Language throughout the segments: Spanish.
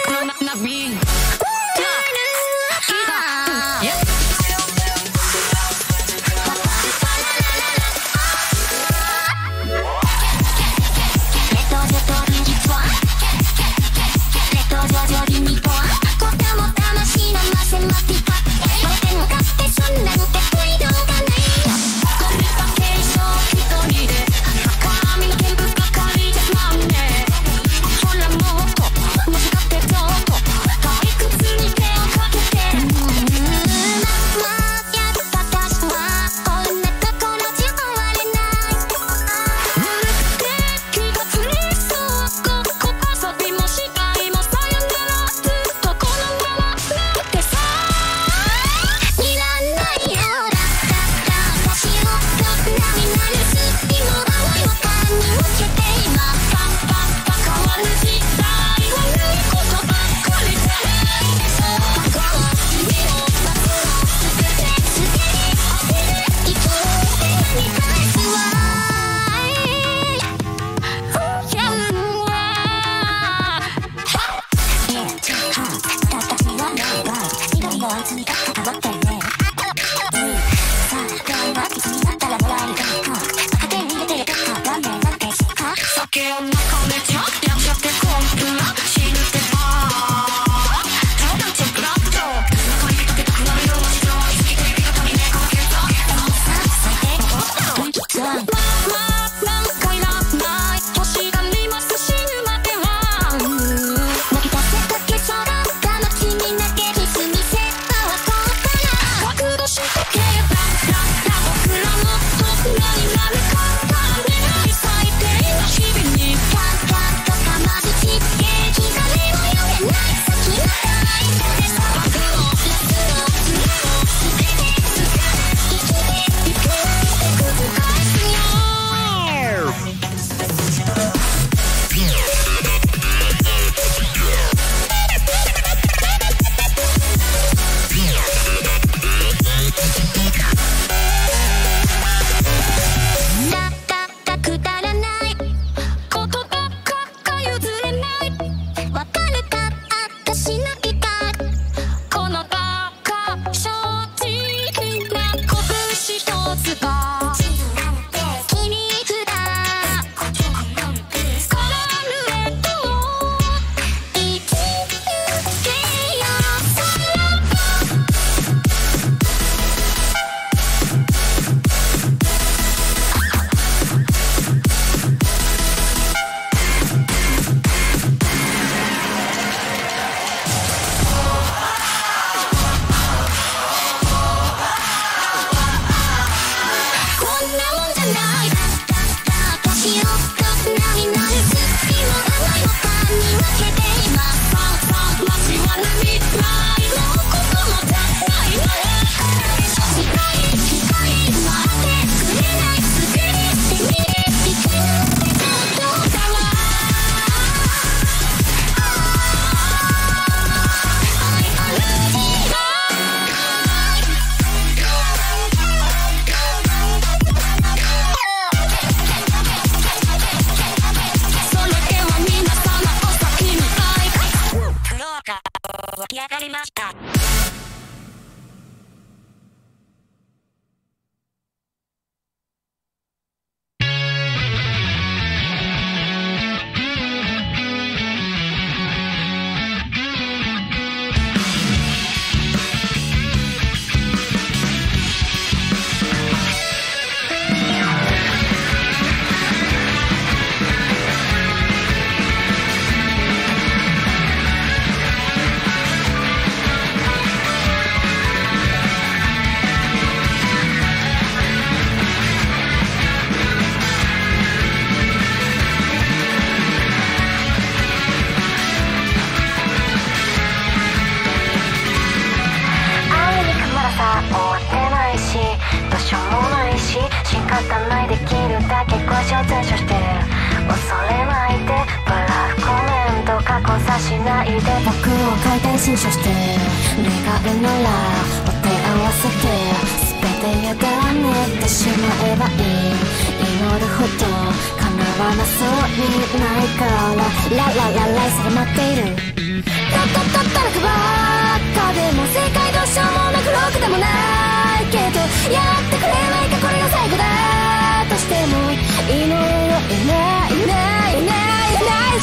しないで僕を回転新書して願うならお手合わせて全て委ねてしまえばいい祈るほど叶わなそうにないからララララ定まっている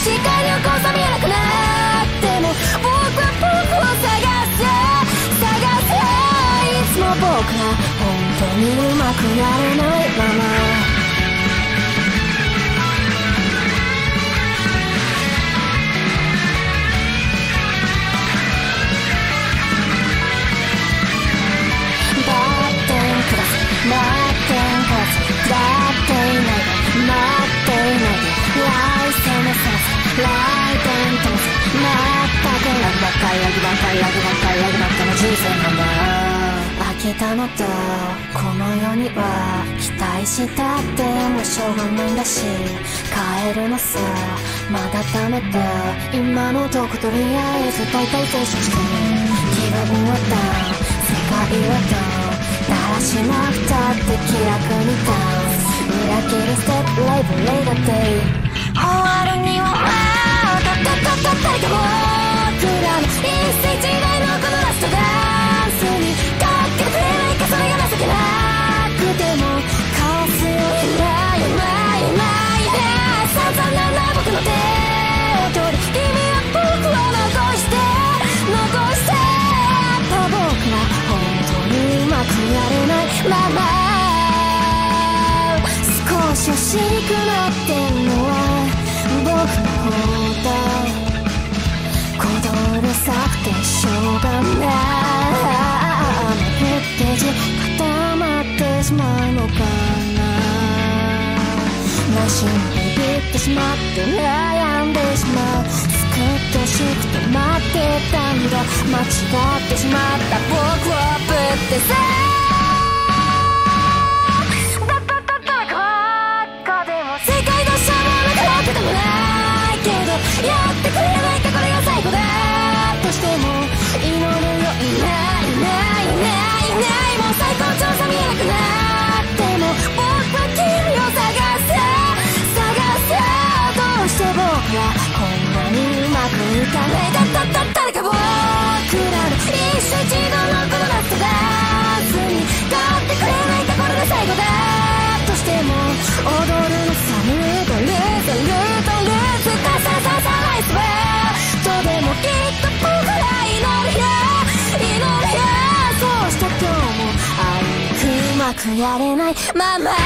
視界に起こさ見えなくなっても僕は僕を探すいつも僕は本当にうまくやれないまま待っていないで待っていないで来世のさ来電とも全くラグばっかりラグばっかりラグばっかりラグばっかりの人生なんだ飽きたのとこの世には期待したってもしょうがないんだし帰るのさまだダメだ今のとことりあえず大体停止して気分はダウン世界はダウンだらしなくたって気楽にダンス裏切りステップレイブレイだって終わるには誰か僕らの一世一代のこのラストダンスにかけてくれないかそれが情けなくてもカスをいない散々な僕の手を取り君は僕を残して僕ら本当にうまくやれないまま少し欲しくなってんのは僕の方だ鼓動うるさくてしょうがない雨降って地固まってしまうのかな内心ビビってしまって悩んでしまう救ってほしくて待ってたんだ間違ってしまった僕をぶってさ世界のシャワーなんかわけでもないけどやってくれないかこれが最後だとしても祈るよいないもう最高潮さ見えなくなっても僕は君を探すどうして僕はこんなにうまくいかない誰か僕らの一世一代のこのラストダンスに変わってくれないかこれが最後だとしても踊るのさルートさライスはとでもきっと僕ら祈るよそうして今日もあいにくうまくやれないまま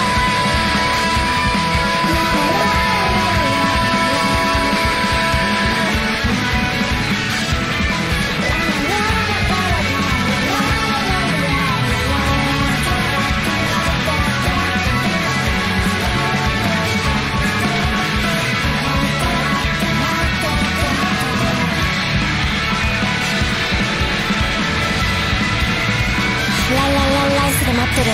ライスで待ってる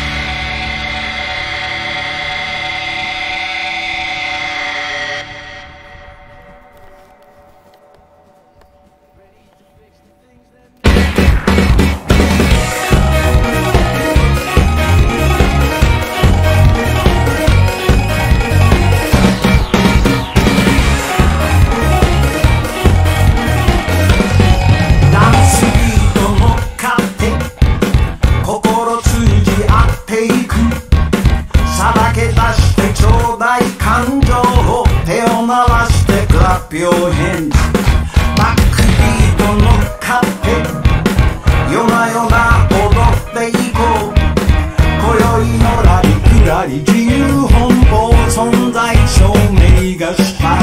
Your hands バックビート乗っかって夜な夜な踊っていこう今宵のラリクラリ自由奔放存在証明がした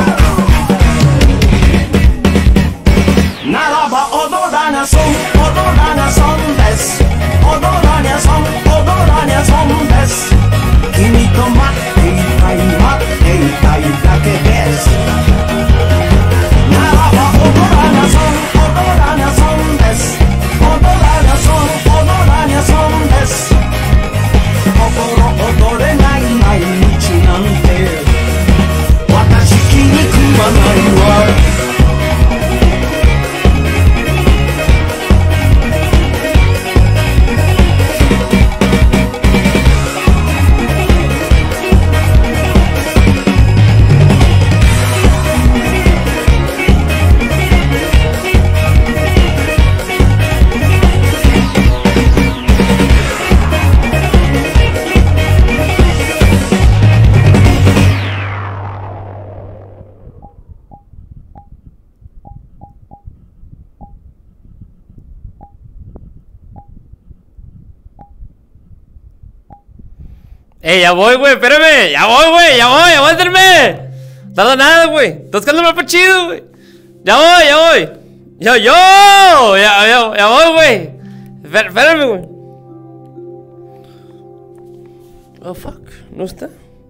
ならば踊らな損です踊らにゃ損です君と待っていたいだけです心躍れない Ya voy, güey, espérame. Ya voy, güey, aguántenme. No tarda nada, güey. Estoy buscando el mapa chido, güey. Ya voy. Ya voy, güey. Espérame, güey. Oh, fuck. ¿No está?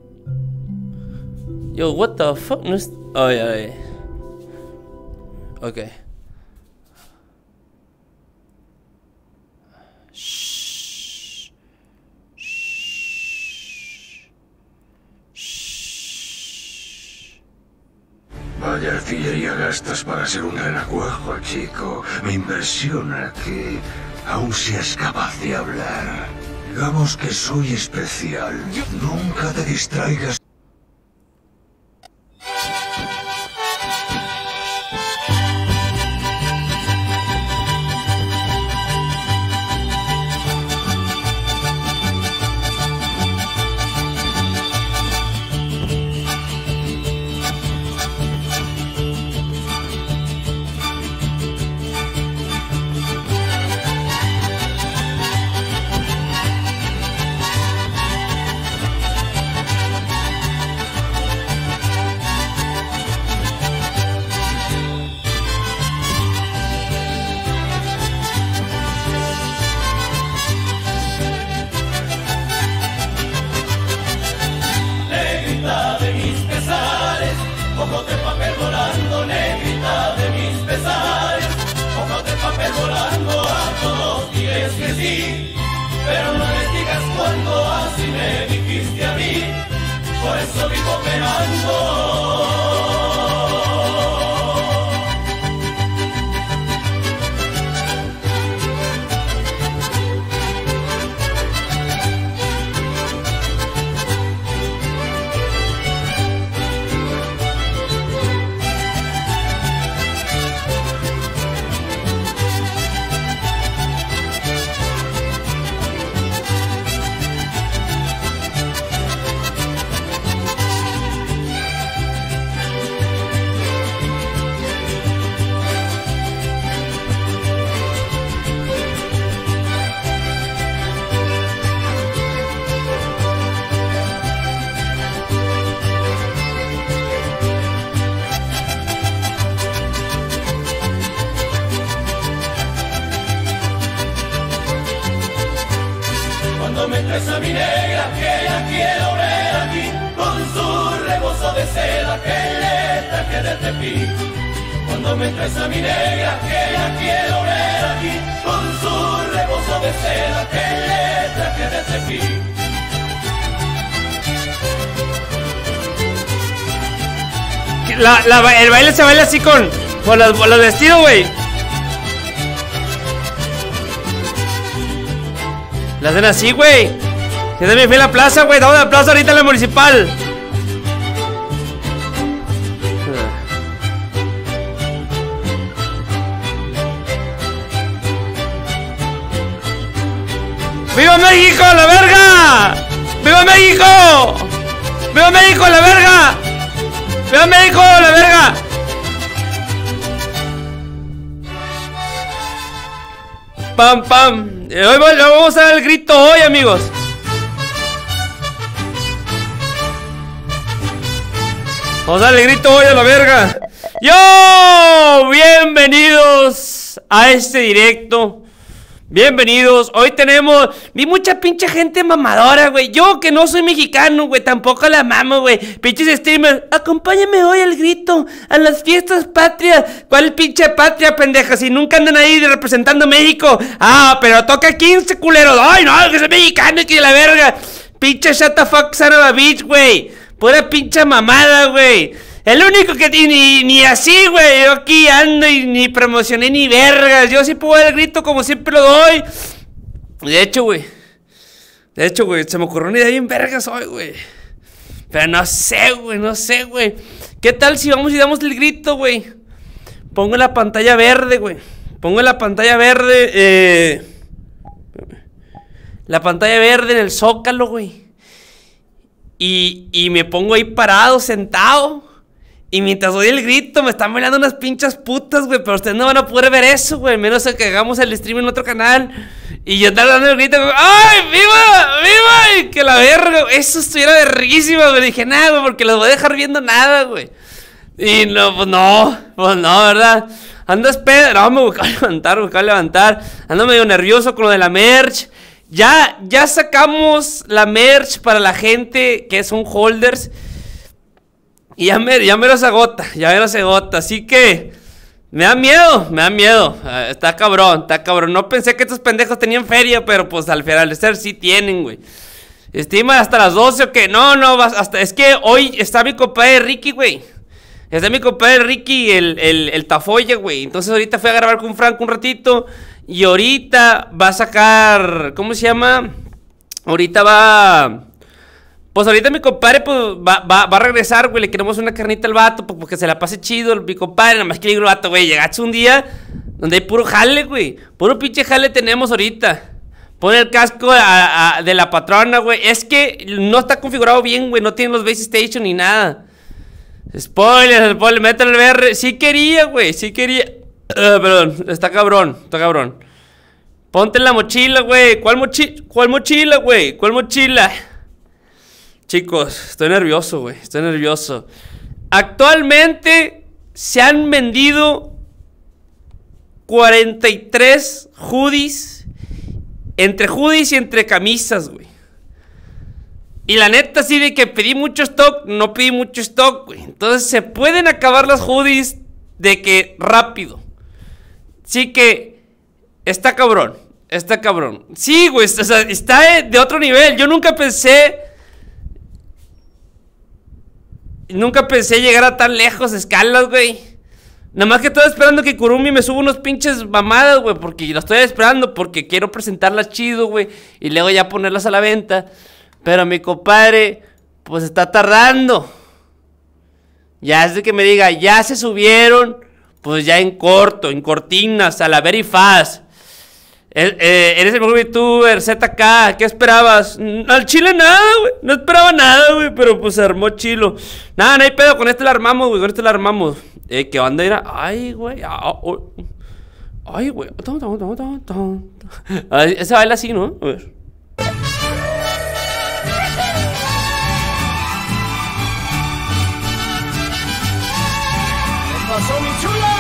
Yo, what the fuck? No está. Oh, ya. Ok. Vaya artillería gastas para ser un renacuajo, chico. Me impresiona que aún seas capaz de hablar. Digamos que soy especial. Nunca te distraigas. Cuando me traes a mi negra, que la quiero ver aquí, con su rebozo de seda que le traje de Tepic. Cuando me traes a mi negra, que la quiero ver aquí, con su rebozo de seda que le traje de Tepic. El baile se baila así con los vestidos, güey. La hacen así, güey. Que se me fui a la plaza, güey. Estamos en la plaza ahorita en la municipal. ¡Viva México, la verga! ¡Viva México! ¡Viva México, la verga! ¡Viva México, la verga! Pam, pam. Hoy vamos a dar el grito hoy, amigos. Vamos a dar el grito hoy a la verga. ¡Yo! Bienvenidos a este directo. Bienvenidos, hoy vi mucha pinche gente mamadora, güey. Yo que no soy mexicano, güey, tampoco la mamo, güey. Pinches streamers, acompáñame hoy al grito, a las fiestas patrias. ¿Cuál pinche patria, pendeja? Si nunca andan ahí representando México. Ah, pero toca 15 culeros. Ay, no, que soy mexicano y que la verga. Pinche shut the fuck son of a bitch, güey. Pura pinche mamada, güey. El único que ni así, güey. Yo aquí ando y ni promocioné ni vergas. Yo sí puedo dar el grito como siempre lo doy. De hecho, güey, se me ocurrió una idea bien vergas hoy, güey. Pero no sé, güey. ¿Qué tal si vamos y damos el grito, güey? Pongo la pantalla verde, güey. La pantalla verde en el Zócalo, güey. Y me pongo ahí parado, sentado. Y mientras doy el grito, me están bailando unas pinchas putas, güey. Pero ustedes no van a poder ver eso, güey. Menos que hagamos el stream en otro canal. Y yo estaba dando el grito, güey. ¡Ay, viva! ¡Viva! Y que la verga, eso estuviera verguísima, güey. Dije, nada, güey, porque los voy a dejar viendo nada, güey. Y no, pues no, ¿verdad? Ando no, me voy a levantar. Ando medio nervioso con lo de la merch. Ya sacamos la merch para la gente que son holders. Y ya me se agota, así que me da miedo, está cabrón. No pensé que estos pendejos tenían feria, pero pues al parecer sí tienen, güey. Estima hasta las 12 o qué, no, hasta, es que hoy está mi compadre Ricky, güey. Está mi compadre Ricky, el Tafoya, güey. Entonces ahorita fui a grabar con Franco un ratito. Y ahorita va a sacar, ¿cómo se llama? Pues ahorita mi compadre pues, va a regresar, güey. Le queremos una carnita al vato, pues, porque se la pase chido mi compadre. Nada más que le digo al vato, güey, llegaste un día donde hay puro jale, güey. Puro pinche jale tenemos ahorita. Pon el casco de la patrona, güey. Es que no está configurado bien, güey. No tiene los base station ni nada. Spoiler, métele el VR. Sí quería, güey, perdón, está cabrón. Ponte en la mochila, güey. ¿Cuál mochila, güey? ¿Cuál mochila? Chicos, estoy nervioso. Actualmente se han vendido 43 hoodies. Entre hoodies y entre camisas, güey. Y la neta, sí, de que pedí mucho stock, no pedí mucho stock, güey. Entonces se pueden acabar las hoodies de que rápido. Sí que está cabrón. Sí, güey, o sea, está de otro nivel. Yo nunca pensé llegar a tan lejos de escalas, güey. Nada más que estoy esperando que Kurumi me suba unos pinches mamadas, güey. Porque la estoy esperando, porque quiero presentarlas chido, güey. Y luego ya ponerlas a la venta. Pero mi compadre, pues está tardando. Ya es de que me diga, ya se subieron. Pues ya en cortinas, a la very fast. Eres el mejor youtuber, ZK, ¿qué esperabas? Al chile nada, güey. No esperaba nada, güey. Pero pues se armó chilo. Nada, no hay pedo, con este la armamos, güey. ¿Qué onda era? Ay, güey. Ay, güey. Ese baila así, ¿no? A ver. pasó, mi chula?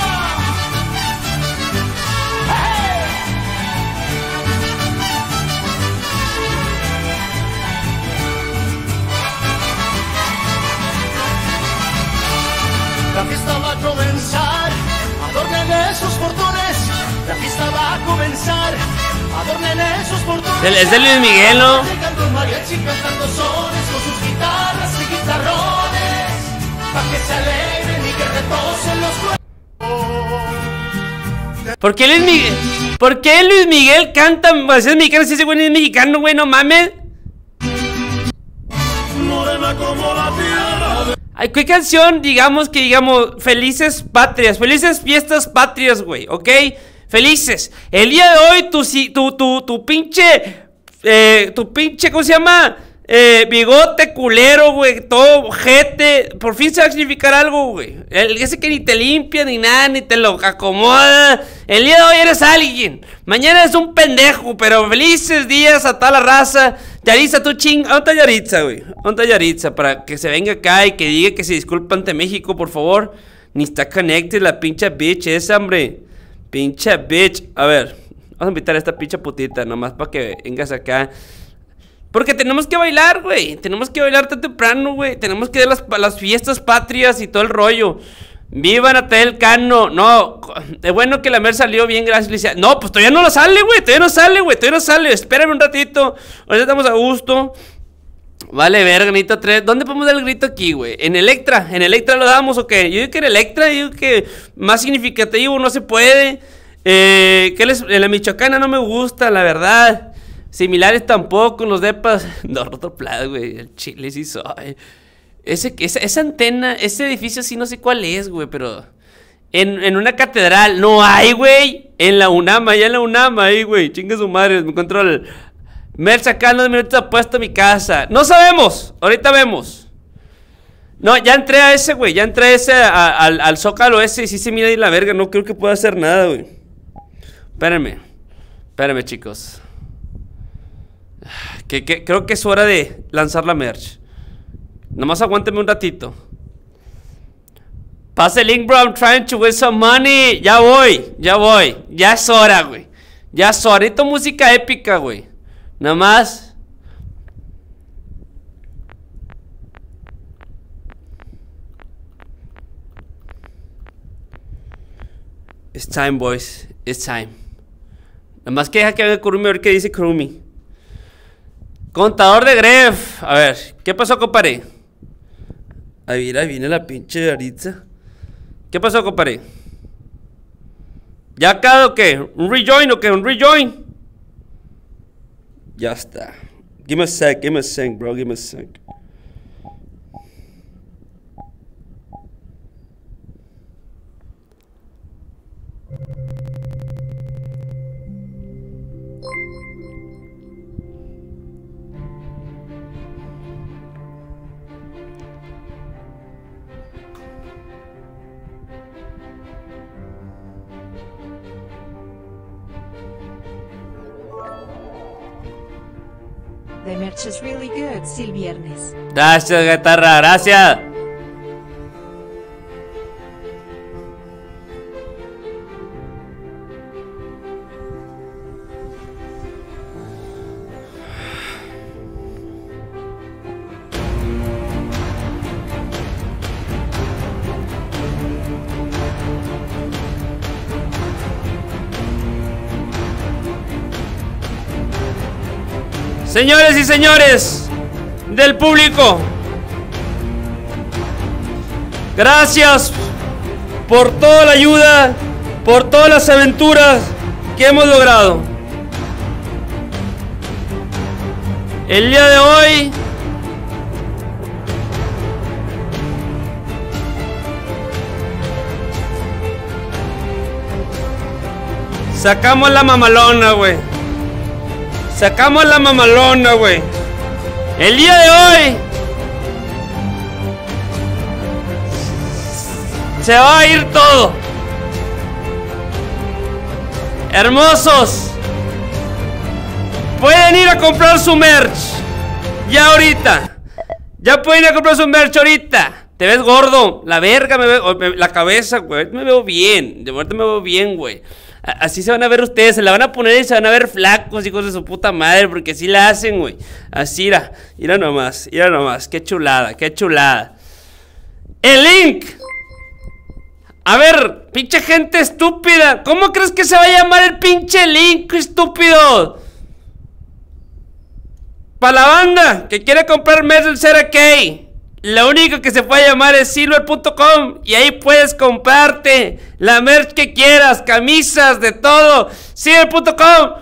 ¡Hey! La fiesta va a comenzar, adornen esos portones. La fiesta va a comenzar, adornen esos portones. Es de Luis Miguel, ¿no? Llegando el mariachi cantando sones con sus guitarras y guitarrones, pa' que se alegren y que retosen los cuerpos. ¿Por qué Luis Miguel canta? Pues es mexicano, si ese güey es mexicano, güey, no mames. Morena como la tierra. Ay, ¿qué canción? Digamos, felices patrias, felices fiestas patrias, güey, ¿ok? Felices. El día de hoy, tu pinche, ¿cómo se llama? Bigote culero, güey, todo jete. Por fin se va a significar algo, güey. Ese que ni te limpia, ni nada, ni te lo acomoda. El día de hoy eres alguien. Mañana eres un pendejo, pero felices días a toda la raza. Yaritza, tú ching. ¿Dónde está Yaritza, güey? ¿Dónde está Yaritza? Para que se venga acá y que diga que se disculpa ante México, por favor. Ni está connected la pinche bitch esa, hombre. Pinche bitch. A ver, vamos a invitar a esta pinche putita, nomás para que vengas acá. Porque tenemos que bailar, güey. Tenemos que bailar tan temprano, güey. Tenemos que dar las fiestas patrias y todo el rollo. ¡Viva Natalia Cano! No, es bueno que la mer salió bien, gracias, Alicia. No, pues todavía no sale, güey. Todavía no sale. Espérame un ratito. Ahorita estamos a gusto. Vale, verga, grito 3. ¿Dónde podemos dar el grito aquí, güey? ¿En Electra? ¿En Electra lo damos o qué? Yo digo que en Electra, yo digo que más significativo no se puede. En la Michoacana no me gusta, la verdad. Similares tampoco, los depas. No, Rotoplas, güey. El chile sí soy. Esa antena, ese edificio sí no sé cuál es, güey, pero en una catedral no hay, güey. En la UNAM, allá en la UNAM, ahí, güey. Chingue su madre, me encuentro el Mer sacando 2 minutos apuesto a mi casa. No sabemos, ahorita vemos. No, ya entré a ese, güey. Ya entré a ese, al Zócalo ese. Y sí se mira ahí la verga. No creo que pueda hacer nada, güey. Espérenme. Espérenme, chicos. Creo que es hora de lanzar la merch. Nomás aguánteme un ratito. Pase el link, bro. I'm trying to win some money. Ya voy. Ya es hora, güey. Ya es hora. Necesito música épica, güey. Nada más. It's time, boys. It's time. Nada más que deja que venga Kurumi a ver qué dice Kurumi. Contador de Gref. A ver, ¿qué pasó, compadre? Ahí viene la pinche Aritza. ¿Qué pasó, compadre? ¿Ya acá o qué? ¿Un rejoin o qué? ¿Un rejoin? Ya está. Give me a sec, bro. Give me a sec. The merch is really good, Sil Viernes. Gracias, guitarra, gracias. Señores y señores del público, gracias por toda la ayuda, por todas las aventuras que hemos logrado. El día de hoy sacamos la mamalona, güey. Sacamos la mamalona, güey. El día de hoy se va a ir todo. Hermosos, pueden ir a comprar su merch. Ya ahorita. Ya pueden ir a comprar su merch ahorita. Te ves gordo. La verga me veo. La cabeza, güey. Me veo bien. De verdad me veo bien, güey. Así se van a ver ustedes, se la van a poner y se van a ver flacos, hijos de su puta madre, porque así la hacen, güey. Así, mira nomás, qué chulada, qué chulada. El link. A ver, pinche gente estúpida, ¿cómo crees que se va a llamar el pinche link, estúpido? Para la banda que quiere comprar merch del CRK, lo único que se puede llamar es silver.com y ahí puedes comprarte la merch que quieras, camisas, de todo. Silver.com,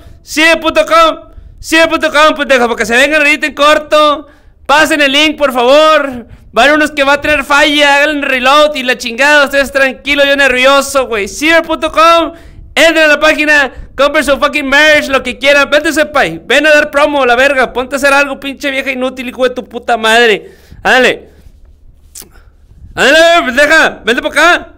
pendejo, porque se vengan ahorita en corto. Pasen el link, por favor. Van unos que va a tener falla, hagan reload y la chingada. Ustedes tranquilos, yo nervioso, güey. Silver.com, entren a la página, compren su fucking merch, lo que quieran. Vete, senpai, ven a dar promo, la verga. Ponte a hacer algo, pinche vieja inútil, hijo de tu puta madre. Ándale. Ándale, pendeja, vente para acá.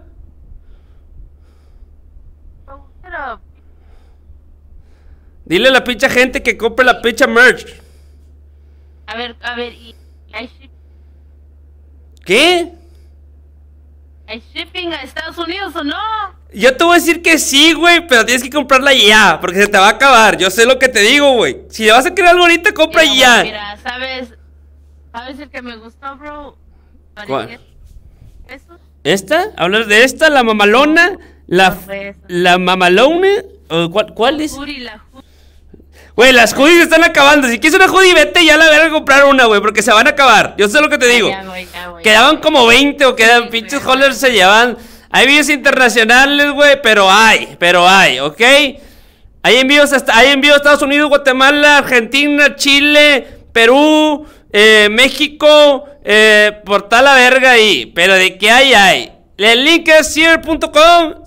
Dile a la pinche gente que compre la pinche merch. A ver, ¿y hay shipping? ¿Qué? ¿Hay shipping a Estados Unidos o no? Yo te voy a decir que sí, güey, pero tienes que comprarla ya, porque se te va a acabar. Yo sé lo que te digo, güey. Si le vas a querer algo ahorita, compra ya. Mira, ¿sabes el que me gustó, bro? ¿Cuál? ¿Esta? ¿Hablas de esta? ¿La mamalona? ¿La mamalona? ¿Cuál es? Güey, las hoodies se están acabando. Si quieres una hoodie, vete ya a la verga a comprar una, güey, porque se van a acabar. Yo sé lo que te digo. Ya voy. Quedaban como 20 o quedan pinches holders se llevan. Hay envíos internacionales, güey, pero hay, ¿ok? Hay envíos a Estados Unidos, Guatemala, Argentina, Chile, Perú, México, por tal la verga ahí. Pero de que hay. El link es Silver.com.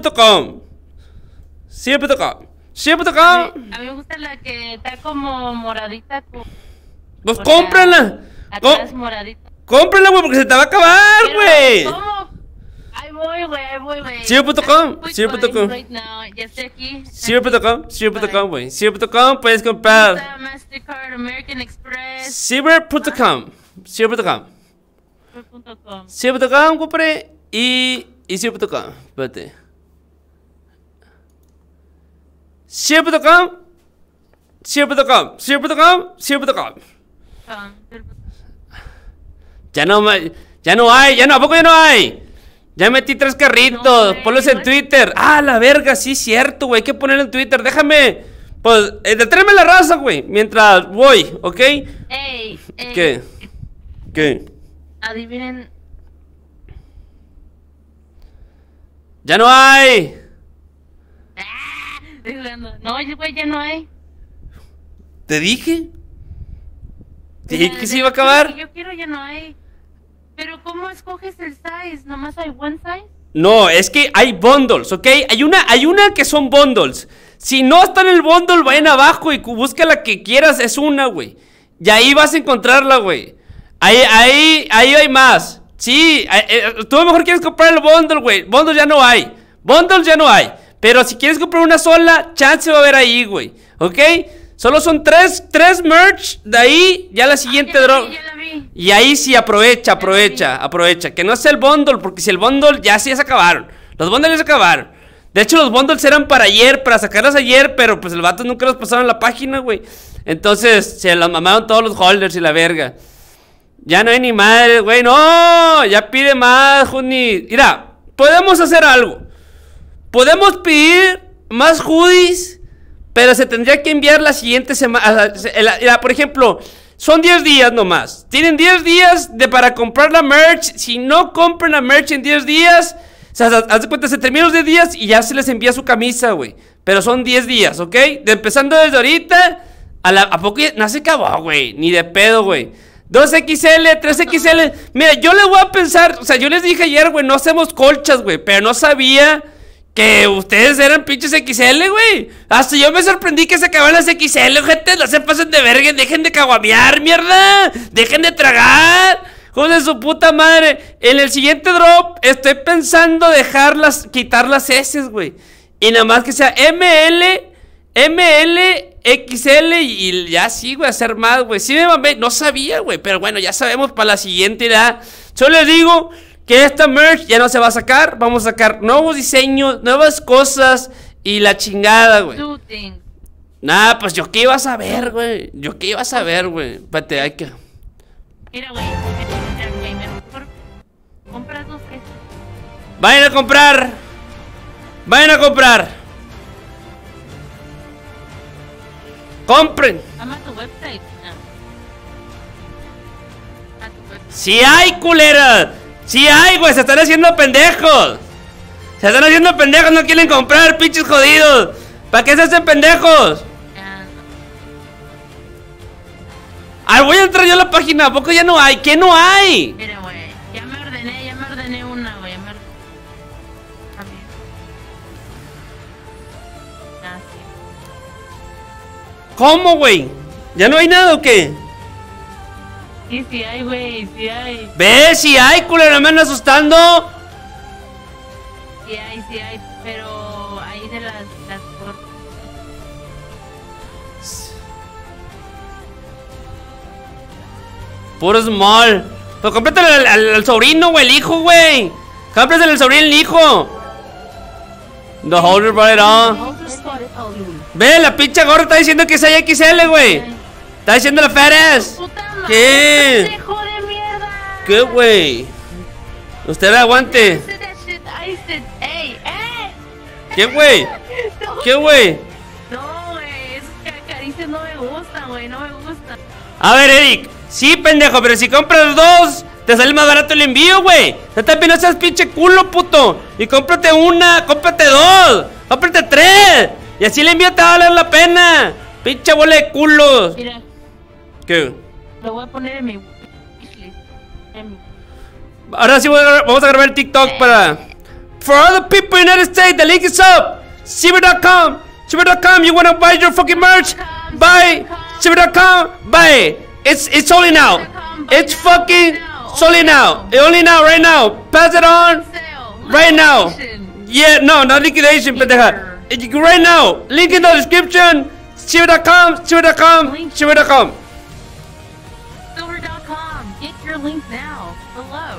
A mí me gusta la que está como moradita. Pues cómprala. Atrás moradita. Cómprala, güey, porque se te va a acabar, güey. ¿Cómo? Ahí voy, güey. Sirve.com, sirve.com. Right now, ya estoy aquí. Sirve.com, güey. Sirve.com puedes comprar. Visa, Mastercard, American Express. Sirve.com. Sirve.com, compré. Y Sirve.com. Espérate. Sirve.com. Ya no hay, ¿a poco ya no hay? Ya metí 3 carritos, No, ponlos en Twitter. Ah, la verga, sí es cierto, güey, hay que ponerlo en Twitter. Déjame, pues, detrénme la raza, güey, mientras voy, ¿ok? Ey. ¿Qué? Adivinen. Ya no hay. Estoy jugando. No, güey, ya no hay. ¿Te dije? ¿Te dije que se iba a acabar? Yo quiero, ya no hay. Pero ¿cómo escoges el size? ¿Nomás hay one size? No, es que hay bundles, ¿ok? Hay una que son bundles. Si no está en el bundle, vayan abajo y busca la que quieras, es una, güey. Y ahí vas a encontrarla, güey. Ahí hay más. Sí, tú a lo mejor quieres comprar el bundle, güey. Bundles ya no hay. Pero si quieres comprar una sola, chance va a haber ahí, güey. ¿Ok? Solo son tres merch. De ahí ya la siguiente drop. Ya la vi. Y ahí sí aprovecha. Que no sea el bundle, porque si el bundle ya se acabaron. Los bundles ya se acabaron. De hecho, los bundles eran para ayer, para sacarlos ayer, pero pues el vato nunca los pasaron a la página, güey. Entonces se los mamaron todos los holders y la verga. Ya no hay ni madre, güey. No, ya pide más, Juni. Mira, podemos hacer algo. Podemos pedir más hoodies, pero se tendría que enviar la siguiente semana. Por ejemplo, son 10 días nomás. Tienen 10 días para comprar la merch. Si no compran la merch en 10 días, o sea, haz de cuenta, se terminan los 10 días y ya se les envía su camisa, güey. Pero son 10 días, ¿ok? Empezando desde ahorita, ¿a poco ya no se acabó, güey? Ni de pedo, güey. 2XL, 3XL. Mira, yo les voy a pensar, o sea, yo les dije ayer, güey, no hacemos colchas, güey, pero no sabía que ustedes eran pinches XL, güey. Hasta yo me sorprendí que se acabaron las XL, gente. No se pasen de verga, dejen de caguamear, mierda. Dejen de tragar. Joder, de su puta madre. En el siguiente drop estoy pensando quitar las S, güey. Y nada más que sea ML, XL y ya sí, güey, hacer más, güey. Sí me mamé, no sabía, güey, pero bueno, ya sabemos para la siguiente edad. Yo les digo que esta merch ya no se va a sacar. Vamos a sacar nuevos diseños, nuevas cosas y la chingada, güey. Nah, pues yo qué iba a saber, güey. Espérate, hay que... Mira, güey, mejor compras 2 quesos. Vayan a comprar. Compren. Ama tu website. Si hay, culera. Si hay, güey, se están haciendo pendejos. No quieren comprar, pinches jodidos. ¿Para qué se hacen pendejos? Voy a entrar yo a la página. ¿A poco ya no hay? ¿Qué no hay? Mira, güey, ya me ordené una, güey. ¿Cómo, güey? ¿Ya no hay nada o qué? Sí hay, güey, sí hay. Ve, si hay, culero, me andan asustando. Sí hay, pero ahí de las puro small. Pues cómpratelo al sobrino, güey, el hijo, güey. Cómpratelo al sobrino, el hijo. The holder brought it on. Ve, la pinche gorra está diciendo que es XL, güey. Está diciendo la Feres. ¿Qué? ¿Qué, güey? Usted aguante. ¿Qué, güey? ¿Qué, güey? No, güey, esas caricias no me gustan, güey, no me gustan. A ver, Eric. Sí, pendejo, pero si compras 2, te sale más barato el envío, güey. Tú también no seas pinche culo, puto. Y cómprate 1, cómprate 2, cómprate 3. Y así el envío te va a valer la pena. Pinche bola de culos. Mira. ¿Qué? Lo voy a poner en mi wishlist. Ahora sí vamos a grabar el TikTok para... For all the people in the United States, the link is up. Shiver.com. Shiver.com, you wanna buy your fucking merch? Buy. Shiver.com. Buy. It's only now. It's fucking Solely now. Only now, right now. Pass it on. Sale. Right now. Liquidation. Yeah, no, not liquidation, pendeja. Right now. Link in the description. Silver.com, silver.com, silver.com. Silver.com. Get your link now. Below.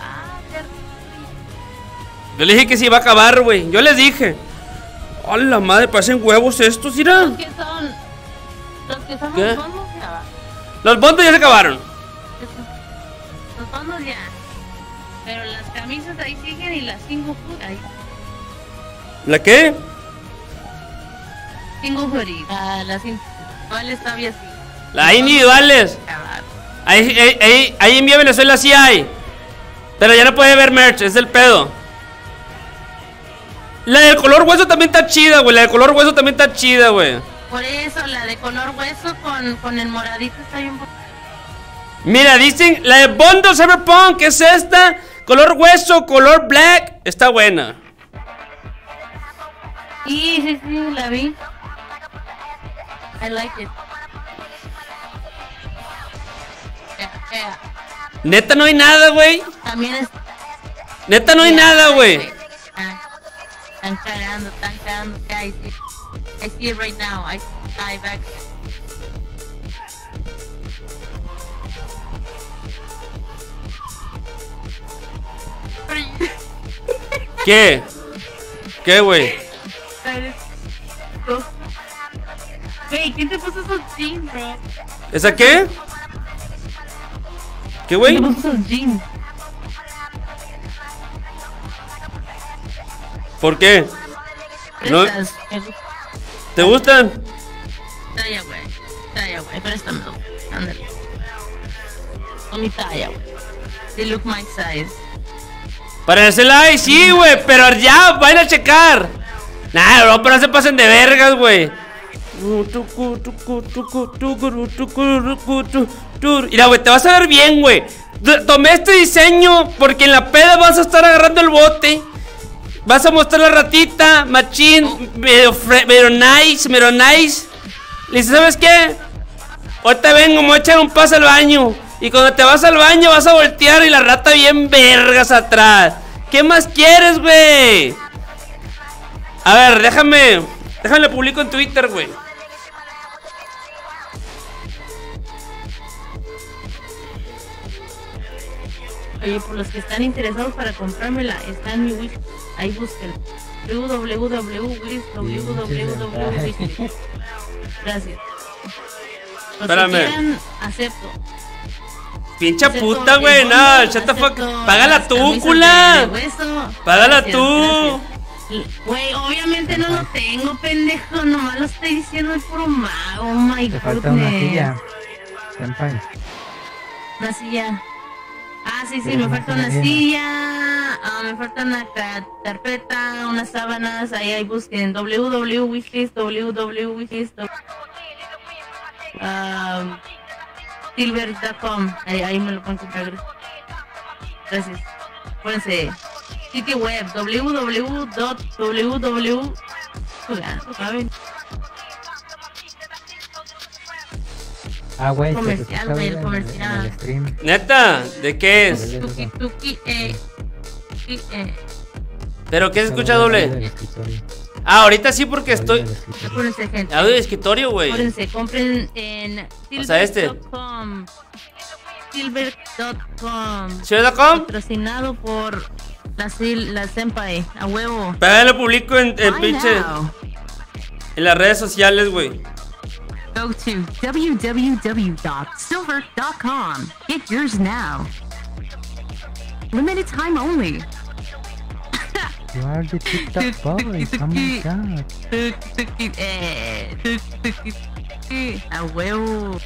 Yo les dije que se iba a acabar, güey. Yo les dije. ¡A la madre! Parecen huevos estos, mira. Los que son. Los que son ¿Qué? los bondos ya. Los bondos ya se acabaron. Los bondos ya. Pero las camisas ahí siguen y las single hood ahí. ¿La qué? Single hoodie. Las individuales todavía sí. Las individuales. Ahí en Vía Venezuela sí hay. Pero ya no puede ver merch, es el pedo. La del color hueso también está chida, güey. La del color hueso también está chida, güey. Por eso, la de color hueso con el moradito está bien. Mira, dicen la de Bondo Cyberpunk, que es esta. Color hueso, color black. Está buena. Sí, la vi. I like it. Yeah. Neta no hay nada, güey. También es. Neta no hay nada, güey. Están cagando. I see it right now. I back. ¿Qué? ¿Qué, güey? Güey, ¿quién te puso esos jeans, bro? ¿Esa qué? ¿Qué, güey? ¿Quién te puso esos jeans? ¿Por qué? No. Estas, ¿Te gustan? Talla, güey. Préstamelo. Ándale. Con mi talla, güey. They look my size. Para hacer like, sí, güey. Pero ya, vayan a checar. Nah, bro, pero no se pasen de vergas, güey. Mira, güey, te vas a ver bien, güey. Tomé este diseño porque en la peda vas a estar agarrando el bote. Vas a mostrar la ratita, machín, pero nice. Le dices, ¿sabes qué? Ahorita vengo, me voy a echar un paso al baño. Y cuando te vas al baño vas a voltear y la rata bien vergas atrás. ¿Qué más quieres, güey? A ver, déjame publico en Twitter, güey. Oye, por los que están interesados para comprármela, está en mi wish. Ahí busquen. www.wish. Gracias. Los Espérame. que quieran, acepto. Pincha Acepto puta, el güey. bono, No, shut the fuck. acepto Págala las tú, camisas cula. de hueso. Págala Gracias, tú. gracias. Güey, obviamente no lo tengo, pendejo. Nomás lo estoy diciendo el puro mago. Oh my Te falta una goodness. silla. Senpai. Una silla. Ah, sí, me falta una silla. Me falta una carpeta, unas sábanas. Ahí busquen www.wishlist. Silver.com. Ahí me lo pueden comprar. Gracias. Pónganse sitio web www. ¿Saben? Ah, güey, se te Comercial, escucha, güey, güey, comercial. en el stream. Neta, ¿de qué es? Tuki. ¿Pero qué se escucha Audio del doble? escritorio. Ah, ahorita sí porque Audio estoy... del escritorio. Apúrense, gente. Audio de escritorio, güey. Apúrense, compren en O sea, este. silver.com. Silver.com. ¿Ciudad.com? Patrocinado por la Senpai. A huevo. Pero lo publico en Buy pinche... now. En las redes sociales, güey. Go to www.silver.com. Get yours now. Limited time only. You are the TikTok boy. Oh my god. A huevo.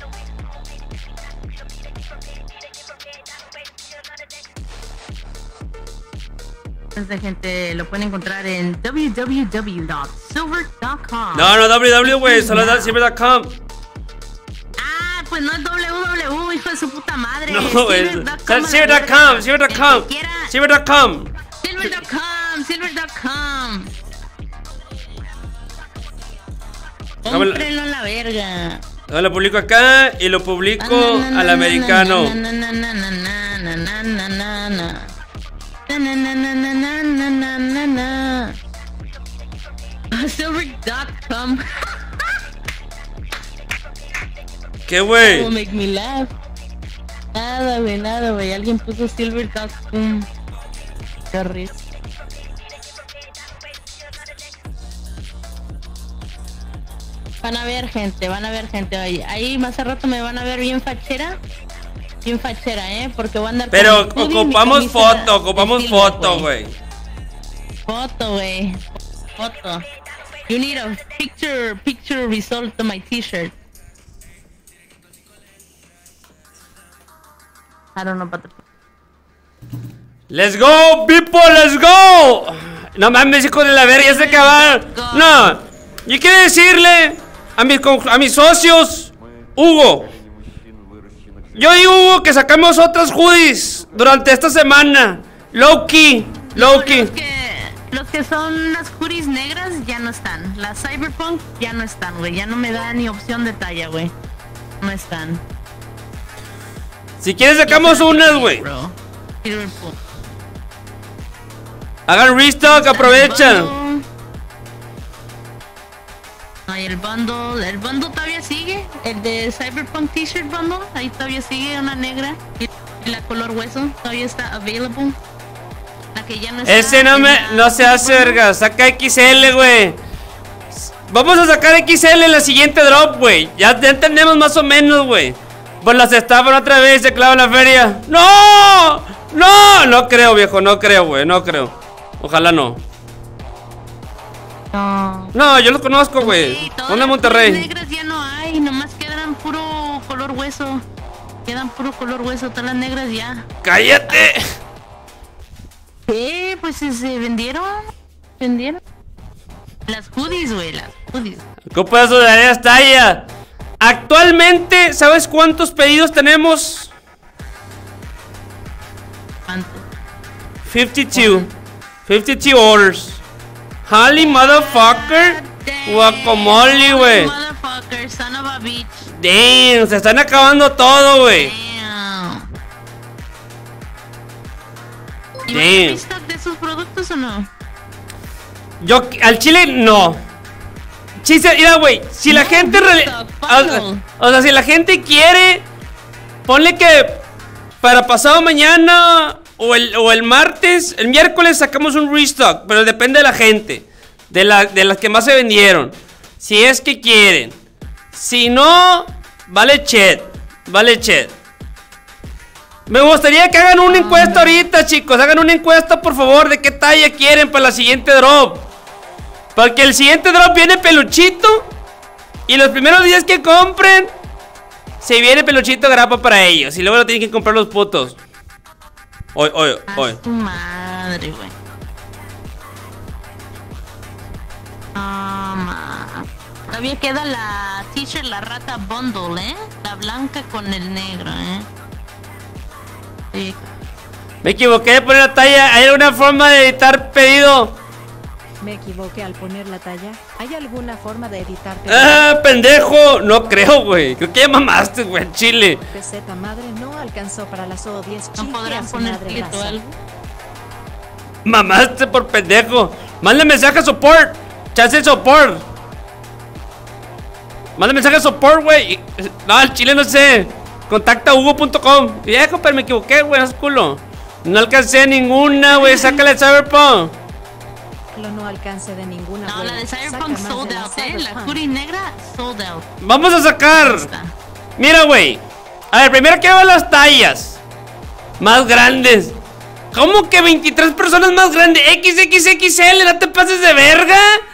Entonces, gente, lo pueden encontrar en www.silver.com. No, www, güey. Solo da silver.com. Ah, pues no es www, hijo de su puta madre. No, güey. Silver.com. Silver.com, silver.com. Silver.com. Silver.com. Dámelo. Cómprenlo a la verga. Lo publico acá y lo publico al americano. Silver.com. ¿Qué, güey? Will make me laugh. Nada, güey. Alguien puso Silver.com. Qué risa. Van a ver gente, oye. Ahí más a rato me van a ver bien fachera, porque voy a andar Pero con ocupamos foto, güey. Foto. You need a picture result of my t-shirt. I don't know about the... Let's go, people, let's go. No mames, hijo de la verga, ya se acabaron. No, yo quiero decirle a mis socios, Hugo. Yo y Hugo que sacamos otras hoodies durante esta semana. Low key. Los que son las hoodies negras ya no están. Las Cyberpunk ya no están, güey. Ya no me da ni opción de talla, güey. No están. Si quieres sacamos unas, güey. Hagan restock, aprovechan. Ay, el bundle todavía sigue. El de Cyberpunk T-shirt bundle, ahí todavía sigue una negra. Y la color hueso todavía está available. La que ya no está. Ese no se hace, verga. Saca XL, güey. Vamos a sacar XL en la siguiente drop, güey. Ya entendemos más o menos, güey. Pues las estaban otra vez, se clava en la feria. ¡No! ¡No! No creo, viejo, no creo, güey, no creo. Ojalá no. No, yo los conozco, güey. Sí, ¿Dónde Monterrey? Las negras ya no hay, nomás quedan puro color hueso. Todas las negras ya. ¡Cállate! ¿Qué? Pues se vendieron. Las hoodies, güey, las hoodies. Copa de las tallas. Actualmente, ¿sabes cuántos pedidos tenemos? ¿Cuánto? 52 orders. Holy motherfucker. Guacamole, güey. Motherfucker, son of a bitch. Damn, se están acabando todo, güey. ¿Y vas a restock de esos productos o no? Yo, al chile, no. Chiste, mira, güey, si la gente o sea, si la gente quiere, ponle que para pasado mañana o el martes, el miércoles sacamos un restock, pero depende de la gente, de las que más se vendieron. Si es que quieren. Si no, vale chet. Me gustaría que hagan una encuesta ahorita, chicos. Hagan una encuesta, por favor, de qué talla quieren para la siguiente drop. Porque el siguiente drop viene peluchito. Y los primeros días que compren, se viene peluchito grapa para ellos. Y luego lo tienen que comprar los putos. Hoy. Tu madre, güey. Todavía queda la t-shirt, la rata bundle, la blanca con el negro, Sí. Me equivoqué de poner la talla. ¿Hay alguna forma de editar pedido? Me equivoqué al poner la talla. ¿Hay alguna forma de editar pedido? ¡Ah, pendejo! No creo, güey. Creo que ya mamaste, güey, Chile. Peseta madre no alcanzó para las O10. ¿No podrán poner clito algo? Mamaste por pendejo. Manda mensaje a support. Chance support. Manda mensaje a support, güey. No, al chile no sé. Contacta hugo.com. Viejo, pero me equivoqué, güey, es culo. No alcancé ninguna, güey. Sácale el Cyberpunk. No alcance de ninguna. No, la de Cyberpunk sold out, La hoodie negra sold out. Vamos a sacar. Mira, güey. A ver, primero quiero ver las tallas más grandes. ¿Cómo que 23 personas más grandes? XXXL, no te pases de verga.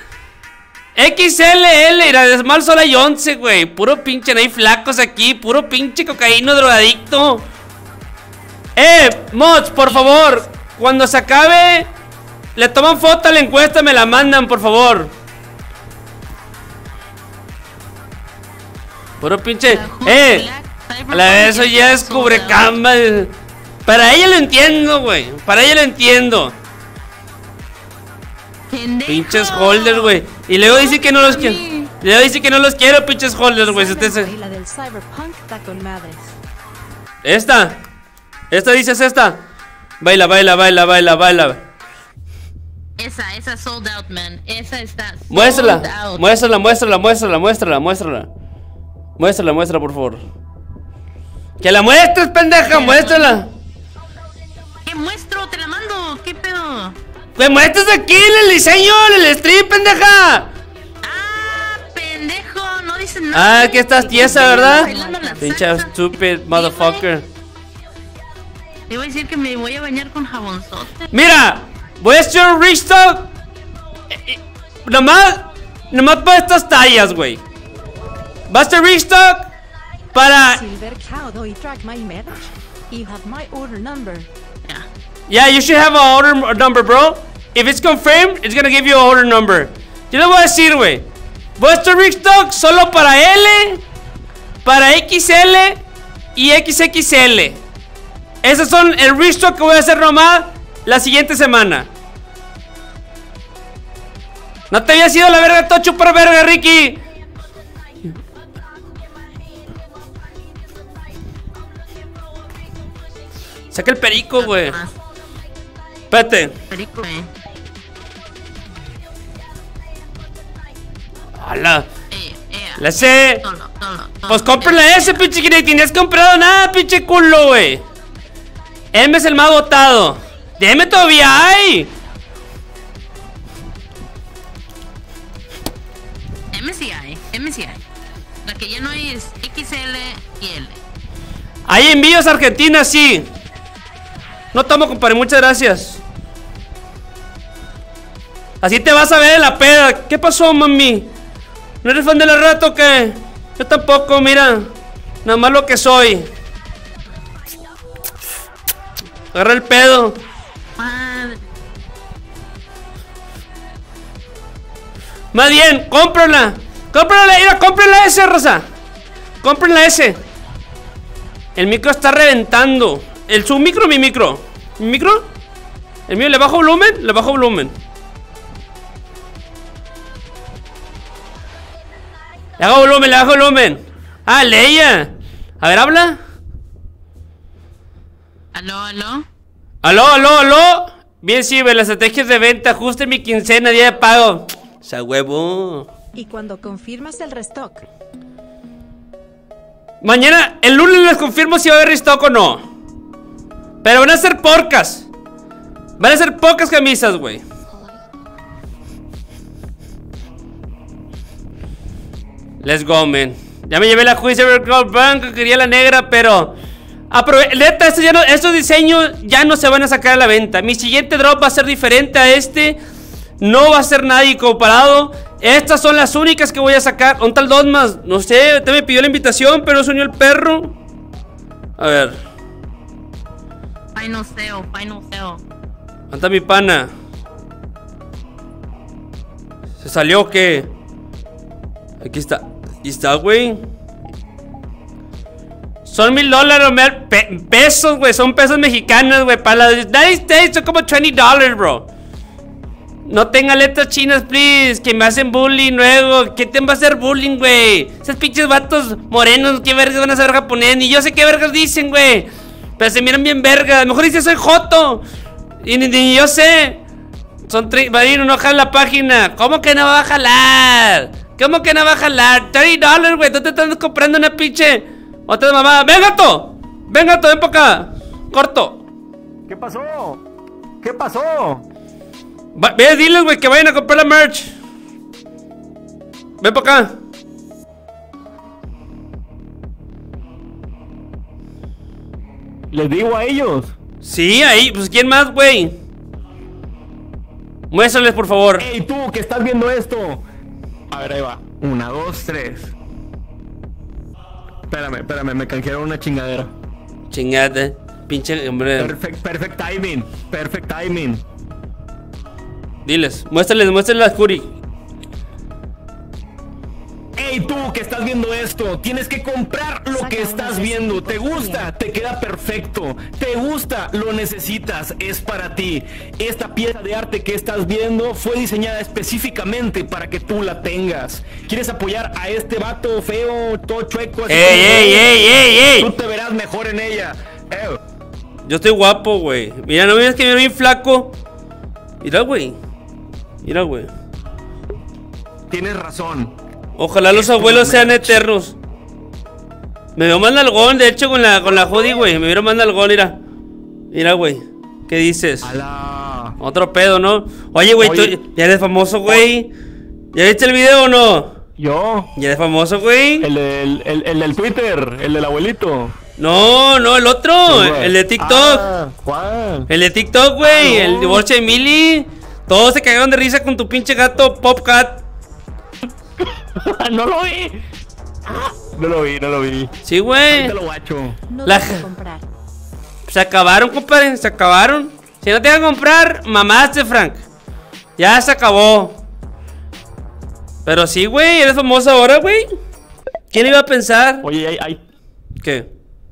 XLL, y la de Small solo hay 11, güey. Puro pinche, no hay flacos aquí. Puro pinche cocaíno drogadicto. Mods, por favor, cuando se acabe, le toman foto a la encuesta, me la mandan, por favor. Puro pinche. Eso ya es cubrecamba. Para ella lo entiendo, güey. Para ella lo entiendo. Pinches holders, güey. Y luego dice que no los quiero. Luego dice que no los quiero, pinches holders, güey. La del Cyberpunk está con madres. Esta dices esta. Baila, baila, baila, baila, baila. Esa sold out, man. Esa está sold Muéstrala, out. muéstrala, muéstrala, muéstrala, muéstrala, muéstrala. Muéstrala, muéstrala, por favor. ¡Que la muestres, pendeja! ¡Muéstrala! ¿Qué muestro? Te la mando. ¿Qué pedo? ¡Me muestras aquí el diseño, el stream, pendeja! Ah, pendejo. No dices nada. Ah, que estás tiesa, ¿verdad? Bailando la Pinche salsa. stupid motherfucker. Te iba a decir que me voy a bañar con jabonzote. Mira, voy a hacer un restock. Nomás para estas tallas, güey. Va a ser restock para... Silver Cow, do you track my merch? You have my order number. Yeah, you should have an order number, bro. If it's confirmed, it's gonna give you an order number. Yo le voy a decir, güey. Voy a hacer restock solo para L, para XL y XXL. Esos son el restock que voy a hacer nomás la siguiente semana. No te habías ido a la verga, todo chupar verga, Ricky. Saca el perico, güey. Espérate. Perico, ¡Hala! La C. Solo. Pues compra la S, pinche, que ni tenías comprado nada, pinche culo, güey. M es el más votado. Deme todavía hay. MCI. La que ya no hay es XL y L. Hay envíos a Argentina, sí. No tomo, compadre, muchas gracias. Así te vas a ver en la peda. ¿Qué pasó, mami? ¿No eres fan de la rata o qué? Yo tampoco, mira. Nada más lo que soy. Agarra el pedo. Madre. Más bien, cómprala. Cómprala, mira, cómprala ese, raza. Cómprenla ese. El micro está reventando. ¿Su micro o mi micro? ¿Mi micro? ¿El mío le bajo volumen? Le bajo volumen. Le bajo volumen. Ah, Leia. A ver, habla. Aló. Bien, sí, ve, las estrategias de venta. Ajuste mi quincena, día de pago. O sea, huevo. Y cuando confirmas el restock. Mañana, el lunes les confirmo si va a haber restock o no. Pero van a ser pocas. Van a ser pocas camisas, güey. Let's go, man. Ya me llevé la Quicksilver Gold Bank, quería la negra, pero... Neta, estos diseños ya no se van a sacar a la venta. Mi siguiente drop va a ser diferente a este. No va a ser nadie comparado. Estas son las únicas que voy a sacar. Un tal dos más. No sé, te me pidió la invitación, pero se unió el perro. A ver. Final sale. ¿Dónde está mi pana? ¿Se salió o qué? Aquí está. Aquí está, güey. Son $1000 pesos, güey. Son pesos mexicanos, güey. Para la United States son como $20, bro. No tenga letras chinas, please. Que me hacen bullying luego. ¿Qué te va a hacer bullying, güey? Esos pinches vatos morenos, ¿qué vergas van a saber japonés? Ni yo sé qué vergas dicen, güey. Pero se miran bien vergas. A lo mejor dice soy joto. Y ni yo sé. Marino, no jala la página. ¿Cómo que no va a jalar? ¿Cómo que no va a jalar? $30, güey. Tú te estás comprando una pinche otra mamá. ¡Ven, gato! ¡Ven, gato! ¡Ven para acá! ¡Corto! ¿Qué pasó? ¿Qué pasó? Ve, diles, güey, que vayan a comprar la merch. Ven para acá. ¿Les digo a ellos? Sí, ahí. Pues, ¿quién más, güey? Muéstrales, por favor. ¡Ey, tú, que estás viendo esto! A ver, ahí va. 1, 2, 3. Espérame, me canjearon una chingadera. Chingate, pinche hombre. Perfect timing. Diles, muéstrales a Curi. Ey, tú que estás viendo esto, tienes que comprar lo que estás viendo. ¿Te gusta? Te queda perfecto. ¿Te gusta? Lo necesitas. Es para ti. Esta pieza de arte que estás viendo fue diseñada específicamente para que tú la tengas. ¿Quieres apoyar a este vato feo, todo chueco? ¡Ey! Tú te verás mejor en ella. Yo estoy guapo, güey. Mira, no miras que me veo bien flaco. Mira, güey. Mira, güey. Tienes razón. Ojalá los abuelos sean eternos. Me veo más nalgón, de hecho, con la hoodie, güey. Me veo más nalgón, mira. Mira, güey. ¿Qué dices? Alá. Otro pedo, ¿no? Oye, güey, tú ya eres famoso, güey. ¿Ya viste el video o no? Yo. ¿Ya eres famoso, güey? El del Twitter, el del abuelito. No, no, el otro, el de TikTok. ¿Cuál? El de TikTok, güey, el de Borcha Emily. Todos se cagaron de risa con tu pinche gato Popcat. No lo vi. No lo vi. Sí, güey. Ahorita lo guacho. No La- debo comprar. Se acabaron, compadre, se acabaron. Si no te van a comprar, mamaste, Frank. Ya se acabó. Pero sí, güey, eres famoso ahora, güey. ¿Quién iba a pensar? Oye, ¿Qué?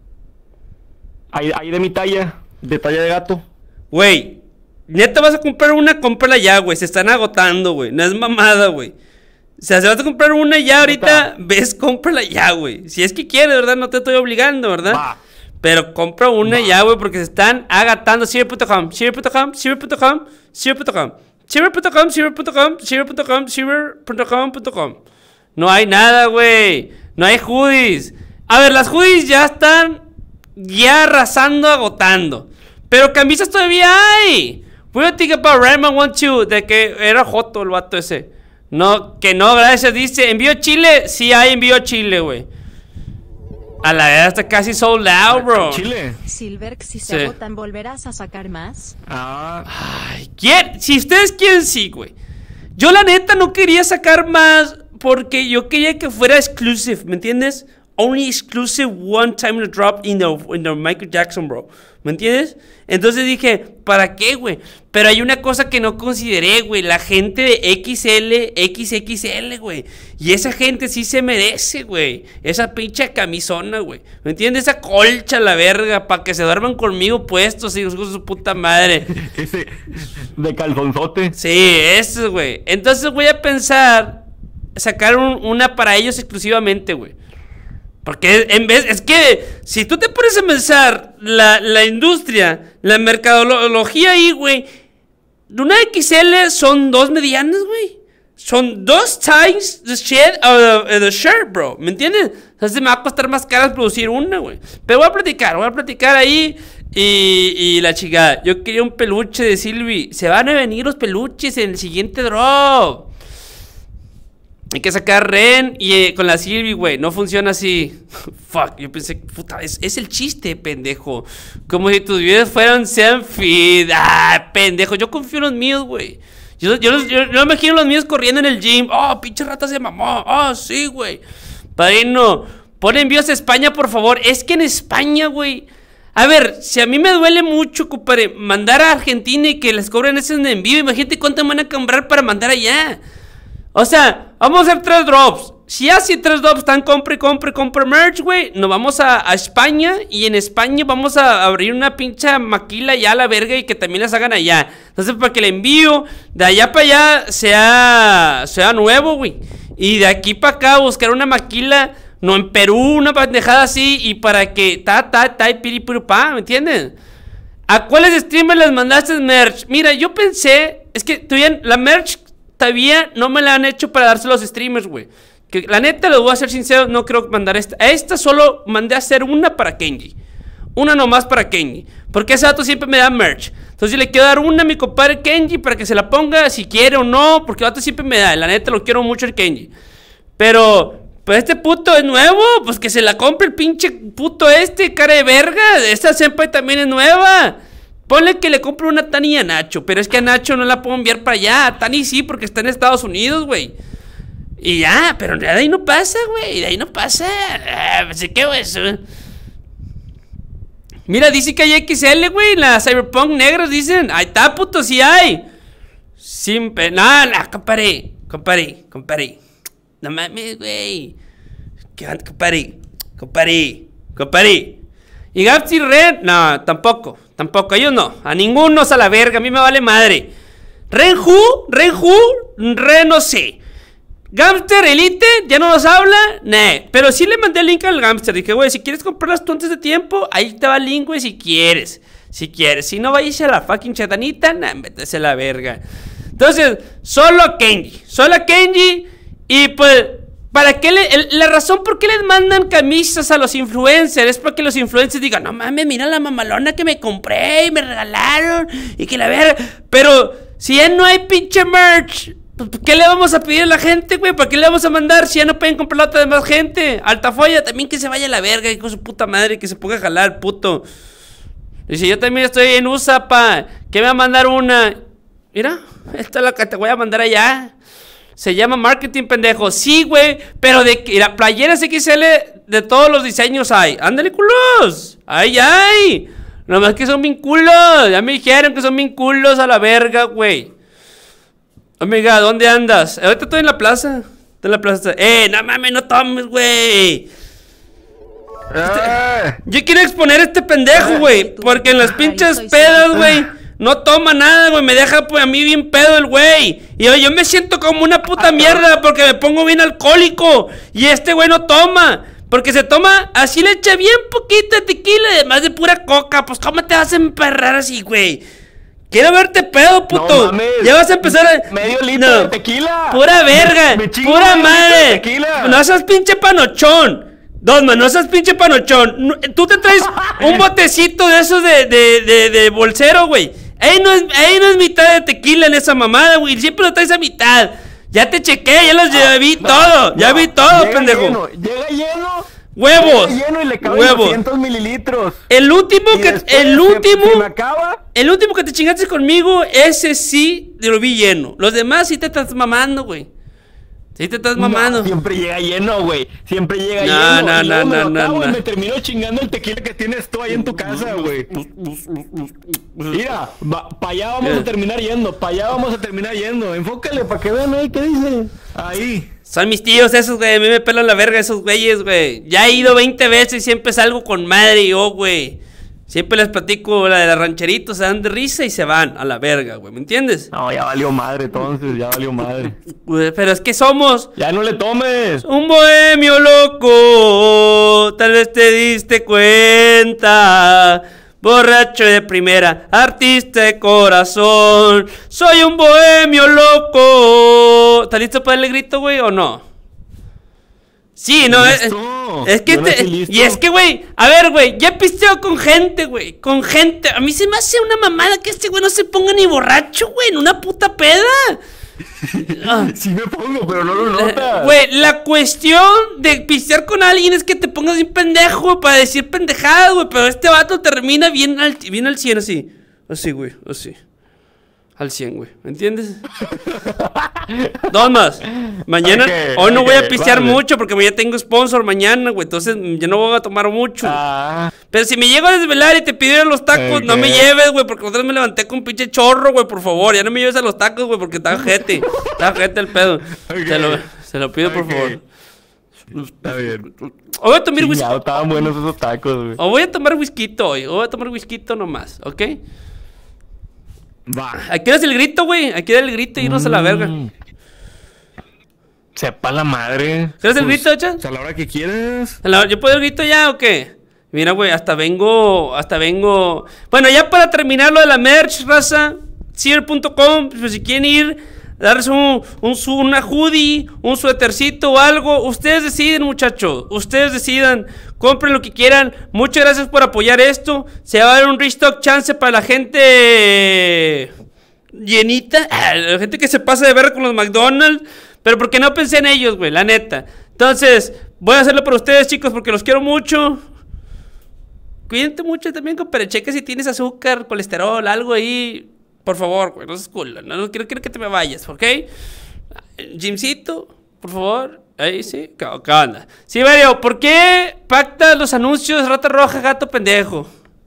hay de mi talla, de talla de gato. Güey, neta vas a comprar una, cómprala ya, güey. Se están agotando, güey. No es mamada, güey. O sea, si vas a comprar una ya ahorita, ves, cómprala ya, güey. Si es que quieres, ¿verdad? No te estoy obligando, ¿verdad? Va. Pero compra una ya, güey, porque se están agatando. Shiver.com, Shiver.com, Shiver.com, Shiver.com, Shiver.com, Shiver.com, Shiver.com, Shiver.com.com. No hay nada, güey. No hay hoodies. A ver, las hoodies ya están arrasando, agotando. Pero camisas todavía hay. Voy a think about Rayman 1-2, de que era joto el vato ese. No, que no, gracias, dice. ¿Envío Chile? Sí hay envío Chile, güey. A la verdad está casi sold out, bro. Chile. Silverx, si Sí. se agotan, ¿volverás a sacar más? Ay, si ustedes quieren, sí, güey. Yo la neta no quería sacar más porque yo quería que fuera exclusive, ¿me entiendes? Only exclusive one time in a drop in the Michael Jackson, bro. ¿Me entiendes? Entonces dije, ¿para qué, güey? Pero hay una cosa que no consideré, güey. La gente de XL, XXL, güey. Y esa gente sí se merece, güey. Esa pinche camisona, güey. ¿Me entiendes? Esa colcha, la verga. Para que se duerman conmigo puestos, hijos de su puta madre. Ese de calzonzote. Sí, eso, güey. Entonces voy a pensar sacar una para ellos exclusivamente, güey. Porque es que si tú te pones a pensar la industria, la mercadología ahí, güey, una XL son 2 medianas, güey. Son 2 times the shit of the shirt, bro. ¿Me entiendes? Entonces me va a costar más caro producir una, güey. Pero voy a platicar ahí y la chica. Yo quería un peluche de Silvi. Se van a venir los peluches en el siguiente drop. Hay que sacar Ren y con la Silvi, güey. No funciona así. Fuck, yo pensé, puta, es el chiste, pendejo. Como si tus videos sean feed. Ah, pendejo. Yo confío en los míos, güey. Yo imagino los míos corriendo en el gym. Oh, pinche rata se mamó. Oh, sí, güey. Padrino, pon envíos a España, por favor. Es que en España, güey. A ver, si a mí me duele mucho, compadre, mandar a Argentina y que les cobren ese envío, imagínate cuánto me van a comprar para mandar allá. O sea, vamos a hacer 3 drops. Si así 3 drops están compre merch, güey, nos vamos a España. Y en España vamos a abrir una pincha maquila ya a la verga y que también las hagan allá. Entonces, para que el envío de allá para allá sea nuevo, güey. Y de aquí para acá buscar una maquila, no en Perú, una pendejada así. Y para que piripurupá, ¿me entienden? ¿A cuáles streamers les mandaste merch? Mira, yo pensé, es que todavía la merch todavía no me la han hecho para dárselo a los streamers, güey. Que la neta, les voy a ser sincero, no creo mandar esta. A esta solo mandé a hacer una para Kenji. Una nomás para Kenji. Porque ese vato siempre me da merch. Entonces le quiero dar una a mi compadre Kenji para que se la ponga si quiere o no. Porque el vato siempre me da. La neta, lo quiero mucho el Kenji. Pero, pues este puto es nuevo. Pues que se la compre el pinche puto cara de verga. Esta senpai también es nueva. Ponle que le compre una Tani a Nacho. Pero es que a Nacho no la puedo enviar para allá. A Tani sí, porque está en Estados Unidos, güey. Y ya, pero de ahí no pasa, güey. De ahí no pasa. Pues qué eso. Mira, dice que hay XL, güey. La Cyberpunk negras dicen. Ahí está, puto, sí hay. Sin pena. Compadre. No mames, güey. ¿Qué onda, compadre? ¿Y Gaps y Ren? No, tampoco. Ellos no. A ninguno a la verga. A mí me vale madre. Ren no sé. Gamster Elite, ¿ya no nos habla? Nah, pero sí le mandé el link al Gamster. Dije, güey, si quieres comprarlas tú antes de tiempo, ahí te va el link, güey, si quieres. Si quieres. Si no, váyase a la fucking chatanita, nah, métese a la verga. Entonces, solo a Kenji. Solo a Kenji. Y pues, ¿para qué la razón por qué les mandan camisas a los influencers es para que los influencers digan, no mames, mira la mamalona que me compré y me regalaron y que la verga. Pero si ya no hay pinche merch, pues, ¿qué le vamos a pedir a la gente, güey? ¿Para qué le vamos a mandar si ya no pueden comprar la otra de más gente? Altafolla también que se vaya a la verga y con su puta madre que se ponga a jalar, puto. Dice, yo también estoy en USA, pa. ¿Qué me va a mandar una? Mira, esta es la que te voy a mandar allá. Se llama marketing, pendejo. Sí, güey, pero de que la playeras XL de todos los diseños hay. Ándale, culos. Ay, ay. Nomás que son bien culos. Ya me dijeron que son bien culos a la verga, güey. Amiga, ¿dónde andas? Ahorita estoy en la plaza. Estoy en la plaza. No mames, no tomes, güey. Yo quiero exponer a este pendejo, güey. Porque en las pinches pedas, güey, no toma nada, güey. Me deja pues, a mí bien pedo el güey. Y yo me siento como una puta mierda porque me pongo bien alcohólico. Y este güey no toma. Porque se toma, así le echa bien poquito de tequila, además de pura coca. Pues ¿cómo te vas a emperrar así, güey? Quiero verte pedo, puto. No mames. Ya vas a empezar a... Medio litro de tequila. Pura verga. Pura madre. No seas pinche panochón. Dosman, no seas pinche panochón. Tú te traes un botecito de esos de bolsero, güey. Ahí no es mitad de tequila en esa mamada, güey. Siempre lo traes a mitad. Ya te chequé, ya vi todo. Ya vi todo, pendejo. Llega lleno. Huevos. Llega lleno y le caben huevos. 200 mililitros. El último se me acaba. El último que te chingaste conmigo, ese sí lo vi lleno. Los demás sí te estás mamando, güey. Sí te estás mamando. No, siempre llega lleno, güey. Siempre llega lleno. No. Me termino chingando el tequila que tienes tú ahí en tu casa, güey. Mira, para allá vamos a terminar yendo. Para allá vamos a terminar yendo. Enfócale para que vean ahí qué dice. Ahí. Son mis tíos esos, güey. A mí me pelan la verga esos güeyes, güey. Ya he ido 20 veces y siempre salgo con madre yo, güey. Siempre les platico la de los rancheritos, se dan de risa y se van a la verga, güey, ¿me entiendes? No, ya valió madre entonces, ya valió madre. Pero es que somos... ¡Ya no le tomes! Un bohemio loco, tal vez te diste cuenta. Borracho de primera, artista de corazón. Soy un bohemio loco. ¿Estás listo para el grito, güey, o no? Sí, no, es que y es que, güey, a ver, güey, ya pisteo con gente, güey, con gente. A mí se me hace una mamada que este güey no se ponga ni borracho, güey, en una puta peda. Sí me pongo, pero no lo notas. Güey, la cuestión de pistear con alguien es que te pongas bien pendejo para decir pendejadas, güey, pero este vato termina bien al 100 así. Así, güey, así. Al 100, güey, ¿me entiendes? Dos más. Mañana, hoy no voy a pistear mucho porque ya tengo sponsor mañana, güey. Entonces ya no voy a tomar mucho. Pero si me llego a desvelar y te pidieron los tacos, no me lleves, güey, porque otra vez me levanté con un pinche chorro, güey, por favor. Ya no me lleves a los tacos, güey, porque está ojete. Está ojete el pedo. Se lo pido, por favor. Está bien. O voy a tomar whisky. Estaban buenos esos tacos, güey. O voy a tomar whisky hoy. O voy a tomar whisky nomás, ¿ok? Va. Aquí das el grito, güey. Aquí da el grito y irnos a la verga. Sepa la madre. ¿Quieres el grito, Cha? A la hora que quieras. ¿Yo puedo el grito ya o qué? Mira, güey, hasta vengo. Bueno, ya para terminar lo de la merch, raza, Sear.com, pues si quieren ir, darles una hoodie, un suétercito o algo, ustedes deciden, muchachos. Ustedes decidan. Compren lo que quieran. Muchas gracias por apoyar esto. Se va a dar un restock chance para la gente llenita. La gente que se pasa de ver con los McDonald's. Pero porque no pensé en ellos, güey, la neta. Entonces, voy a hacerlo por ustedes, chicos, porque los quiero mucho. Cuídate mucho también, compadre. Checa si tienes azúcar, colesterol, algo ahí. Por favor, güey, no seas culo. No quiero que te me vayas, ¿ok? Jimcito, por favor. Ahí sí, ¿qué onda? Sí, Mario, ¿por qué pactas los anuncios rata roja, gato pendejo?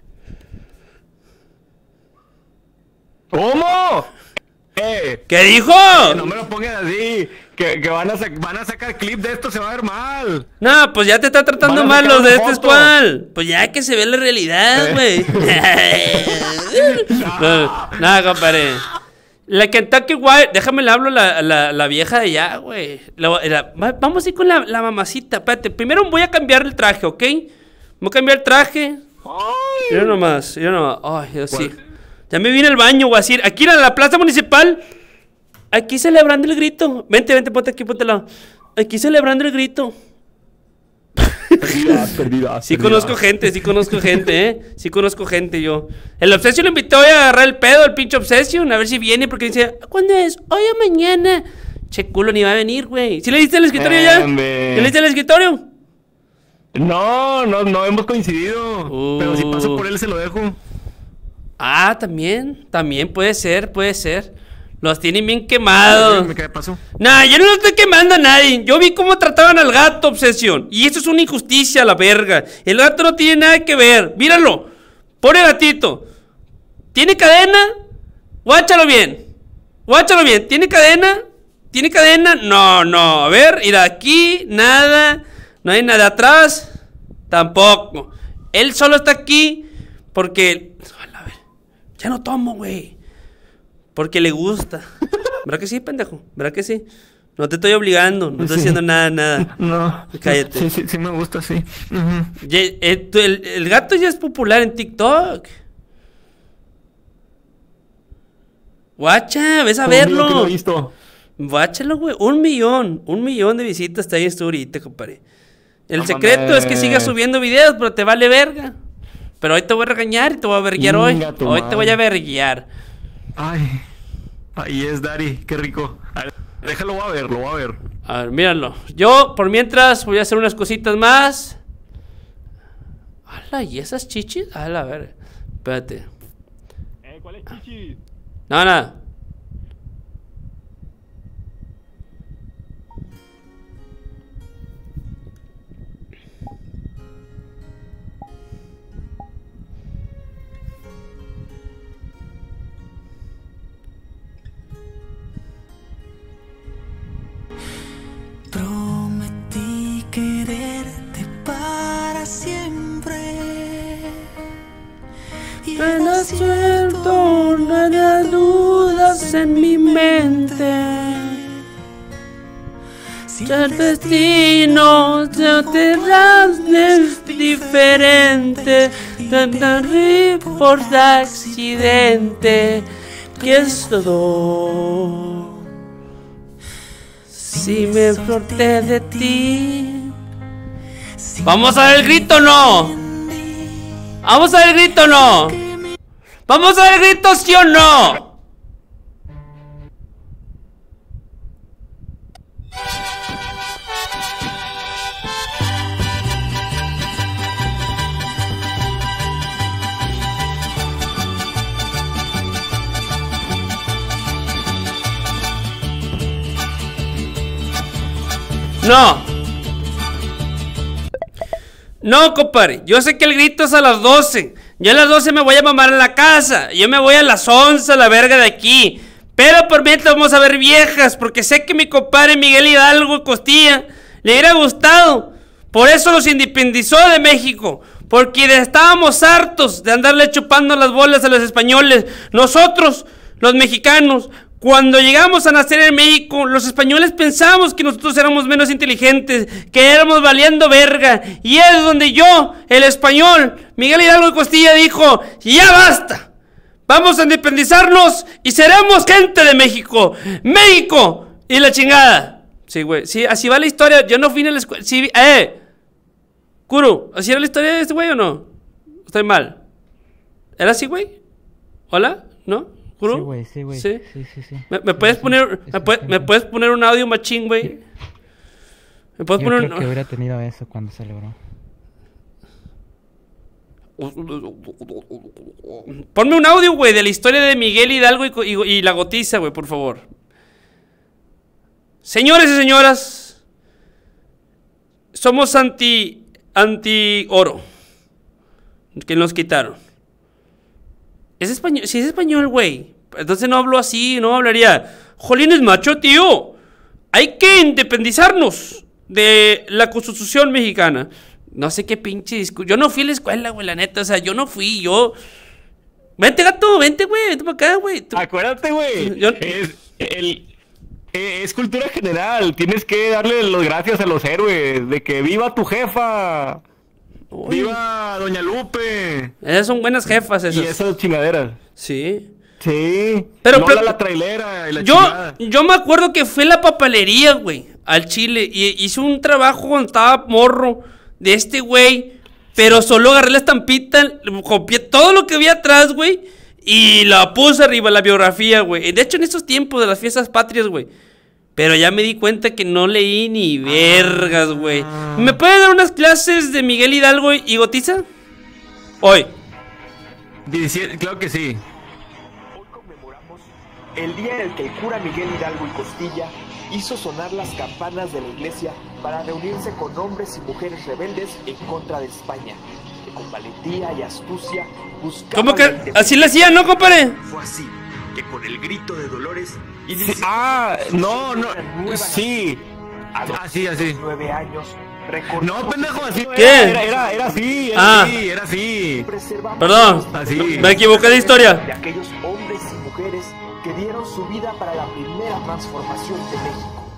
¿Cómo? ¿Qué dijo? No me lo pongas así. Que van a sacar clip de esto, se va a ver mal. No, pues ya te está tratando mal los de este squad. Pues ya que se ve la realidad, güey. No, compadre. La Kentucky Wild, déjame le hablo la vieja de allá, güey. Vamos a ir con la mamacita. Espérate, primero voy a cambiar el traje, ¿ok? Voy a cambiar el traje. Mira nomás. Ay, Dios, sí. Ya me vine al baño, Guasir. Aquí en la plaza municipal. Aquí celebrando el grito. Vente, ponte aquí, ponte al lado. Aquí celebrando el grito. Perdida. Sí conozco gente, Sí conozco gente yo. El Obsession lo invitó a agarrar el pedo, el pinche Obsession. A ver si viene, porque dice, ¿cuándo es? Hoy o mañana. Che culo, ni va a venir, güey. ¿Sí le diste el escritorio ya? ¿Le diste el escritorio? No hemos coincidido. Pero si paso por él se lo dejo. Ah, también puede ser. Los tienen bien quemados. ¿Qué pasó? Nah, yo no lo estoy quemando a nadie. Yo vi cómo trataban al gato, Obsesión. Y eso es una injusticia, la verga. El gato no tiene nada que ver. Míralo. Pobre gatito. ¿Tiene cadena? Guáchalo bien. ¿Tiene cadena? No. A ver, ir aquí, nada. No hay nada atrás. Tampoco. Él solo está aquí porque... A ver, ya no tomo, güey. Porque le gusta. ¿Verdad que sí, pendejo? ¿Verdad que sí? No te estoy obligando, no estoy haciendo nada. No. Cállate. Sí me gusta, sí. El gato ya es popular en TikTok. Guacha, ves a verlo. Que lo he visto. Guáchalo, güey. 1 millón de visitas está ahí ahorita, compadre. El secreto es que sigas subiendo videos, pero te vale verga. Pero hoy te voy a regañar y te voy a verguiar hoy. Hoy te voy a verguiar. Ay, ahí es, Dari, qué rico. A ver, déjalo, lo voy a ver. A ver, míralo. Yo, por mientras, voy a hacer unas cositas más. ¡Hala! ¿Y esas chichis? ¡Hala! A ver, espérate. ¿Cuál es chichis? No, nada. Prometí quererte para siempre. Y no siento nada dudas en mi mente. El destino te es diferente. Por accidente. Que es todo. Si me corté de ti. ¿Vamos a ver el grito o no? ¿Vamos a ver el grito o no? ¿Vamos a ver el grito sí o no? No, compadre, yo sé que el grito es a las 12. Yo a las 12 me voy a mamar en la casa. Yo me voy a las 11 a la verga de aquí. Pero por mientras vamos a ver viejas, porque sé que mi compadre Miguel Hidalgo Costilla le hubiera gustado. Por eso los independizó de México, porque estábamos hartos de andarle chupando las bolas a los españoles. Nosotros, los mexicanos, cuando llegamos a nacer en México, los españoles pensamos que nosotros éramos menos inteligentes, que éramos valiendo verga. Y es donde yo, el español, Miguel Hidalgo Costilla, dijo: ¡ya basta! Vamos a independizarnos y seremos gente de México. ¡México! Y la chingada. Sí, güey. Sí, así va la historia. Yo no fui en la escuela. Sí, Kuro, ¿así era la historia de este güey o no? Estoy mal. ¿Era así, güey? ¿Hola? ¿No? ¿Kuro? Sí, güey. ¿Sí? Sí. ¿Me puedes poner, me puedes poner un audio machín, güey? ¿Me puedes Yo poner creo que hubiera tenido eso cuando celebró. Ponme un audio, güey, de la historia de Miguel Hidalgo y la gotiza, güey, por favor. Señores y señoras, somos anti-oro. Que nos quitaron. Es español, si es español, güey. Entonces no hablo así, no hablaría. Jolines, macho, tío. Hay que independizarnos de la Constitución mexicana. No sé qué pinche discurso. Yo no fui a la escuela, güey, la neta. O sea, yo no fui, Vente, gato, vente, güey. Vente para acá, güey. Acuérdate, güey. Es cultura general. Tienes que darle las gracias a los héroes. De que viva tu jefa. Uy. ¡Viva Doña Lupe! Esas son buenas jefas esas. Y esas chingaderas. Sí. Sí. Pero, no la trailera y la chingada. Yo me acuerdo que fue la papelería, güey, al Chile. Y hice un trabajo cuando estaba morro de este güey. Pero solo agarré la estampita, copié todo lo que había atrás, güey. Y la puse arriba, la biografía, güey. De hecho, en estos tiempos de las fiestas patrias, güey. Pero ya me di cuenta que no leí ni vergas, güey. ¿Me puede dar unas clases de Miguel Hidalgo y Gotiza? Hoy. 17, claro que sí. Hoy conmemoramos el día en el que el cura Miguel Hidalgo y Costilla hizo sonar las campanas de la iglesia para reunirse con hombres y mujeres rebeldes en contra de España, que con valentía y astucia buscaban... ¿Cómo que? Así le hacían, ¿no, compadre? Fue así, que con el grito de Dolores... Sí, no, sí. Así. 9 años... No, pendejo, así. ¿Qué? Era así, era así. Perdón, así. Me equivoqué de historia. De aquellos hombres y mujeres que dieron su vida para la primera transformación de México.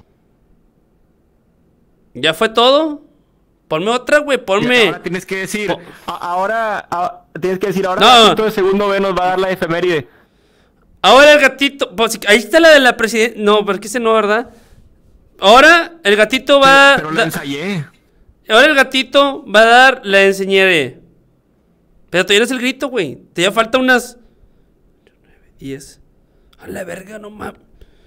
¿Ya fue todo? Ponme otra, güey, ponme. Ahora tienes que decir. Ahora tienes que decir. Ahora No. el gatito de segundo B nos va a dar la efeméride. Ahora el gatito. Pues, ahí está la de la presidenta. No, pero es que ese no, ¿verdad? Ahora el gatito va. Pero la ensayé. Ahora el gatito va a dar la enseñaré. Pero todavía no es el grito, güey. Te ya falta unas 10. A la verga, no mames.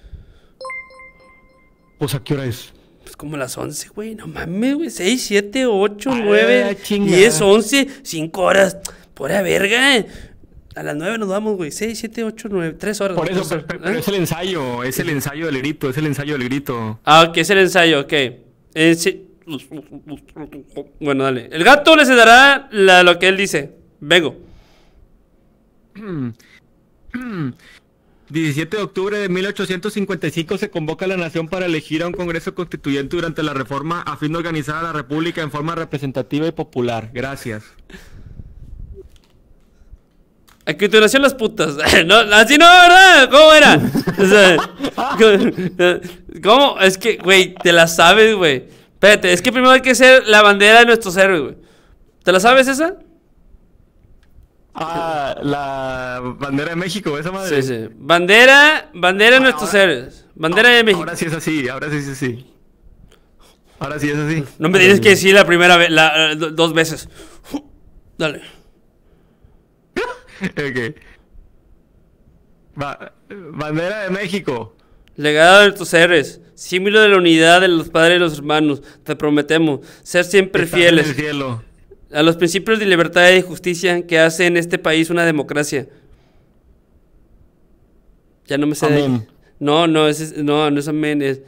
Pues ¿a qué hora es? Pues como las 11, güey. No mames, güey. 6, 7, 8, Ay, 9, chingada. 10, 11, 5 horas. Pura verga. A las 9 nos vamos, güey. 6, 7, 8, 9, 3 horas. Por eso, 3 pero horas. es el ensayo. Es el ensayo del grito. Es el ensayo del grito. Ah, ok, es el ensayo, ok. Bueno, dale. El gato le dará lo que él dice. Vengo. 17 de octubre de 1855 se convoca a la nación para elegir a un congreso constituyente durante la reforma a fin de organizar a la república en forma representativa y popular. Gracias. A continuación las putas. No, así no, ¿verdad? ¿Cómo era? O sea, ¿cómo? Es que, güey, te la sabes, güey. Espérate, es que primero hay que ser la bandera de nuestros héroes, güey. ¿Te la sabes esa? Ah, la bandera de México, esa madre. Sí, sí. Bandera de nuestros héroes. Bandera de México. Ahora sí es así, ahora sí es así. Ahora sí es así. No me tienes que decir la primera vez, dos veces. Dale. Ok. Bandera de México. Legado de tus héroes, símbolo de la unidad de los padres y los hermanos, te prometemos ser siempre Estás fieles en el cielo. a los principios de libertad y justicia que hacen este país una democracia. Ya no me sé. Amén. No es amén, es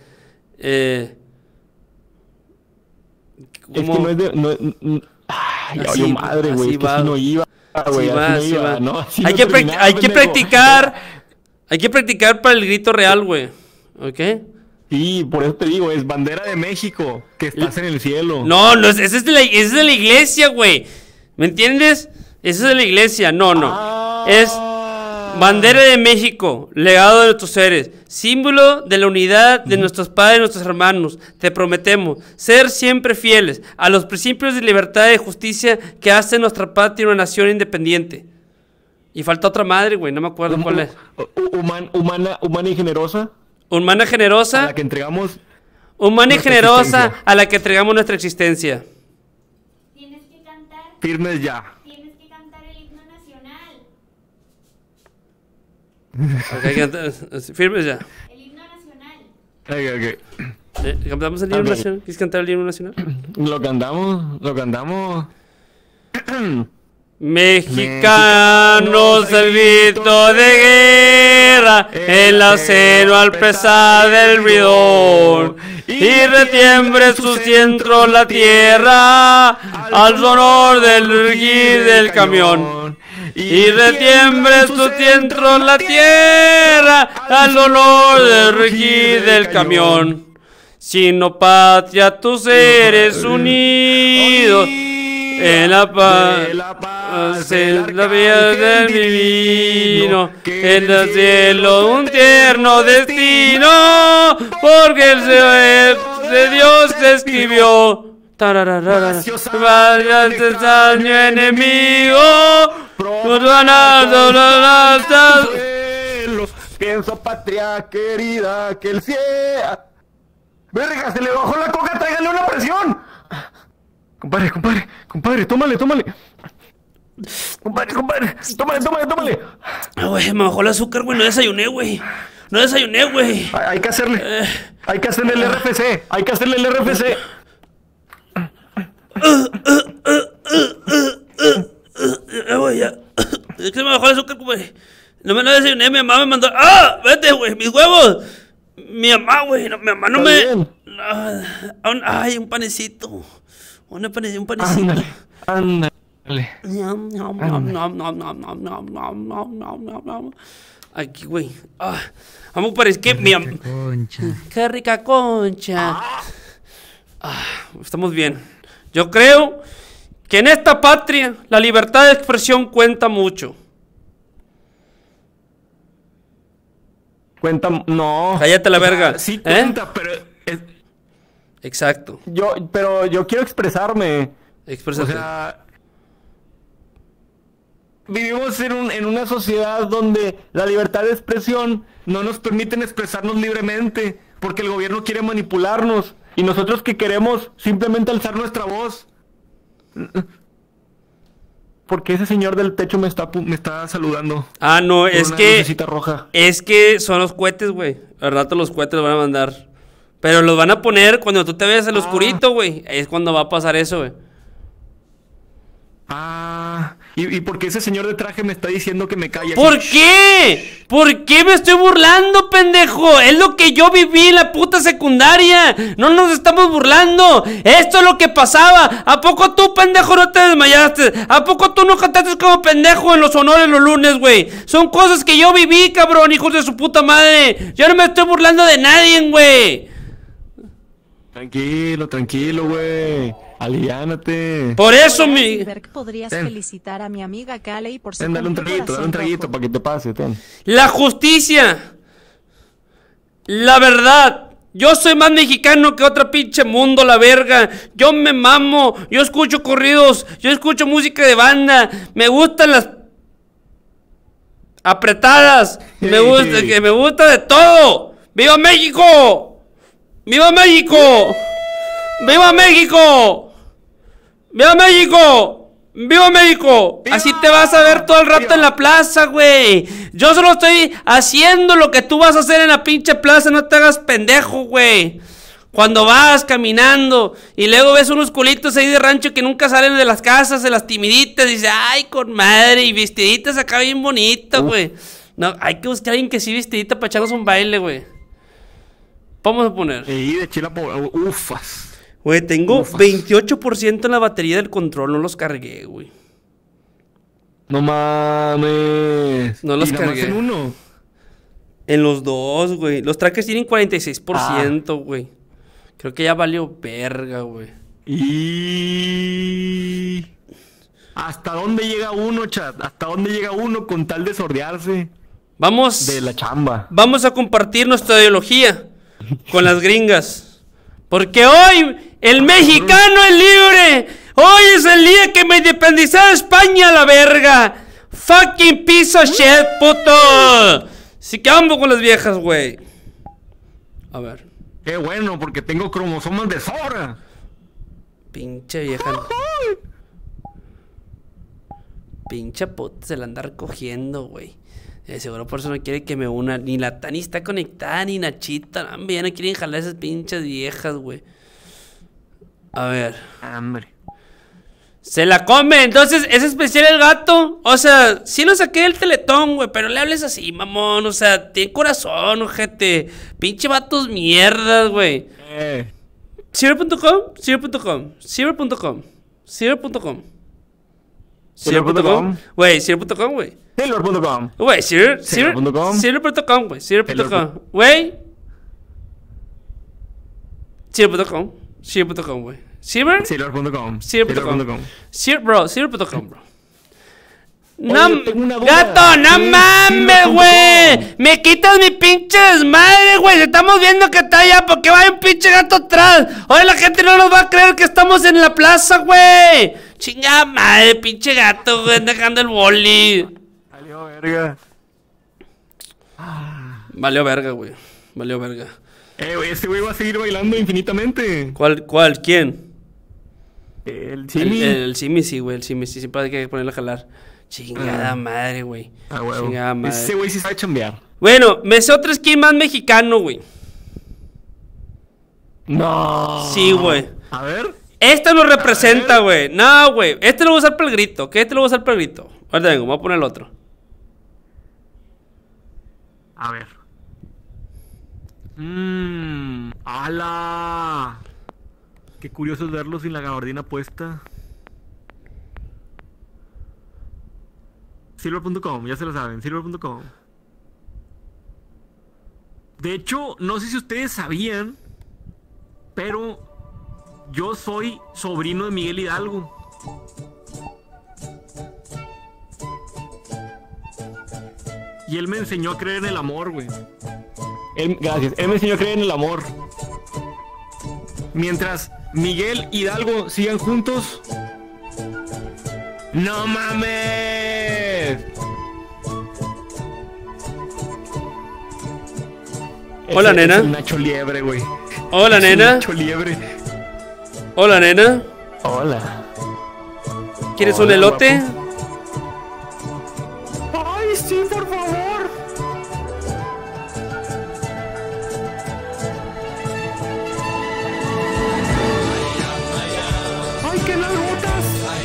Es que no es de... Ay, Así, valió madre, güey. así Es que va. así no iba, güey. Sí va, Así sí no iba, va. ¿no? Así Hay no que terminaba, hay que pendejo. practicar. Hay que practicar para el grito real, güey. ¿Ok? Sí, por eso te digo, es bandera de México, que estás en el cielo. No, ese es de la iglesia, güey. ¿Me entiendes? Ese es de la iglesia. No. Es bandera de México, legado de nuestros seres, símbolo de la unidad de nuestros padres y nuestros hermanos. Te prometemos ser siempre fieles a los principios de libertad y de justicia que hacen nuestra patria una nación independiente. Y falta otra madre, güey, no me acuerdo cuál es. Humana y generosa. Humana generosa. A la que entregamos. Humana y nuestra generosa existencia. a la que entregamos nuestra existencia. Tienes que cantar, Firmes ya. tienes que cantar el himno nacional. Ok, firmes ya. El himno nacional. Ok. ¿Cantamos el himno Ok. nacional? ¿Quieres cantar el himno nacional? Lo cantamos. Mexicanos, el grito de guerra, el acero al pesar del bridón, y retiembre su centro la tierra, al sonor del rugir del camión. Y retiembre su centro la tierra, al olor del rugir del camión. Sino patria, tus seres unidos, en la paz, en la vida del divino, en el cielo un tierno destino, porque el ser de Dios se escribió. Daño enemigo. Pienso patria querida que el cielo. Verga, se le bajó la coca, tráigale una presión. Compadre, tómale. Compadre, tómale. Ah, güey, me bajó el azúcar, güey, no desayuné, güey. Hay que hacerle el RFC, Güey, ya. Es que me bajó el azúcar, güey. No me lo desayuné, mi mamá me mandó. ¡Ah! Vete, güey, mis huevos. Mi mamá, güey, mi mamá no me. Ay, un panecito. Un panecito. Ándale. Aquí, güey. Vamos, parece que mi mamá. Qué rica concha. Estamos bien. Yo creo que en esta patria la libertad de expresión cuenta mucho. No. Cállate la verga. Sí cuenta, pero exacto. Pero yo quiero expresarme. Expresate. O sea, vivimos en una sociedad donde la libertad de expresión no nos permiten expresarnos libremente, porque el gobierno quiere manipularnos y nosotros que queremos simplemente alzar nuestra voz. Porque ese señor del techo me está saludando. No, es que lucecita roja. Es que son los cohetes, güey. Al rato los cohetes los van a mandar. Pero los van a poner cuando tú te veas el oscurito, güey. Es cuando va a pasar eso, güey. ¿Y por qué ese señor de traje me está diciendo que me calle? ¿Por qué? ¿Por qué me estoy burlando, pendejo? Es lo que yo viví en la puta secundaria. No nos estamos burlando. Esto es lo que pasaba. ¿A poco tú, pendejo, no te desmayaste? ¿A poco tú no cantaste como pendejo en los honores los lunes, güey? Son cosas que yo viví, cabrón, hijos de su puta madre. Yo no me estoy burlando de nadie, güey. Tranquilo, güey. Aliviánate. Por eso, podrías felicitar a mi amiga Kalei por su dale un traguito para que te pase, ten. La justicia. La verdad. Yo soy más mexicano que otra pinche mundo, la verga. Yo me mamo. Yo escucho corridos. Yo escucho música de banda. Me gustan las apretadas. Me gusta de todo. ¡Viva México! ¡Viva México! ¡Viva México! ¡Viva México! ¡Viva México! Así te vas a ver todo el rato en la plaza, güey. Yo solo estoy haciendo lo que tú vas a hacer en la pinche plaza. No te hagas pendejo, güey. Cuando vas caminando y luego ves unos culitos ahí de rancho que nunca salen de las casas, de las timiditas, y dices, ay, con madre, y vestiditas acá bien bonito, güey. No, hay que buscar a alguien que sí vestidita para echarnos un baile, güey. Vamos a poner. De chila, ufas. Güey, tengo 28% en la batería del control. No los cargué, güey. No mames. No los cargué. ¿En uno? En los dos, güey. Los trackers tienen 46%, güey. Creo que ya valió verga, güey. Y... ¿hasta dónde llega uno, chat? ¿Hasta dónde llega uno con tal de sordearse? Vamos... de la chamba. Vamos a compartir nuestra ideología con las gringas. Porque hoy el mexicano es libre. Hoy es el día que me independicé de España, la verga. Fucking piece of shit, puto. Sí que amo con las viejas, güey. A ver. Qué bueno, porque tengo cromosomas de sobra. Pinche vieja. Pinche puta, se la anda recogiendo, güey. Seguro por eso no quiere que me una. Ni la Tani está conectada, ni Nachita. También no quieren jalar esas pinches viejas, güey. A ver. Hambre. Se la come. Entonces, ¿es especial el gato? O sea, sí lo saqué del Teletón, güey. Pero le hables así, mamón. O sea, tiene corazón, ojete. Pinche vatos mierdas, güey. Ciber.com. Ciber.com. Güey, Ciber.com, güey. Silver.com. Güey, Silver.com. Silver.com, güey. Silver.com. Güey. Silver.com. Silver.com, güey. Silver. Silver.com. Silver.com. Silver.com, bro. No, Oye, tengo una duda. gato, no Sí, mames, sí, güey. Me quitas mi pinche desmadre, güey. Estamos viendo que está allá. ¿Por qué va un pinche gato atrás? Oye, la gente no nos va a creer que estamos en la plaza, güey. Chingada madre, pinche gato, güey. Dejando el boli. Valió verga. Valió verga, güey. Valió verga. Güey, este güey va a seguir bailando infinitamente. ¿Cuál? ¿Quién? El Simi. El Simi, sí, güey. El Simi, sí. Siempre hay que ponerlo a jalar. Chingada madre, güey. Ah, huevo. Chingada madre. Ese güey sí sabe chambear. Bueno, me sé otro skin más mexicano, güey. No. Sí, güey. A ver. Este nos representa, güey. No, güey. Este lo voy a usar para el grito. ¿Qué? Este lo voy a usar para el grito. Ahorita vengo, voy a poner el otro. A ver. ¡Hala! Qué curioso es verlo sin la gabardina puesta. Silver.com, ya se lo saben, silver.com. De hecho, no sé si ustedes sabían, pero yo soy sobrino de Miguel Hidalgo. Y él me enseñó a creer en el amor, güey. Gracias, él me enseñó a creer en el amor. Mientras Miguel Hidalgo sigan juntos. ¡No mames! Hola, nena. Es un Nacho Liebre, güey. Hola, Es nena. un Nacho Liebre. Hola, nena. Hola. ¿Quieres Hola, un elote? guapo. ¡Ay, sí, por favor! ¡Ay, qué nalgotas!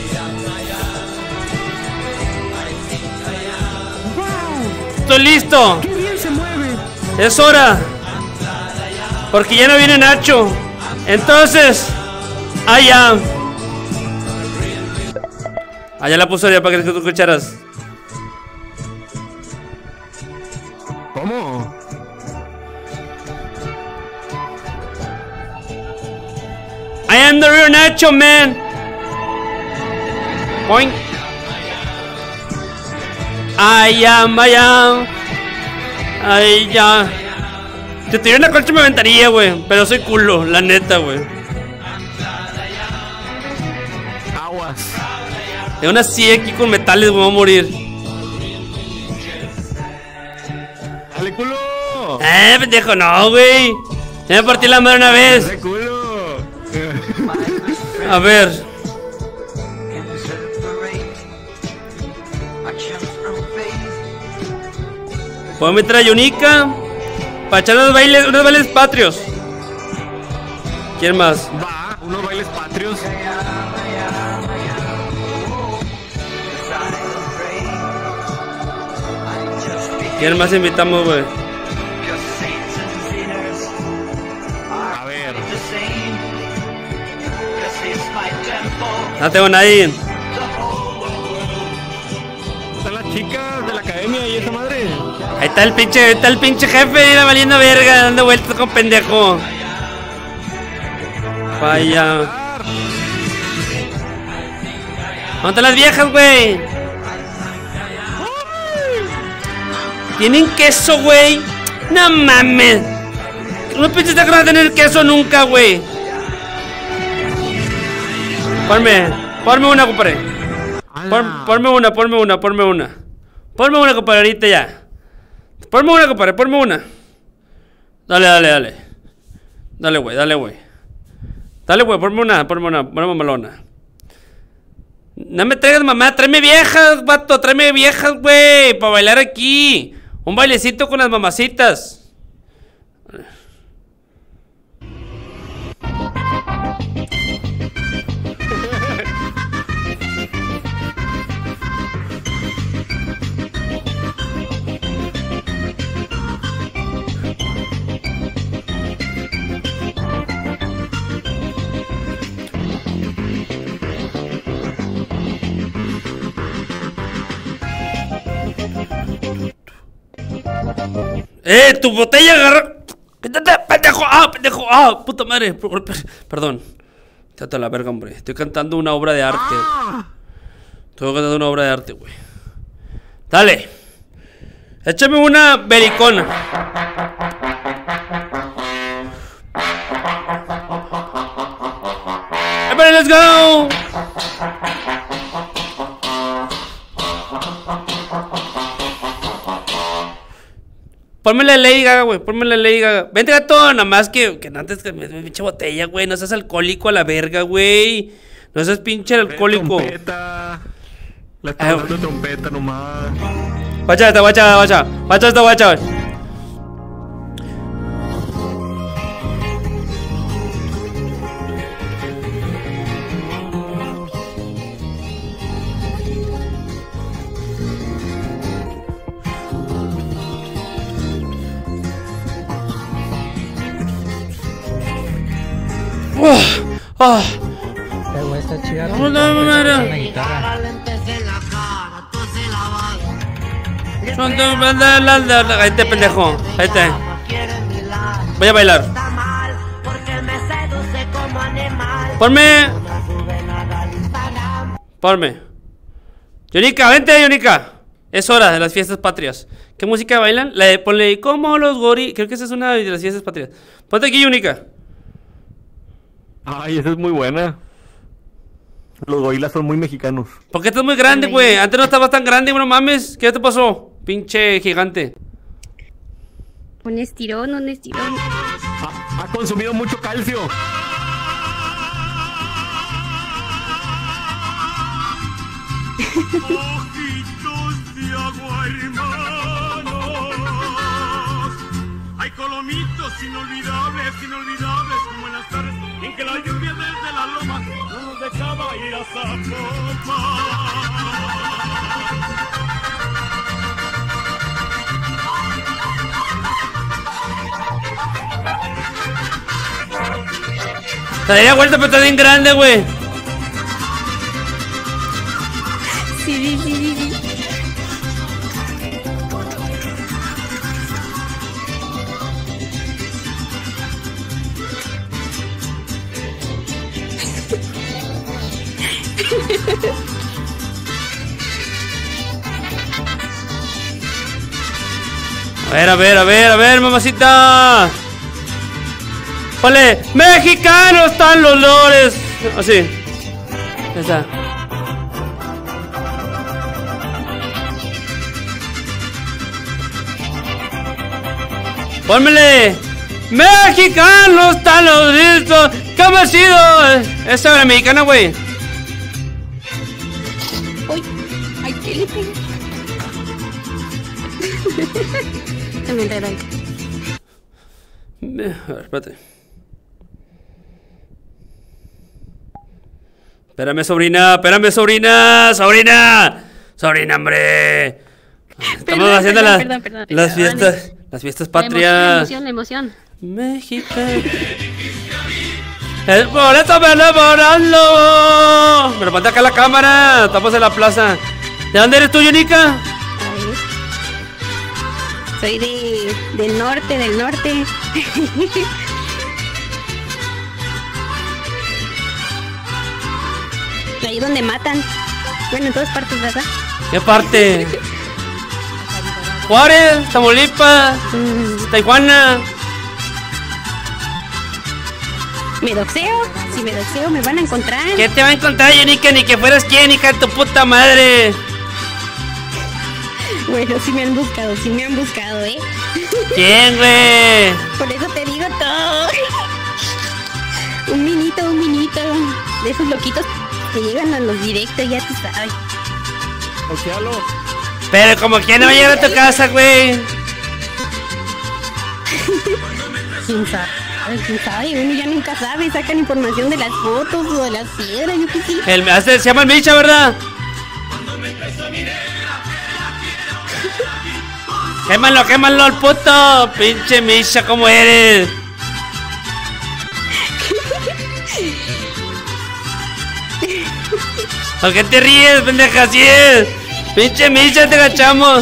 ¡Wow! ¡Estoy listo! ¡Qué bien se mueve! ¡Es hora! Porque ya no viene Nacho. Entonces, allá. Allá la puso ya para que tú escucharas. ¿Cómo? I am the real Nacho, man. Point. I am. Ay, ya. Si tuviera una colcha me aventaría, güey. Pero soy culo, la neta, güey. Aguas. De una así aquí con metales, güey, voy a morir. ¡Dale, culo! Pendejo, no, güey. Ya me partí la madre una vez. ¡Dale, culo! A ver. Puedo meter a Yunica para echar unos bailes patrios. ¿Quién más? Va, unos bailes patrios. ¿Quién más invitamos, güey? A ver. No tengo nadie. Están las chicas de la academia y esa madre. Ahí está el pinche jefe, ir valiendo verga, dando vueltas con pendejo. Vaya. ¿Dónde están las viejas, güey? ¿Tienen queso, güey? No mames. No pensaste que no va a tener queso nunca, güey. Ponme una, compadre. Ponme una. Ponme una, compadre, ahorita ya. Ponme una, compadre, ponme una. Dale. Dale, güey. Dale, güey, ponme una mamalona. No me traigas mamá, tráeme viejas, vato, tráeme viejas, güey, para bailar aquí. Un bailecito con las mamacitas. Tu botella agarra. Pendejo, pendejo, puta madre. Perdón. Trata la verga, hombre. Estoy cantando una obra de arte. Estoy cantando una obra de arte, güey. Dale. Échame una belicona. Everybody, let's go. Ponme la Lady Gaga, güey. Ponme la Lady Gaga. Vente, gato. Nada más que antes que me pinche botella, güey. No seas alcohólico a la verga, güey. No seas pinche alcohólico. Trompeta. La está dando trompeta nomás. Guacha esta, guacha. Guacha esta, guacha. Güey, está chida. No, Una guitarra. Ahí te, pendejo. Ahí te. Voy a bailar. Ponme. Yonica, vente, Yonica. Es hora de las fiestas patrias. ¿Qué música bailan? La de ponle como los goris. Creo que esa es una de las fiestas patrias. Ponte aquí, Yonica. Ay, esa es muy buena. Los gorilas son muy mexicanos. ¿Por qué estás muy grande, güey? Antes no estabas tan grande, güey, no mames. ¿Qué te pasó? Pinche gigante. Un estirón. Ha consumido mucho calcio. Ojitos de agua, hermanos. Hay colomitos inolvidables como en las tardes en que la lluvia desde la loma no nos dejaba ir a Zapopan. Te daría vuelta, pero está bien grande, güey. Sí. A ver, mamacita. Ponle, mexicanos están los lores. Así. Ya está. Pónmele, mexicanos están los listos. ¿Cómo ha sido? Esa era mexicana, güey. Ay, ¿qué le pegué? También te doy. A ver, espérate. Espérame, sobrina. Sobrina, hombre. Estamos haciendo las fiestas patrias. La emoción. México. El boleto me enamorando. Pero ponte acá la cámara. Estamos en la plaza. ¿De dónde eres tú, Yonica? Soy del norte. Ahí donde matan. Bueno, en todas partes, ¿verdad? ¿Qué parte? Juárez, Tamaulipas, Tijuana. ¿Me doxeo? Si me doxeo me van a encontrar. ¿Qué te va a encontrar, Yonica? Ni que fueras quién, hija de tu puta madre. Bueno, sí me han buscado, ¿eh? ¿Quién, güey? Por eso te digo todo. Un minito. De esos loquitos que llegan a los directos, ya tú sabes. Ocealo. Pero como quién no va a llegar a tu casa, güey. ¿Quién sabe? Uno ya nunca sabe. Sacan información de las fotos o de las piedras, yo qué sé. Se llama el Micha, ¿verdad? Quémalo al puto. Pinche Misha, ¿cómo eres? ¿Por qué te ríes, pendeja? Así es. Pinche Misha, te agachamos.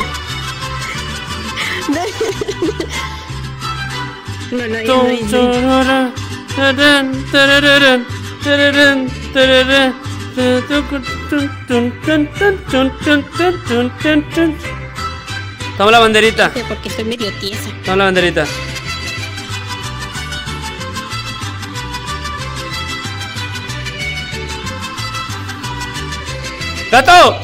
Toma la banderita. Porque estoy medio tiesa. Toma la banderita. ¡Gato!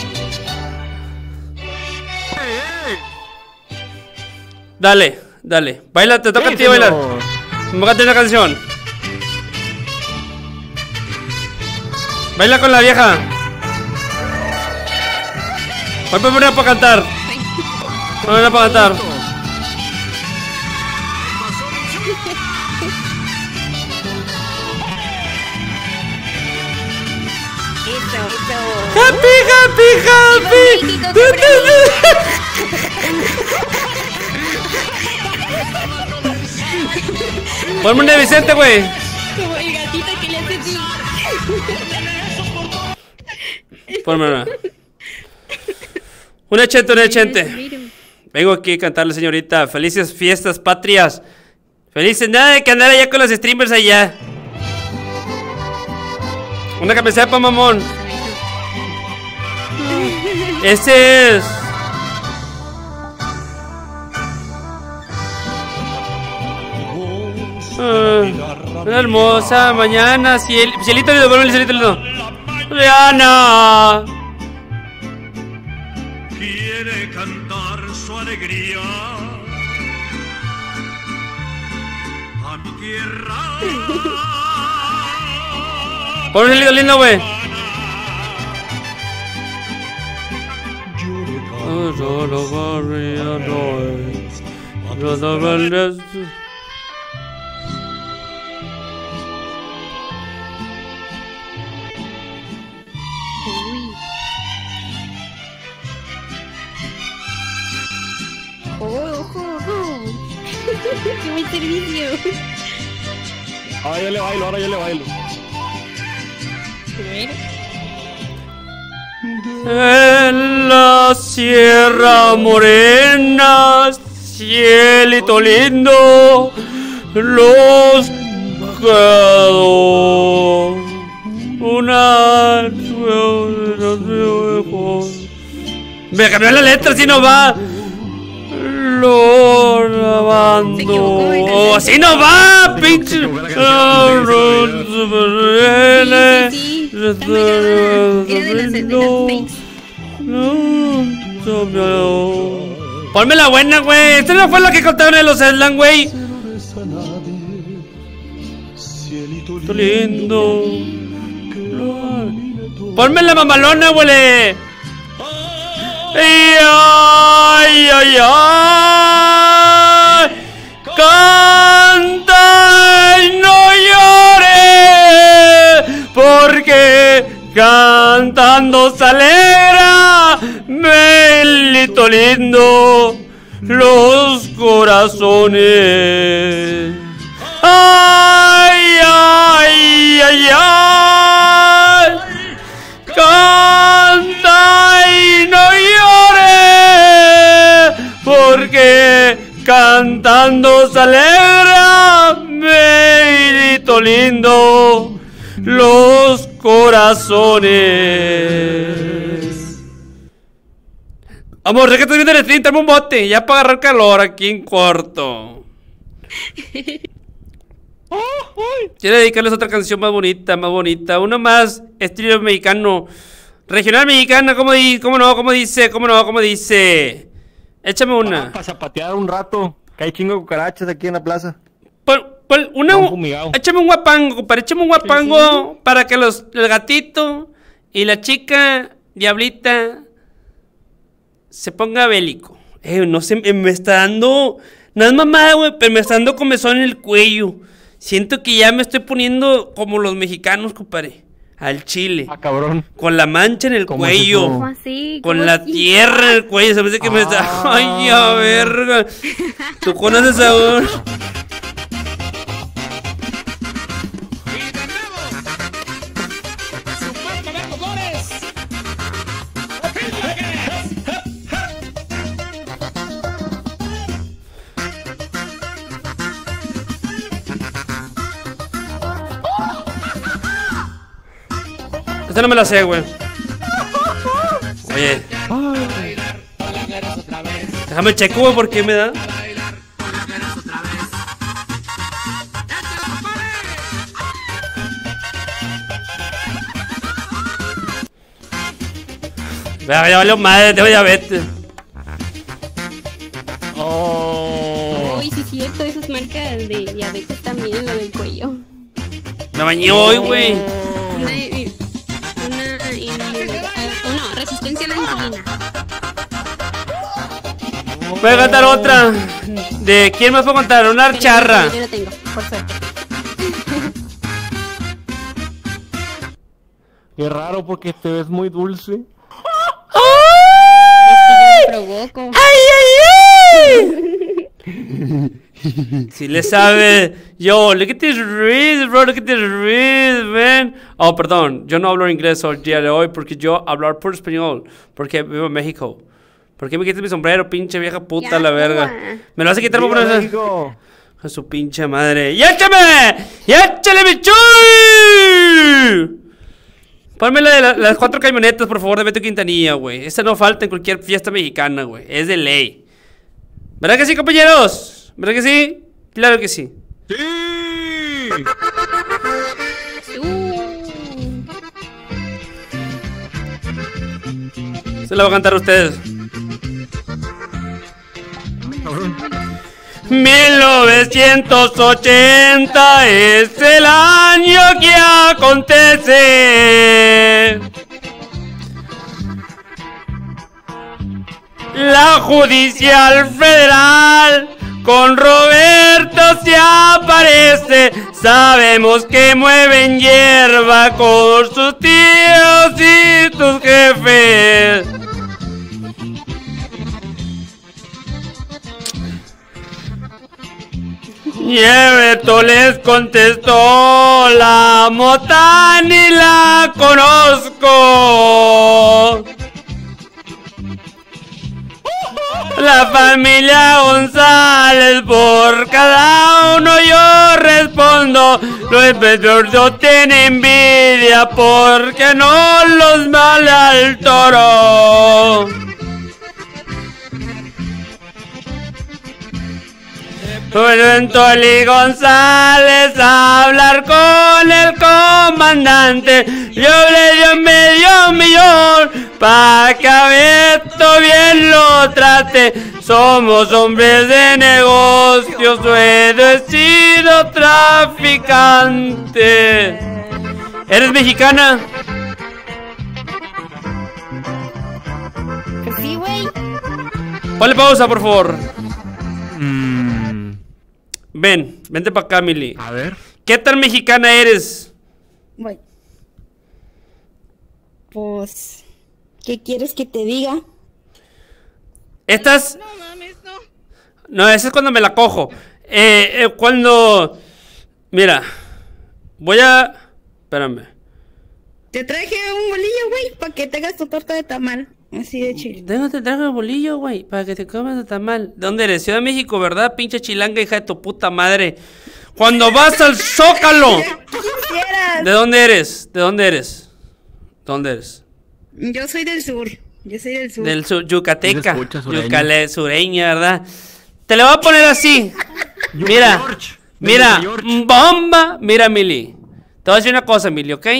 Dale, dale. Baila, te toca a ti bailar. Me voy a tener la canción. Baila con la vieja. Voy a poner para cantar. Voy a poner para cantar. ¡Happy, happy, happy! Ponme una de Vicente, güey. Como el gatito que le hace así. Ponme una. Una chente, una chente. Vengo aquí a cantarle, señorita. Felices fiestas patrias. Felices, nada de que andar allá con los streamers allá. Una que me sepa, mamón. Ese es. Una hermosa mañana. Cielito lindo, ponme el cielito lindo. Rihanna. Quiere cantar su alegría a mi tierra. Ponme el cielito lindo, güey. ¡Qué buen servicio! Ahora yo le bailo, ahora yo le bailo. En la Sierra Morena, cielito lindo, los quedó una. Me cambió la letra, si no va. Lo lavando. Así no va, pinche. Ponme la buena, güey. Esta no fue la que contaron en los Slam, güey. Cielito lindo. Ponme la mamalona, güey. Ay, ay, ay, ay. Canta y no llores, porque cantando se alegra, Melito lindo, los corazones. Ay, ay, ay, ay. Canta y no llores, porque cantando se alegra, Melito lindo, los corazones. Amor, ya que estoy viendo el stream, dame un bote, ya para agarrar calor aquí en corto. Quiero dedicarles otra canción más bonita, Uno más, estilo mexicano, regional mexicano, ¿cómo dice? Échame una. Para zapatear un rato, que hay chingo de cucarachas aquí en la plaza. Échame un guapango, compadre, échame un guapango, sí. Para que el gatito y la chica diablita se ponga bélico. No sé, me está dando, no es mamada, güey, pero me está dando comezón en el cuello. Siento que ya me estoy poniendo como los mexicanos, compadre. Al chile. Ah, cabrón. Con la mancha en el cuello. ¿Cómo así? Con la tierra en el cuello. Se me dice que me está. Ay, a verga. ¿Tú conoces a uno? Esa no me la sé, güey. Oye. Déjame checo, güey, ¿por qué me da? Ya valió madre, tengo diabetes. Uy, sí es cierto, esas marcas de diabetes también, lo del cuello. Me bañé hoy, güey. Una resistencia a la insulina. Voy a cantar otra. ¿De quién más puedo contar? Una charra. Yo lo tengo, por suerte. Qué raro porque te ves muy dulce. Es que yo me provoco. Si le sabe. Yo, look at this read, bro, look at this read, man. Oh, perdón, yo no hablo inglés el día de hoy porque yo hablo por español. Porque vivo en México. ¿Por qué me quitas mi sombrero, pinche vieja puta, la verga? Me lo vas a quitar por poner a su pinche madre. ¡Y échame! ¡Y échale, mi chuy! Ponme la de las 4 camionetas, por favor, de Beto Quintanilla, güey. Esa no falta en cualquier fiesta mexicana, güey. Es de ley. ¿Verdad que sí, compañeros? ¿Verdad que sí? Claro que sí. ¡Sí! Se la va a cantar a ustedes. 1980 es el año que acontece. La Judicial Federal con Roberto se aparece. Sabemos que mueven hierba con sus tíos y tus jefes. Y Everton les contestó: la mota ni la conozco. La familia González, por cada uno yo respondo. Los petróleo tienen envidia porque no los vale al toro. Bueno, Toli González a hablar con el comandante. Yo le dio medio millón pa' que a Beto bien lo trate. Somos hombres de negocios, yo he sido traficante. ¿Eres mexicana? Pues sí, güey. Ponle pausa, por favor. Vente para acá, Mili. A ver. ¿Qué tan mexicana eres? Bueno. Pues, ¿qué quieres que te diga? Estas... No mames, no. No, esa es cuando me la cojo. Cuando... Mira. Voy a... Espérame. Te traje un bolillo, güey, para que te hagas tu torta de tamal. Así de chile. Te traje el bolillo, güey, para que te comas el tamal. ¿De dónde eres? Ciudad de México, ¿verdad? Pinche chilanga, hija de tu puta madre. Cuando vas al Zócalo. ¿De dónde eres? ¿De dónde eres? ¿Dónde eres? Yo soy del sur. Del sur, yucateca. Sureña, ¿verdad? Te lo voy a poner así. Mira, bomba. Mira, Mili. Te voy a decir una cosa, Mili, ¿ok?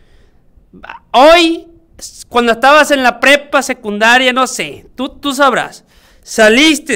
Hoy, cuando estabas en la prepa, secundaria, no sé, tú sabrás. Saliste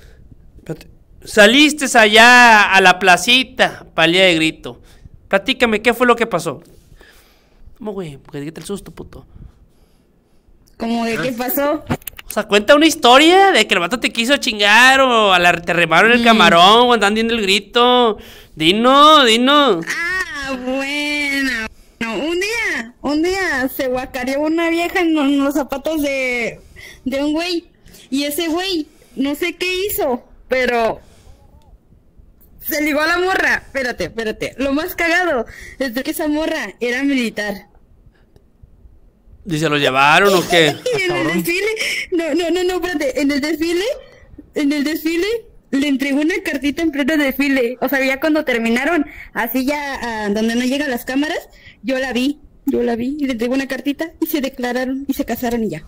allá a la placita para el día de grito. Platícame, ¿qué fue lo que pasó? ¿Cómo, güey? Porque qué te el susto, puto. ¿Cómo de qué pasó? O sea, cuenta una historia de que el vato te quiso chingar o te remaron el camarón o andan dando el grito. Dino. Ah, bueno. Un día se guacareó una vieja en los zapatos de un güey. Y ese güey, no sé qué hizo, pero se ligó a la morra. Espérate. Lo más cagado es que esa morra era militar. ¿Y se lo llevaron o qué? Y en el desfile, no, espérate, en el desfile le entregó una cartita en pleno desfile. O sea, ya cuando terminaron, así ya donde no llegan las cámaras, yo la vi. Yo la vi y le entregó una cartita y se declararon y se casaron y ya.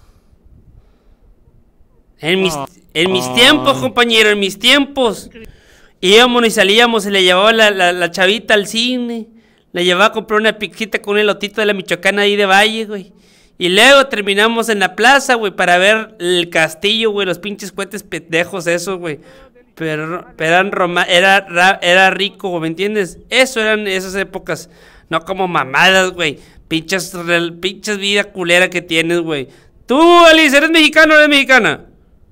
En mis tiempos, compañero, en mis tiempos. Íbamos y salíamos y le llevaba la chavita al cine. Le llevaba a comprar una pizzita con un elotito de la Michoacana ahí de Valle, güey. Y luego terminamos en la plaza, güey, para ver el castillo, güey, los pinches cohetes pendejos esos, güey. Pero era rico, güey, ¿me entiendes? Eso eran esas épocas. No como mamadas, güey. Pinches vida culera que tienes, güey. Tú, Alice, ¿eres mexicano o eres mexicana?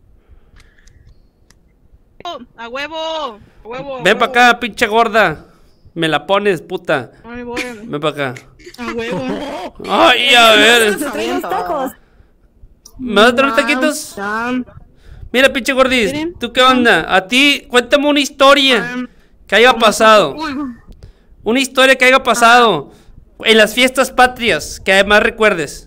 ¡A huevo! ¡A huevo! Ven para acá, pinche gorda. Me la pones, puta. Ay, voy. Ven para acá. ¡A huevo! Ay, a ver. tacos. ¿Me vas a traer taquitos? Mira, pinche gordis, ¿tú qué onda? A ti, cuéntame una historia que haya pasado. Una historia que haya pasado en las fiestas patrias, que además recuerdes.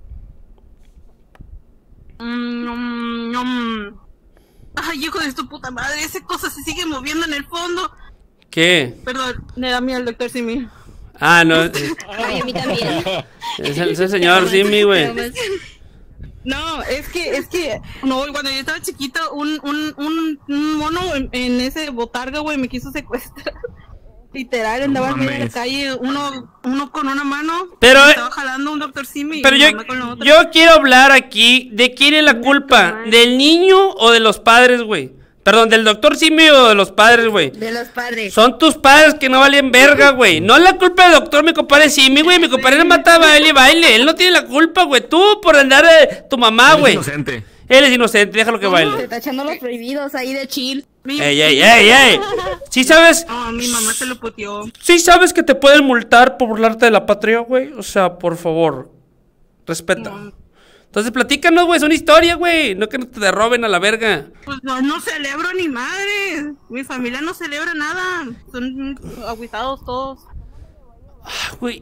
Ay, hijo de tu puta madre, esa cosa se sigue moviendo en el fondo. ¿Qué? Perdón, me da miedo el doctor Simi. Ah, no. Ay, a mí también. Es el señor Simi, güey. No, es que, no, cuando yo estaba chiquito, un mono en ese botarga, güey, me quiso secuestrar. Literal, andaba en medio de la calle, uno con una mano, pero estaba jalando un doctor Simi. Pero yo quiero hablar aquí de quién es la culpa, ¿del niño o de los padres, güey? Perdón, ¿del doctor Simi o de los padres, güey? De los padres. Son tus padres que no valen verga, güey. No es la culpa del doctor, mi compadre Simi, güey. Mi compadre le mataba a él y baile. Él no tiene la culpa, güey. Tú por andar tu mamá, güey. Él es inocente. Él es inocente, déjalo que baile. Se está echando los prohibidos ahí de chill. ¡Ey! ¿Sí sabes? No, mi mamá se lo puteó. ¿Sí sabes que te pueden multar por burlarte de la patria, güey? O sea, por favor, respeta. Entonces platícanos, güey, es una historia, güey. No que no te derroben a la verga. Pues no celebro ni madre. Mi familia no celebra nada. Son agüitados todos. Güey.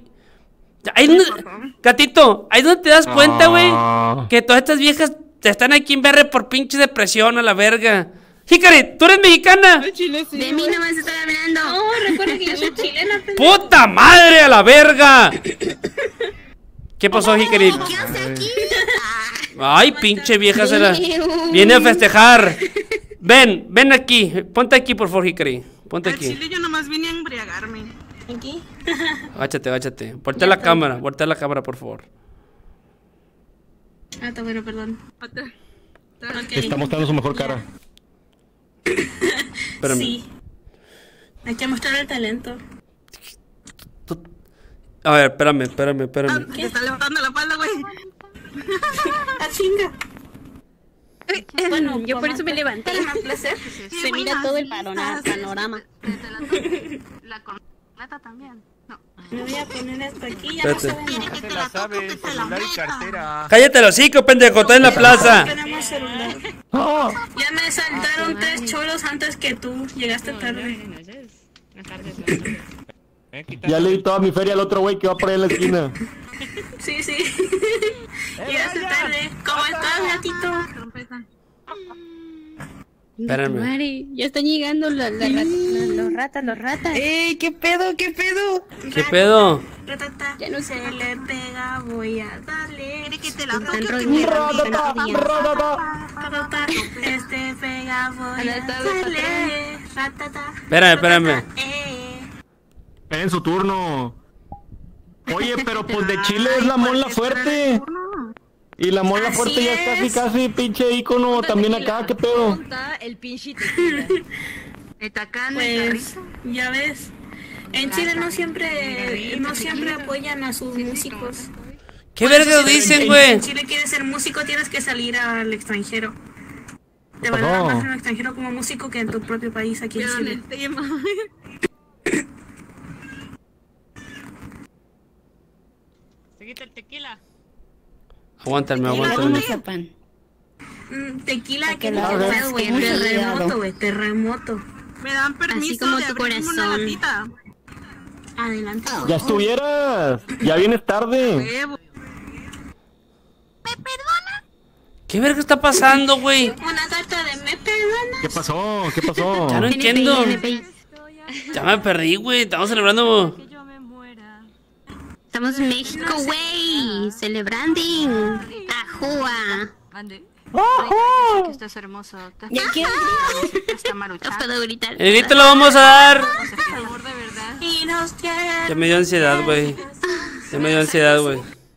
Gatito, ahí donde te das cuenta, güey, que todas estas viejas están aquí en berre por pinche depresión a la verga. Hikari, ¿tú eres mexicana? Chile, sí, de mí no me están hablando. No, recuerda que yo soy chilena. ¡Puta madre a la verga! ¿Qué pasó, Hikari? ¿Qué hace aquí? Ay, pinche vieja será. Viene a festejar. Ven aquí. Ponte aquí, por favor, Hikari. Ponte Al aquí. Chile yo nomás vine a embriagarme. Aquí. Agáchate. Voltea la cámara, por favor. Ah, está bueno, perdón. Está mostrando su mejor cara. Espérame. Sí. Hay que mostrar el talento. A ver, espérame. Te está levantando la falda, güey. ¡Ah, chinga! Bueno, yo por eso me levanté. Más placer. Se mira todo el panorama. La corneta también. No. Me voy a poner esto aquí, ya Espérate. no se ve nada. Se la sabe, celular y cartera. Cállate el hocico, pendejo, estás en la plaza. Tenemos celular. Ya me saltaron 3 cholos antes que tú. Llegaste tarde. Ya le di toda mi feria al otro güey que va por ahí en la esquina. Sí. Llegaste tarde. ¿Cómo estás, gatito? Espérame. Mari, ya están llegando los ratas. ¡Ey! ¿Qué pedo? ¿Qué pedo? Ratata, Ya no se le pega, voy a darle. ¿Quiere que te la Están toque? Ratata, este pega, voy a darle. Ratata. Espérame. En su turno. Oye, pero pues de Chile es la Mon Laferte. Y la Mon Laferte ya es casi pinche ícono también acá, ¿qué pedo? El pinche tequila. Pues, ya ves. En Chile no siempre apoyan a sus músicos. ¿Qué verga dicen, güey? En Chile quieres ser músico, tienes que salir al extranjero. Te valoran más en el extranjero como músico que en tu propio país aquí en Chile. Seguite el tequila. Aguántame. Tequila, que la no hagas, pedo, güey. ten Terremoto, güey. Terremoto. Me dan permiso como de tu abrirme una corazón. latita. Adelante. Ya estuvieras. Ya vienes tarde. Huevo. ¿Qué verga está pasando, güey? Una carta de me perdonas. ¿Qué pasó? Ya no entiendo. Ya me perdí, güey. Estamos celebrando. Estamos en México, güey. Celebrando. Ajúa. Que estás hermoso. ¿Ya qué? Está maruchado. Puedo gritar. El grito lo vamos a dar. Por favor, de verdad. Ya me dio ansiedad, güey. Ya me dio ansiedad, güey.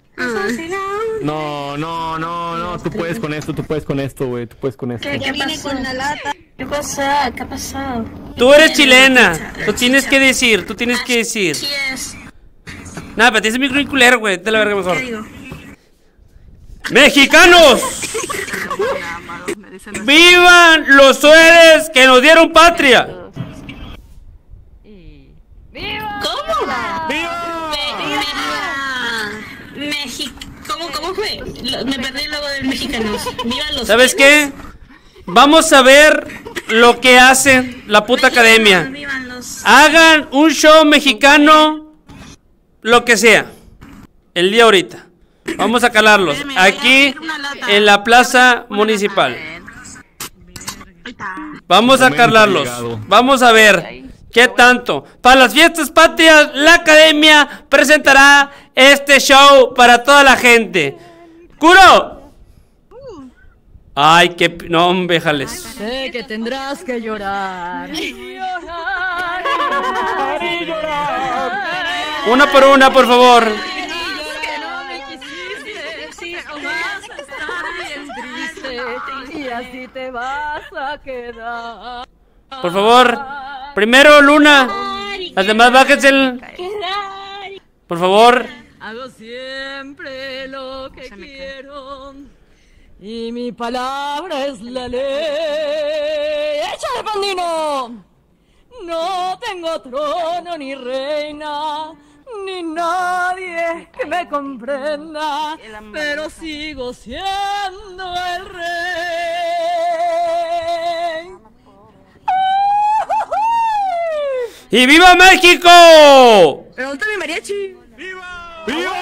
No, tú puedes con esto, güey, tú puedes con esto. ¿Qué viene con la lata? ¿Qué pasó? ¿Qué ha pasado? Tú eres chilena. Tú tienes que decir, Nada, pero tienes micro culero, güey. Te la verga mejor. ¡Mexicanos! ¡Vivan los héroes que nos dieron patria! ¿Cómo? México. ¿Cómo fue? Me perdí el logo del mexicanos. ¡Vivan los ¿Sabes qué? Vamos a ver lo que hace la puta academia. Hagan un show mexicano, lo que sea, el día ahorita. Vamos a calarlos aquí en la plaza municipal. Vamos a calarlos. Vamos a ver qué tanto. Para las fiestas patrias, la academia presentará este show para toda la gente. ¡Curo! Ay, qué... No, hombre, jales. Sé que tendrás que llorar. Una por una, por favor. Y así te vas a quedar. Por favor. Primero, Luna. Las demás, bájense. Por favor. Hago siempre lo que quiero. Y mi palabra es la ley. ¡Échale, pandino! No tengo trono ni reina, ni nadie que me comprenda, pero sigo siendo el rey. ¡Y viva México! Pregúntame, mariachi. ¡Viva!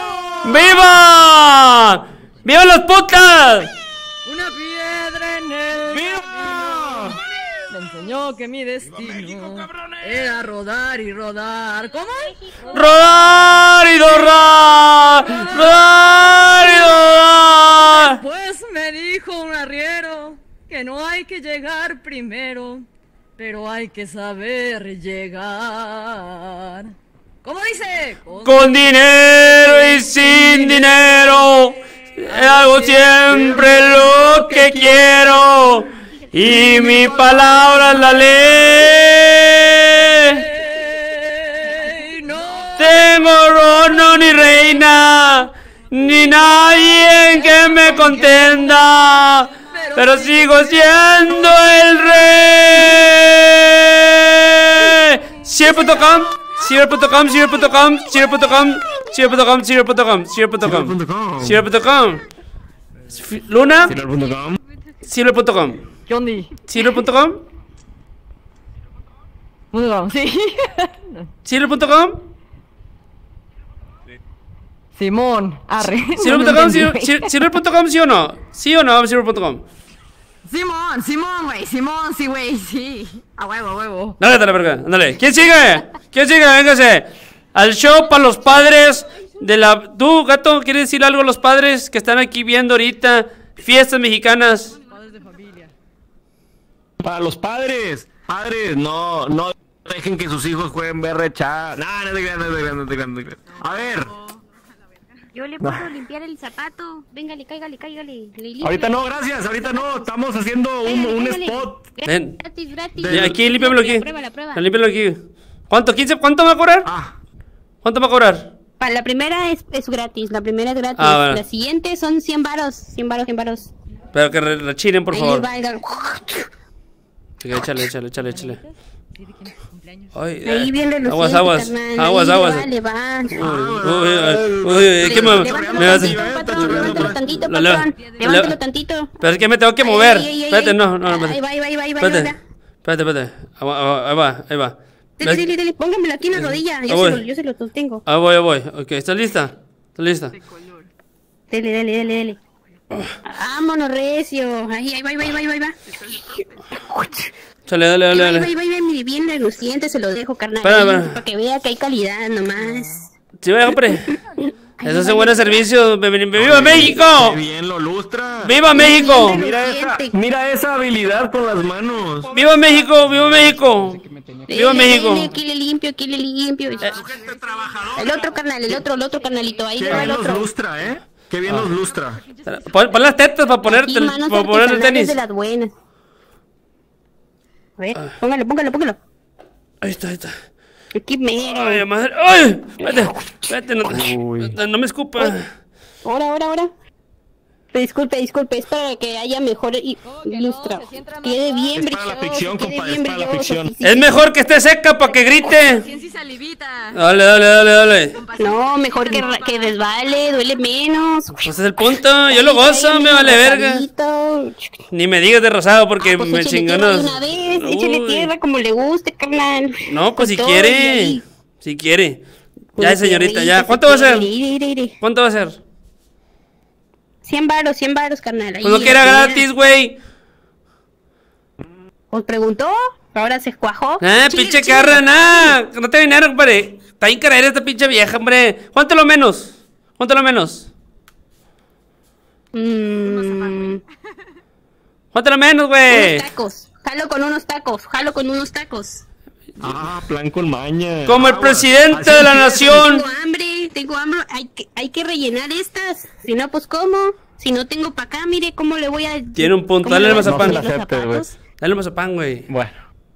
¡Viva! ¡Viva las putas! Una piedra en el ¡viva! Me enseñó que mi destino era rodar y rodar. ¿Cómo? ¡Rodar y rodar! ¡Rodar y rodar! Pues me dijo un arriero que no hay que llegar primero, pero hay que saber llegar. ¿Cómo dice? Con dinero y sin dinero, hago siempre lo que quiero, y mi palabra es la ley. Tengo trono ni reina, ni nadie que me contenda, pero sigo siendo el rey. Ciber.com, ciber.com, ciber.com, ciber.com, ciber.com, ciber.com, ciber.com, ciber.com. Luna, ciber.com. ¿Qué onda? Ciber.com. Sí. Ciber.com. Simón, arre. Ciber.com, ciber.com, ¿sí o no? ¿Sí o no? Ciber.com. Simón, güey. Simón, sí, güey, sí. A huevo. Dale, la verga, ándale. ¿Quién sigue? Véngase. Al show para los padres de la... Tú, gato, ¿quieres decir algo a los padres que están aquí viendo ahorita fiestas mexicanas? Para los padres. Padres, no dejen que sus hijos jueguen BRChat. No te crean. A ver. Yo le puedo limpiar el zapato. Véngale, cáigale. Ahorita no, gracias. Ahorita no. Estamos haciendo un spot. Ven. Gratis. Aquí, límpiamelo aquí. La prueba. Límpiamelo aquí. ¿Cuánto? ¿15? ¿Cuánto va a cobrar? ¿Cuánto va a cobrar? Para la primera es gratis. La primera es gratis. Bueno. La siguiente son 100 varos. 100 varos. Pero que rechinen, por favor. Échale. Ay, ahí bien reluciente, aguas. Vale, va. Uy, ¿qué me vas a... Levántalo tantito. Pero es que me tengo que mover. Espérate, no. Ahí va. Espérate. Ahí va. Dale, póngamelo aquí en la rodilla. Yo se lo sostengo. Ahí voy. Ok, ¿estás lista? Dale. Vámonos, recio. Ahí va. Chale, dale. Ahí va, bien reluciente, se lo dejo, carnal. Espera. Para que vea que hay calidad nomás. Sí, hombre. Eso es un buen servicio. ¡Viva México! ¡Qué bien lo lustra! ¡Viva México! Mira esa habilidad con las manos. ¡Viva México! ¡Viva México! ¡Viva México! Aquí le limpio, aquí le limpio. El otro carnal, el otro carnalito. Ahí Qué le va el bien los otro. lustra, ¿eh? Qué bien los lustra. Pon las tetas para ponerte el tenis. De las buenas. A ver, póngalo. Ahí está. Aquí mero. Ay, madre. ¡Ay! Vete, no me escupa. Ahora. Disculpe, es para que haya mejor lustra. Quede bien Es para la ficción, compadre, es para la ficción. Es mejor que esté seca para que grite. Ciencia y salivita. Dale. No, mejor que resbale, duele menos. Ese es el punto. Yo lo gozo, me vale verga. Ni me digas de rosado porque me Échale chinganos. tierra de una vez, échale tierra como le guste, carnal. No, pues si Con todo quiere. y ahí. Si quiere. Pues Ya, señorita, sí, ya. pues ¿Cuánto va a ser? Iré. ¿Cuánto va a ser? 100 varos, carnal. Ahí, Pues no que era gratis, güey. Pues preguntó, ahora se cuajó. Pinche carra, no te dinero, compadre. Está bien cara esta pinche vieja, hombre. ¿Cuánto lo menos? ¿Cuánto lo menos, güey? Unos tacos. Jalo con unos tacos. Ah, plan con maña. Como el presidente de la nación. Tengo hambre. Hay que rellenar estas. Si no, pues ¿cómo? Si no tengo para acá, mire cómo le voy a... Tiene un punto, ¿cómo dale le el voy a mazapán. poner los zapatos? Dale el mazapán, güey. Bueno.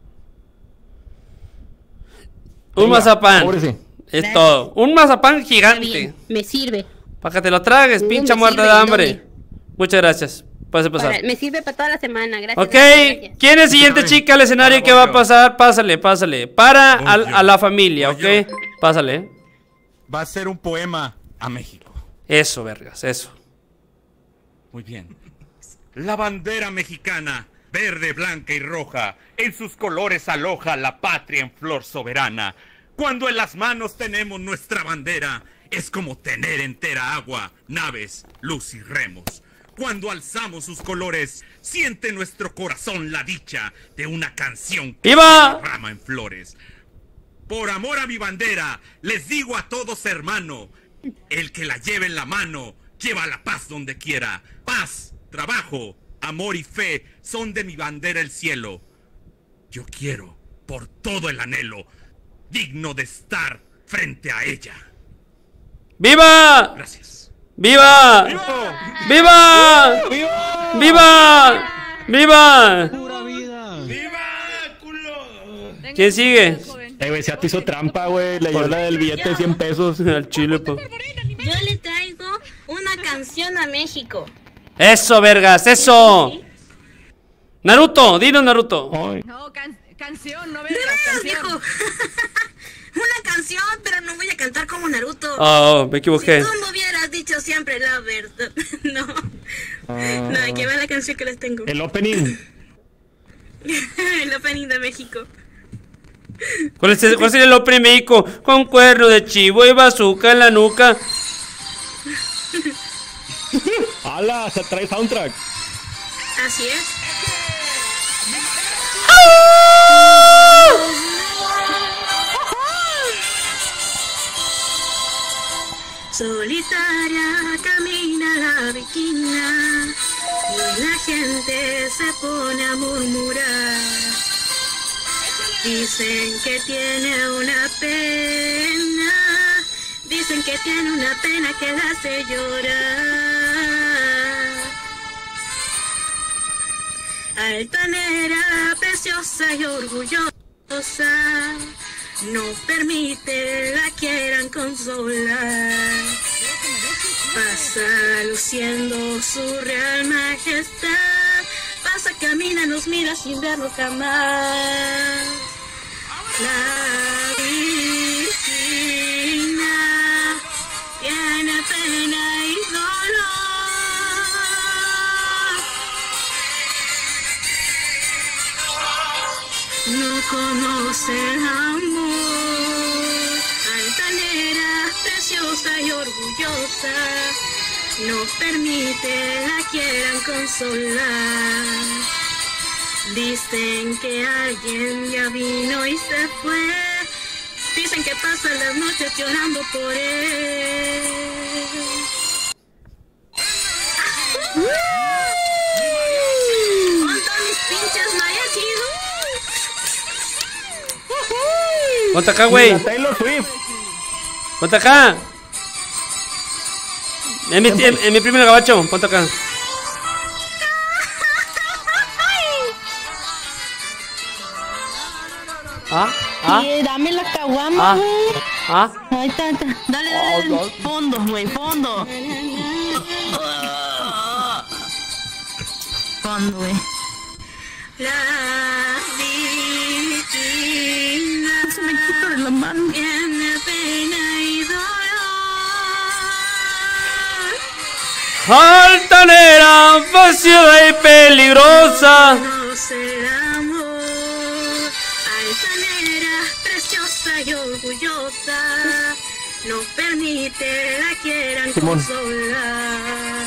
Un mazapán. Ahora sí. Es todo. Un mazapán gigante. Me sirve. Para que te lo tragues, pincha me muerta sirve, de hambre. Muchas gracias. Pase pasar. Me sirve para toda la semana, gracias. Ok, ¿quién es siguiente chica al escenario que va a pasar? Pásale. Para a la familia, ¿ok? Pásale. Va a ser un poema a México. Eso, vergas, eso. Muy bien. La bandera mexicana, verde, blanca y roja, en sus colores aloja la patria en flor soberana. Cuando en las manos tenemos nuestra bandera, es como tener entera agua, naves, luz y remos. Cuando alzamos sus colores, siente nuestro corazón la dicha de una canción que ¡Viva! se derrama en flores. Por amor a mi bandera, les digo a todos, hermano, el que la lleve en la mano, lleva la paz donde quiera. Paz, trabajo, amor y fe son de mi bandera el cielo. Yo quiero, por todo el anhelo, digno de estar frente a ella. ¡Viva! Gracias. ¡Viva! ¡Viva! ¡Viva! ¡Viva! ¿Quién sigue? Güey, se te hizo trampa, güey. Le dio la del billete de 100 pesos al chile, pues. Yo le traigo una canción a México. Eso, vergas, eso. Naruto, dinos Naruto. No, canción, no De veas, veras, canción. viejo. Una canción, pero no voy a cantar como Naruto. Oh, me equivoqué. Si tú me hubieras dicho siempre la verdad. No. No, aquí va la canción que les tengo. El opening. El opening de México. ¿Cuál sería el opening de México? Con cuerno de chivo y bazooka en la nuca. ¡Hala! Se trae soundtrack. Así es. Solitaria camina la viquina y la gente se pone a murmurar. Dicen que tiene una pena, dicen que tiene una pena que la hace llorar. Altanera, preciosa y orgullosa, no permite la quieran consolar. Pasa luciendo su real majestad, pasa, camina, nos mira sin verlo jamás. La vicina tiene pena y dolor, no conoce el amor. Altanera, preciosa y orgullosa, no permite la quieran consolar. Dicen que alguien ya vino y se fue, Dicen que pasan las noches llorando por él. Con todos mis pinches mariachis. Ponte acá, güey. Ponte acá. En mi primer gabacho, ponte acá. Y dame la caguama, güey. Ahí está. Dale. Fondo, güey, fondo. Fondo, güey. Se me quita de la mano. Tiene pena y dolor. Altanera, vacía y peligrosa. Preciosa y orgullosa, no permite la quieran consolar.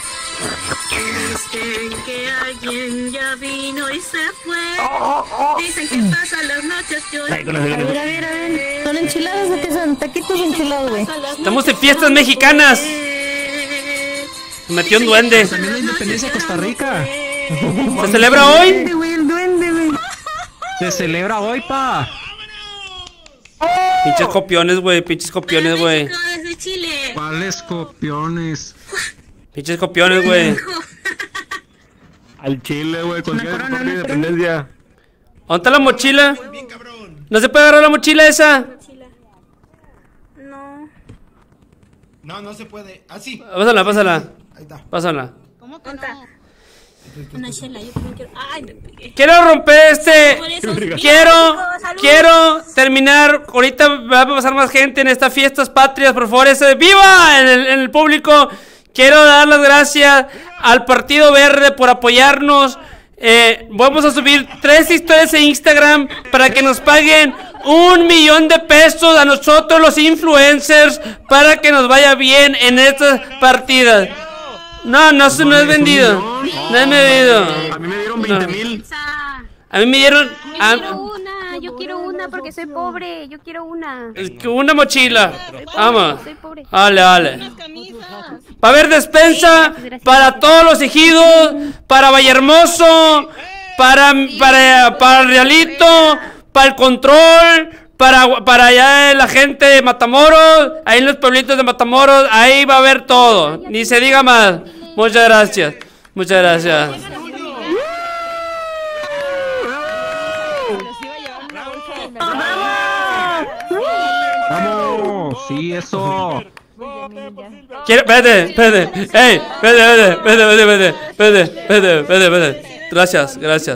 Dicen que alguien ya vino y se fue. Dicen que pasan las noches llorando. A ver. ¿Son enchiladas o qué son? Taquitos enchilados, güey. Estamos en fiestas mexicanas. Se metió un duende. También la independencia de Costa Rica. ¿Se celebra hoy? El duende, güey. Se celebra hoy, pa. Pinches copiones, güey. Pinches copiones, güey. Desde Chile. ¿Cuáles copiones? Pinches copiones, güey. Al Chile, güey, con día de independencia. ¿Dónde está la mochila? ¿No se puede agarrar la mochila esa? No se puede. Así. Pásala. Ahí está. Pásala. ¿Cómo que no? Una chela, yo también quiero. Ay, me pegué. Quiero romper Salud. Quiero terminar. Ahorita va a pasar más gente en estas fiestas patrias. Por favor, ¡viva! En el público. Quiero dar las gracias al Partido Verde por apoyarnos. Vamos a subir 3 historias en Instagram para que nos paguen $1,000,000 a nosotros los influencers para que nos vaya bien en estas partidas. No es vendido. No es vendido. A mí me dieron 20,000. A mí me dieron. Yo quiero una porque soy pobre. Yo quiero una. Una mochila. Vamos. Soy pobre. Dale. Va a haber despensa para todos los ejidos, para Vallehermoso, para Realito, para el Control, para allá la gente de Matamoros, ahí en los pueblitos de Matamoros, ahí va a haber todo. Ni se diga más. Muchas gracias. ¡Vamos! Sí, eso. Espérate. Ey, espérate. Gracias.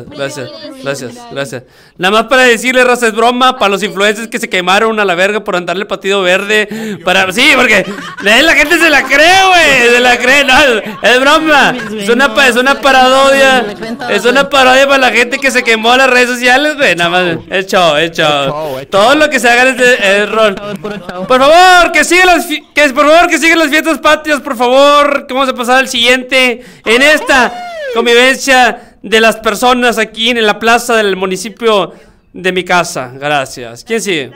Nada más para decirle, raza, es broma para los influencers que se quemaron a la verga por andarle el Partido Verde. Sí, porque la gente se la cree, güey. No, es broma. Es una parodia. Es una parodia para la gente que se quemó a las redes sociales, güey. Nada más. Es show. Todo lo que se haga es rol. Por favor, que sigan las fiestas patrias, por favor. Que vamos a pasar al siguiente en esta convivencia de las personas aquí en la plaza del municipio de mi casa. Gracias. ¿Quién sigue?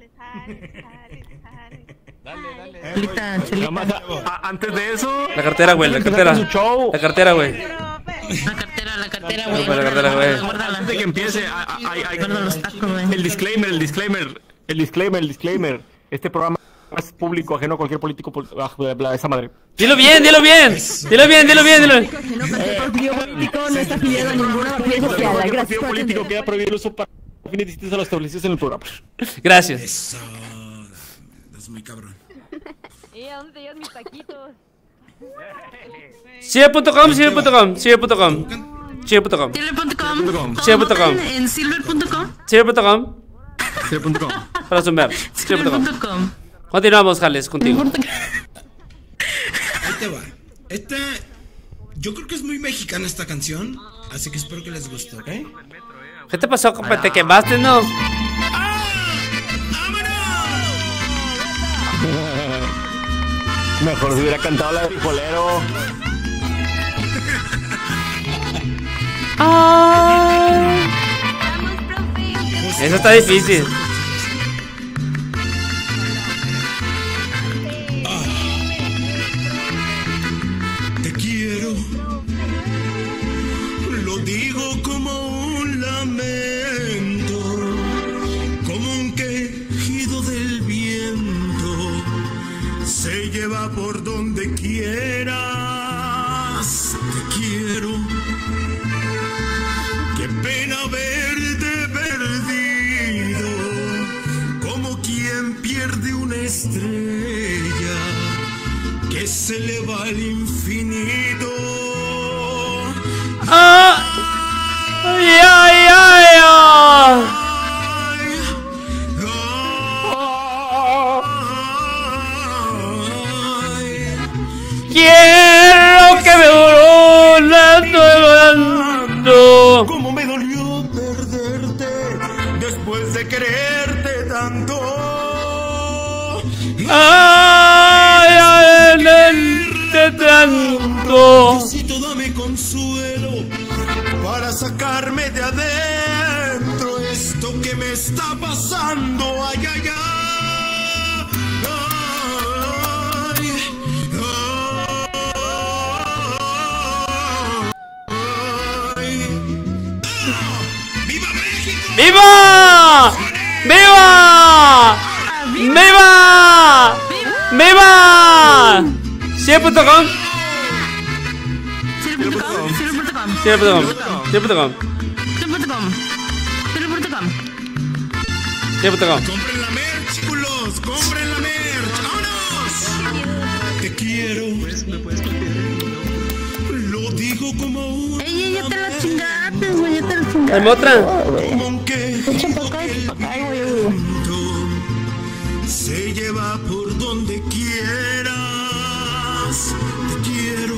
Antes de eso, la cartera, güey. La cartera, güey. Antes de que empiece, el disclaimer. Este programa es público, ajeno a cualquier político, esa madre. Dilo bien. Cualquier partido político queda prohibido el uso para fines distintos a los establecidos en el programa. Gracias. Eso. Es muy cabrón. ¿A dónde te llevan mis taquitos? Sigue.com. En silver.com. Para sumar. Continuamos, Jales, contigo. Ahí te va. Yo creo que es muy mexicana esta canción, así que espero que les guste, ¿ok? ¿Qué te pasó, compa? ¿Te quemaste, no? Mejor si hubiera cantado la de Frijolero. Eso está difícil. donde quieras. Te quiero. Qué pena verte perdido, como quien pierde una estrella que se le va al infinito. ¡Ah! ¡Ay, ay, ay! Quiero que me volando. Cómo me dolió perderte después de quererte tanto. Ay, ay, tanto. Necesito, dame consuelo para sacarme de adentro esto que me está pasando. Ay, ay, ay. ¡Viva! ¡Viva! ¡Viva! ¡Viva! Cielo.com. Cielo.com. Cielo.com. Cielo.com. Compren la merch, chicos. Compren la merch. ¡Vámonos! Te quiero. Lo digo como un. Ey, ya te la chingaste, güey. Ya te la chingaste. Dame otra. Echa para acá, güey. Se lleva por donde quieras. Te quiero.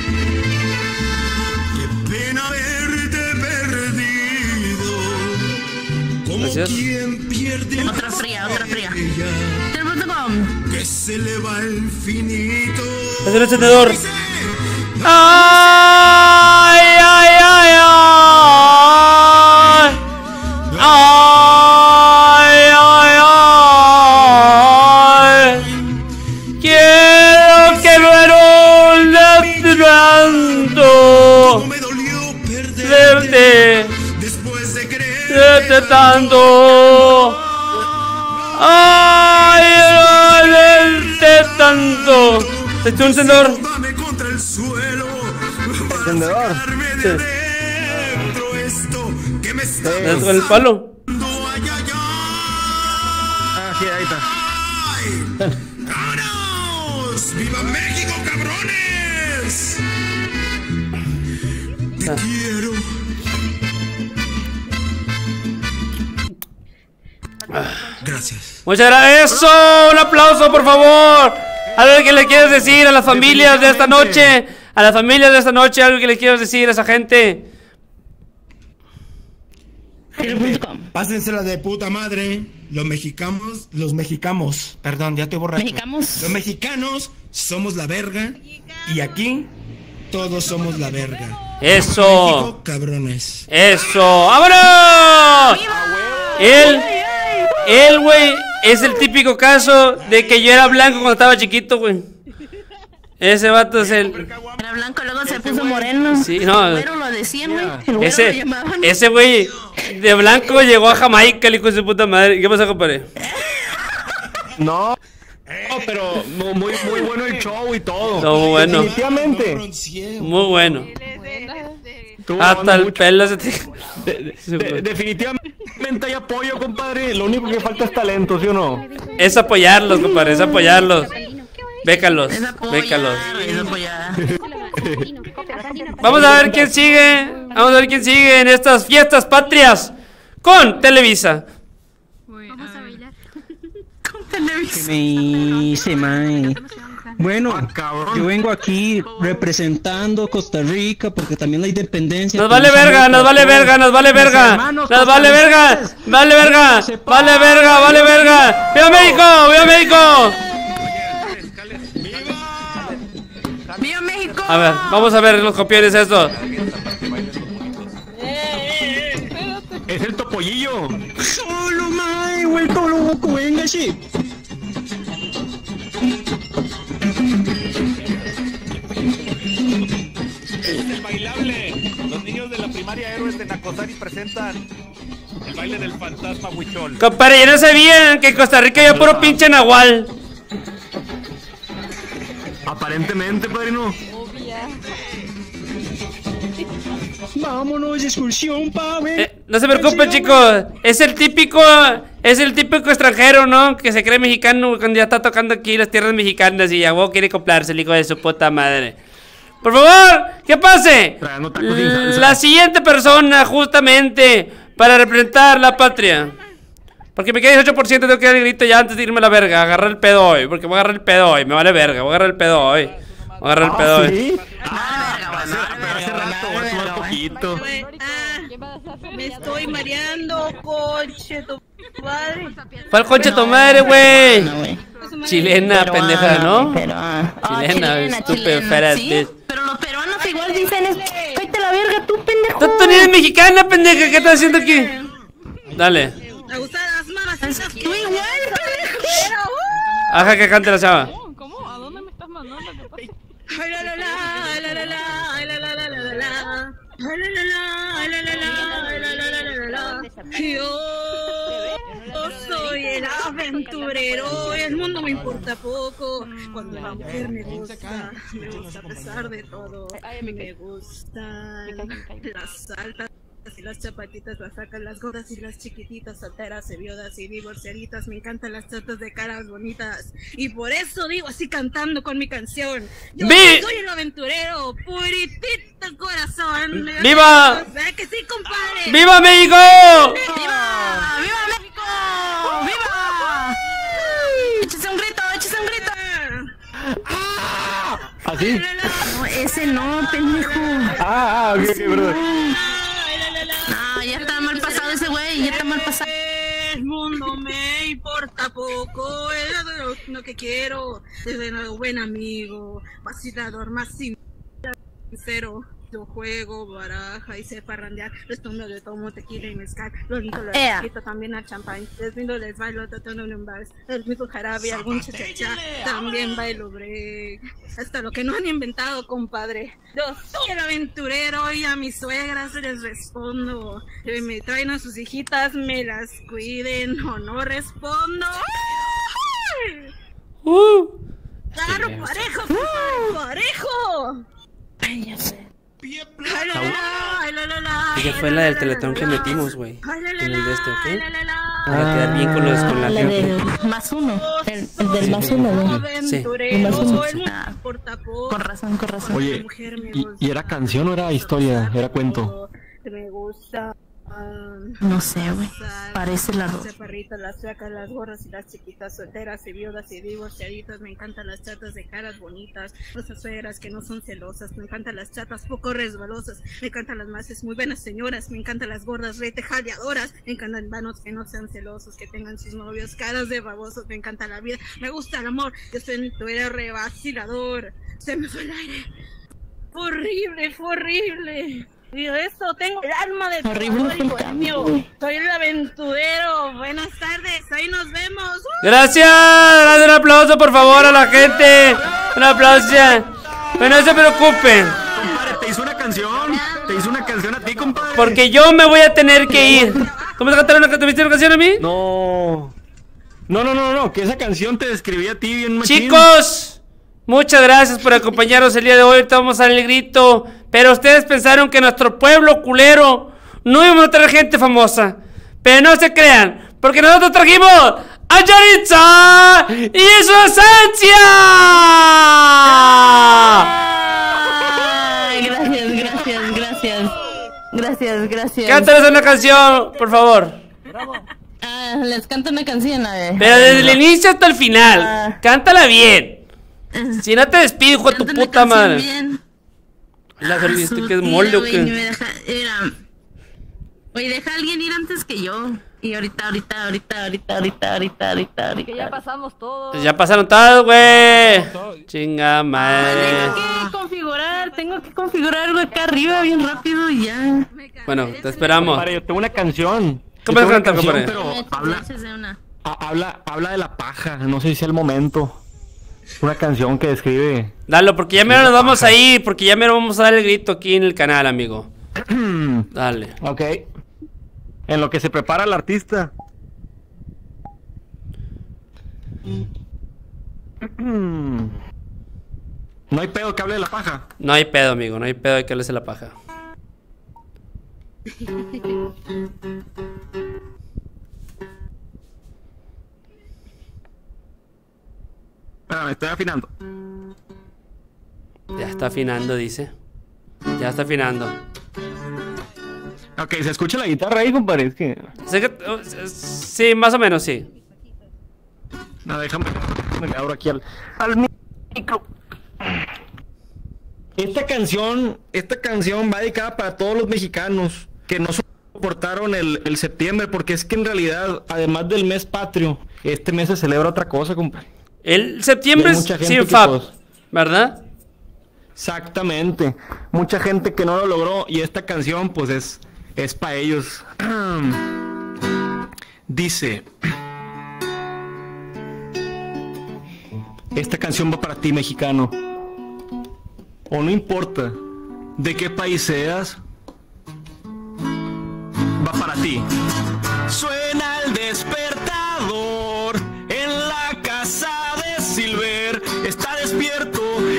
Qué pena verte perdido. Como quien pierde otra fría, otra fría. Que se le va al infinito. Es el encendedor. ¡Ay, ay, ay, ay! ¡Ay, ay, ay! Quiero que me tanto. Me dolió perderte después de quererte tanto. ¡Ay, verte tanto! ¿Te echó un encendedor? ¿Encendedor? Sí. ¿Con el palo? Ah, sí, ahí está. ¡Vámonos! ¡Viva México, cabrones! Te quiero. Gracias. Muchas gracias. ¡Eso! ¡Un aplauso, por favor! ¿Algo que le quieres decir a las familias de esta noche? A las familias de esta noche, algo que le quieres decir a esa gente. Pásensela de puta madre. Los mexicanos, perdón, ya te borracho. Los mexicanos somos la verga. Y aquí todos somos la verga. Eso. México, cabrones. Eso. ¡Vámonos! Él, güey, es el típico caso de que yo era blanco cuando estaba chiquito, güey. Ese vato es el... Era blanco, luego se puso moreno. Sí, no. El güero lo decían, güey. El güero lo llamaban. Ese güey de blanco llegó a Jamaica, el hijo de su puta madre. ¿Qué pasa, compadre? No, pero muy bueno el show y todo. No, muy bueno. Definitivamente. Muy bueno. Hasta el pelo se te... Definitivamente hay apoyo, compadre. Lo único que falta es talento, ¿sí o no? Es apoyarlos, compadre, es apoyarlos. Bécalos, bécalos. Vamos a ver quién sigue. Vamos a ver quién sigue en estas fiestas patrias con Televisa. Vamos a bailar. Con Televisa. Me dice, mae. Bueno, yo vengo aquí representando Costa Rica porque también la independencia. Nos vale verga, nos vale verga, nos vale verga. Nos vale verga, vale verga, vale verga, vale verga. ¡Viva México! ¡Viva México! ¡Viva México! A ver, vamos a ver los copiones estos. Es el topollillo. Solo, mae, vuelto loco, venga, sí. El bailable. Los niños de la primaria Héroes de Nacosari presentan el baile del fantasma Huichol. Compadre, yo no sabía que en Costa Rica había puro pinche nahual. Aparentemente, padrino. Vámonos de excursión, Pave. No se preocupen, chicos. Es el típico extranjero, ¿no? Que se cree mexicano cuando ya está tocando aquí las tierras mexicanas y ya quiere acoplarse el hijo de su puta madre. Por favor, que pase. La siguiente persona, justamente, para representar la patria. Porque me queda 18%, tengo que dar el grito ya antes de irme a la verga. Agarrar el pedo hoy, porque voy a agarrar el pedo hoy. Me vale verga, voy a agarrar el pedo hoy. Voy a agarrar el pedo hoy. Me estoy mareando, coche tu madre. ¿Cuál concha tu madre, güey? Chilena, pendeja, ¿no? Chilena, estúpido, espérate. Pero los peruanos igual dicen es... ¡Cállate la verga, tú, pendejo! Tú ni eres mexicana, pendeja, ¿qué estás haciendo aquí? Dale. Me gustan las mamacitas. Tú igual, pendejo. Ajá, que cante la chava. ¿Cómo? ¿A dónde me estás mandando? ¿Qué pasa? Ay, la la la, la la la, ay, la la la la la la. Ay, la la la, ay, la la la, ay, la la la la la la. Yo soy el aventurero, el mundo me importa poco. Cuando la mujer me gusta a pesar de todo. Me gustan las altas y las chapatitas, las sacas, las gordas y las chiquititas, solteras y viudas y divorciaditas. Me encantan las chatas de caras bonitas y por eso digo así cantando con mi canción. Yo soy el aventurero, puritito corazón. ¡Viva! ¿Verdad que sí, compadre? ¡Viva México! ¡Viva! ¡Viva México! ¡Viva! ¡Échese un grito! ¡Échese un grito! ¿Así? No, ese no, pendejo. Ok, bro. No, ya está mal pasado ese güey, ya está mal pasado. El mundo me importa poco, es lo que quiero, es un buen amigo, vacilador, más sincero. Yo juego baraja y sé parrandear, les tomo de tomo tequila y mezcal, lo lindo lo quito también al champán, les brindo, les bailo tratando en un bar, les brindo jarabe y algún chachachá, también bailo break, hasta lo que no han inventado, compadre. Yo soy el aventurero y a mis suegras les respondo, me traen a sus hijitas, me las cuiden o no respondo. ¡Agarro parejo, compadre, parejo! Ay, ya sé. Ella fue la del teletón que metimos, güey. En el de este, ¿ok? Para quedar bien con la gente. Del más uno. El del más uno, güey. Sí. El más uno. Con razón, con razón. Oye, ¿y era canción o era historia? ¿Era cuento? Me gusta. No sé, güey. Parece la ropa. Las chaparritas, las flacas, las gorras y las chiquitas, solteras y viudas y divorciaditas. Me encantan las chatas de caras bonitas, las suegras que no son celosas. Me encantan las chatas poco resbalosas. Me encantan las mases muy buenas señoras. Me encantan las gordas retejaleadoras. Me encantan vanos que no sean celosos, que tengan sus novios caras de babosos. Me encanta la vida, me gusta el amor. Yo soy tu era revacilador. Se me fue el aire. Fue horrible, fue horrible. Y eso, tengo el alma de horrible. Soy el aventurero. Buenas tardes, ahí nos vemos. Gracias, un aplauso por favor a la gente. Un aplauso. Pero no se preocupen. Compadre, te hizo una canción a ti, compadre. Porque yo me voy a tener que ir. ¿Cómo te cantaron una canción a mí? No, que esa canción te describía a ti bien machín. Chicos, muchas gracias por acompañarnos el día de hoy. Ahorita vamos a dar el grito. Pero ustedes pensaron que nuestro pueblo culero no íbamos a traer gente famosa. Pero no se crean, porque nosotros trajimos a Yaritza y su esencia. Gracias. Cántales una canción, por favor. Les canto una canción, a ver. Pero desde el inicio hasta el final. Cántala bien. Si no te despido, hijo de tu puta madre. Bien. La ¿viste que es molde o qué? Oye, deja a alguien ir antes que yo. Y ahorita. Que ya pasamos todos. Ya pasaron todos, güey. Chinga madre. Tengo que configurar algo acá arriba bien rápido y ya. Bueno, te esperamos. Compadre, yo tengo una canción. ¿Cómo es cantar, compadre? Pero habla de la paja. No sé si sea el momento. Una canción que describe. Dale, porque ya mero nos vamos a ir. Porque ya mero vamos a dar el grito aquí en el canal, amigo. Dale. Ok. En lo que se prepara el artista. No hay pedo que hable de la paja. No hay pedo, amigo, no hay pedo de que hables de la paja. Espérame, estoy afinando. Ya está afinando, dice. Ya está afinando. Ok, ¿se escucha la guitarra ahí, compadre? Es que... Sí, más o menos, sí. No, déjame me abro aquí al micro. Esta canción va dedicada para todos los mexicanos que no soportaron el septiembre, porque es que en realidad, además del mes patrio, este mes se celebra otra cosa, compadre. El septiembre es sin FAP, ¿verdad? Exactamente. Mucha gente que no lo logró y esta canción pues es para ellos. Dice: esta canción va para ti, mexicano. O no importa de qué país seas, va para ti. Suena el despertador en la casa de Silver. Está despierto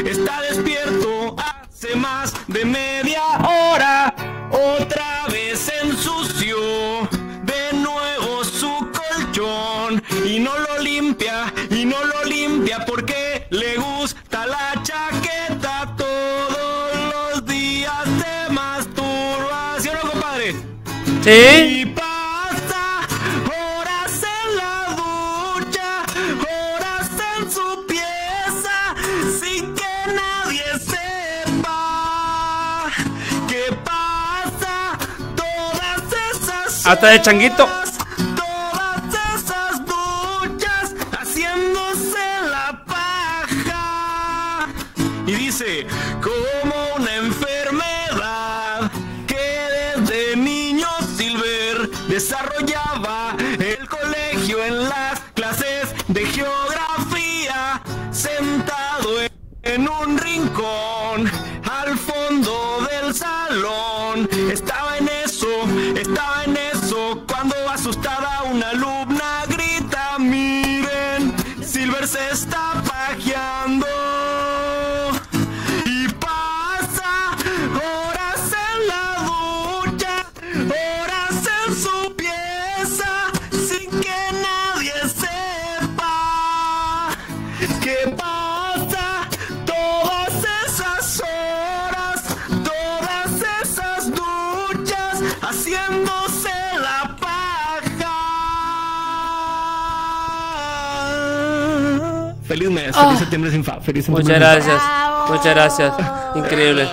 hace más de media hora. Otra vez ensució de nuevo su colchón y no lo limpia porque le gusta la chaqueta. Todos los días de masturbación, ¿no, compadre? Sí. Y pasa horas en la ducha, horas en su pieza, sin que nadie sepa qué pasa. Todas esas Hasta de changuito. Como una enfermedad que desde niño Silver desarrollaba el colegio en las clases de geografía, sentado en un rincón al fondo del salón. Estaba en eso cuando asustada una alumna grita: miren, Silver se está pajeando. Feliz mes, feliz septiembre sin FAP, feliz septiembre. Muchas gracias, Increíble.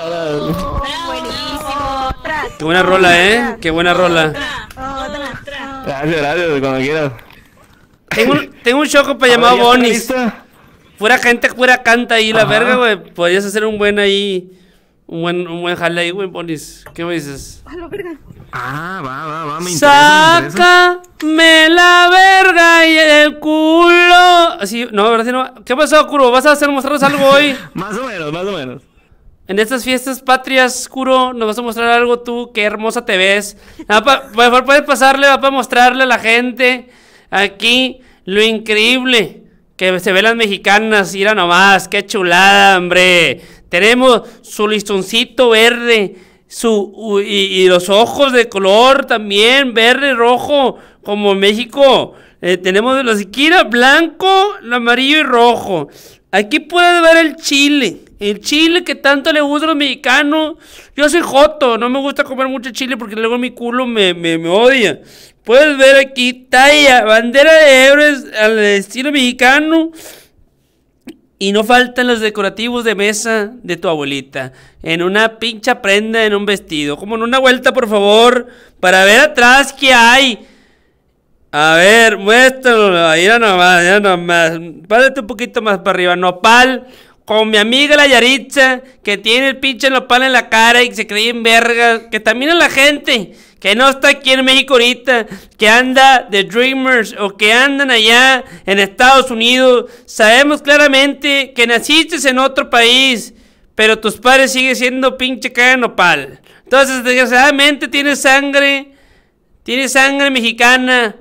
Qué buena rola, qué buena rola. Gracias, cuando quieras. Tengo un choco para llamado Bonis. Pura gente, pura canta ahí, la verga, güey. Podrías hacer un buen ahí, un buen jale ahí, güey, Bonis. ¿Qué me dices? A la verga. Va, me interesa. Sácame la verga y el culo. Así, no, ¿verdad? Si no. ¿Qué pasó, Kuro? ¿Vas a mostrarnos algo hoy? Más o menos. En estas fiestas patrias, Kuro, nos vas a mostrar algo tú. Qué hermosa te ves. Puedes pasarle, va para mostrarle a la gente aquí lo increíble que se ven las mexicanas. Mira nomás, qué chulada, hombre. Tenemos su listoncito verde. Y los ojos de color también, verde, rojo, como en México. Tenemos la siquiera blanco, el amarillo y rojo. Aquí puedes ver el chile que tanto le gusta a los mexicanos. Yo soy joto, no me gusta comer mucho chile porque luego mi culo me odia. Puedes ver aquí talla, bandera de héroes al estilo mexicano. Y no faltan los decorativos de mesa de tu abuelita. En una pincha prenda, en un vestido. Como en una vuelta, por favor. Para ver atrás qué hay. A ver, muéstralo. Ahí ya nomás. Párate un poquito más para arriba. Nopal. Con mi amiga la Yaritza. Que tiene el pinche nopal en la cara y se cree en verga. Que también a la gente que no está aquí en México ahorita, que anda de Dreamers o que andan allá en Estados Unidos, sabemos claramente que naciste en otro país, pero tus padres siguen siendo pinche cara de nopal. Entonces, desgraciadamente, tienes sangre mexicana.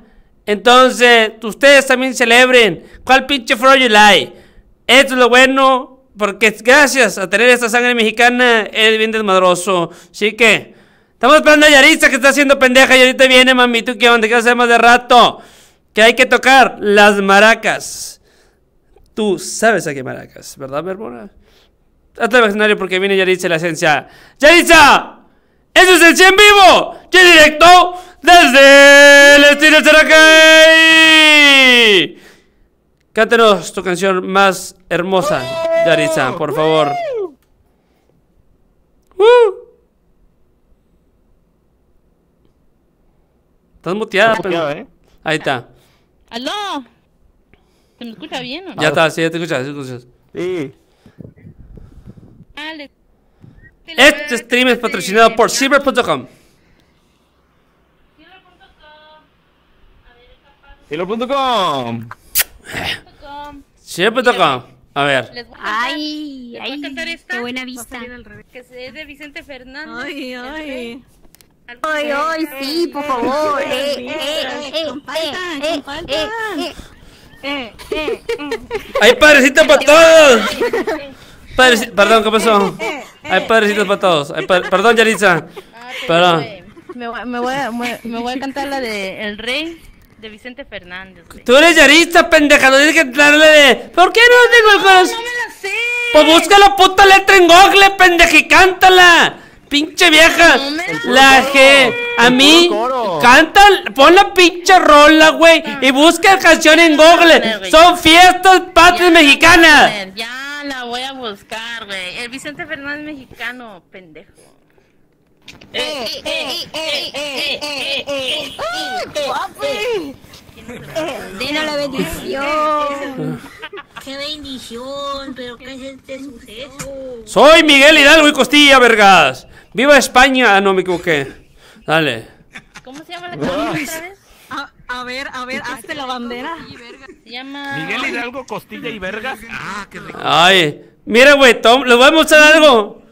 Entonces, ustedes también celebren. ¿Cuál pinche 4th of July? Esto es lo bueno porque gracias a tener esta sangre mexicana, eres bien desmadroso. Así que, estamos esperando a Yaritza que está haciendo pendeja y ahorita viene, mami. ¿Tú qué onda? ¿Qué hacemos de rato? Que hay que tocar las maracas. Tú sabes a qué maracas, ¿verdad, Verbona? Hazte el escenario porque viene Yaritza la esencia. ¡Yaritza! ¡Eso es Esencia en vivo! ¡Y en directo! ¡Desde el Estilo Cherokee! Cántanos tu canción más hermosa, Yaritza, por favor. Estás muteada, pero... Ahí está. ¿Aló? ¿Se me escucha bien o no? Ya está, sí, ya te escuchas, Sí. Dale. Este stream es patrocinado por Silver.com. Silver.com. Silver.com. A ver. Ay, ¿Les voy a cantar esta? qué buena vista. Que es de Vicente Fernández. Ay, ay. Ay, ay, sí, por favor. ¡Hay padrecitos para todos! Perdón, ¿qué pasó? Hay padrecitos para todos. Perdón, Yaritza. Perdón. Me voy a cantar la de El Rey de Vicente Fernández. Tú eres Yaritza, pendeja. No tienes que cantarle de... ¿Por qué no tengo el corazón? No me la sé. Pues busca la puta letra en Google, pendeja, y cántala. Pinche vieja. La que a mí canta, pon la pinche rola, güey, y busca canción en Google. Son fiestas patrias mexicanas. Ya la voy a buscar, güey. El Vicente Fernández mexicano, pendejo. Denos la bendición. ¡Qué bendición! ¿Pero qué es este suceso? Soy Miguel Hidalgo y Costilla, vergas. ¡Viva España! Ah, no, me equivoqué. Dale. ¿Cómo se llama la canción otra vez? A ver, hazte la bandera. Se llama... Miguel Hidalgo, Costilla y Vergas. Ah, qué rico. Ay, mira, güey, Tom, les voy a mostrar algo.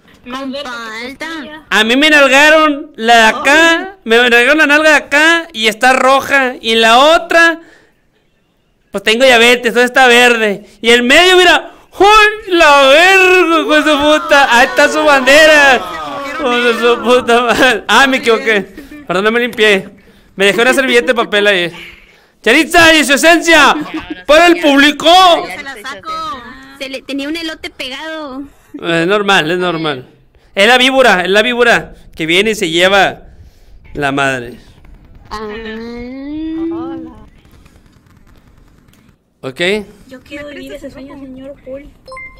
A mí me nalgaron la de acá, me nalgaron la nalga de acá y está roja. Y la otra, pues tengo diabetes, todo está verde. Y el medio, mira, ¡uy, la verga, con su puta! Ahí está su bandera. Con su puta madre. Ah, me equivoqué. Perdón, no me limpié. Me dejé una servilleta de papel ahí. Yaritza y su esencia, para el público. Tenía un elote pegado. Es normal, es normal. Es la víbora que viene y se lleva la madre. ¿Ok? Yo quiero vivir ese sueño, señor Paul.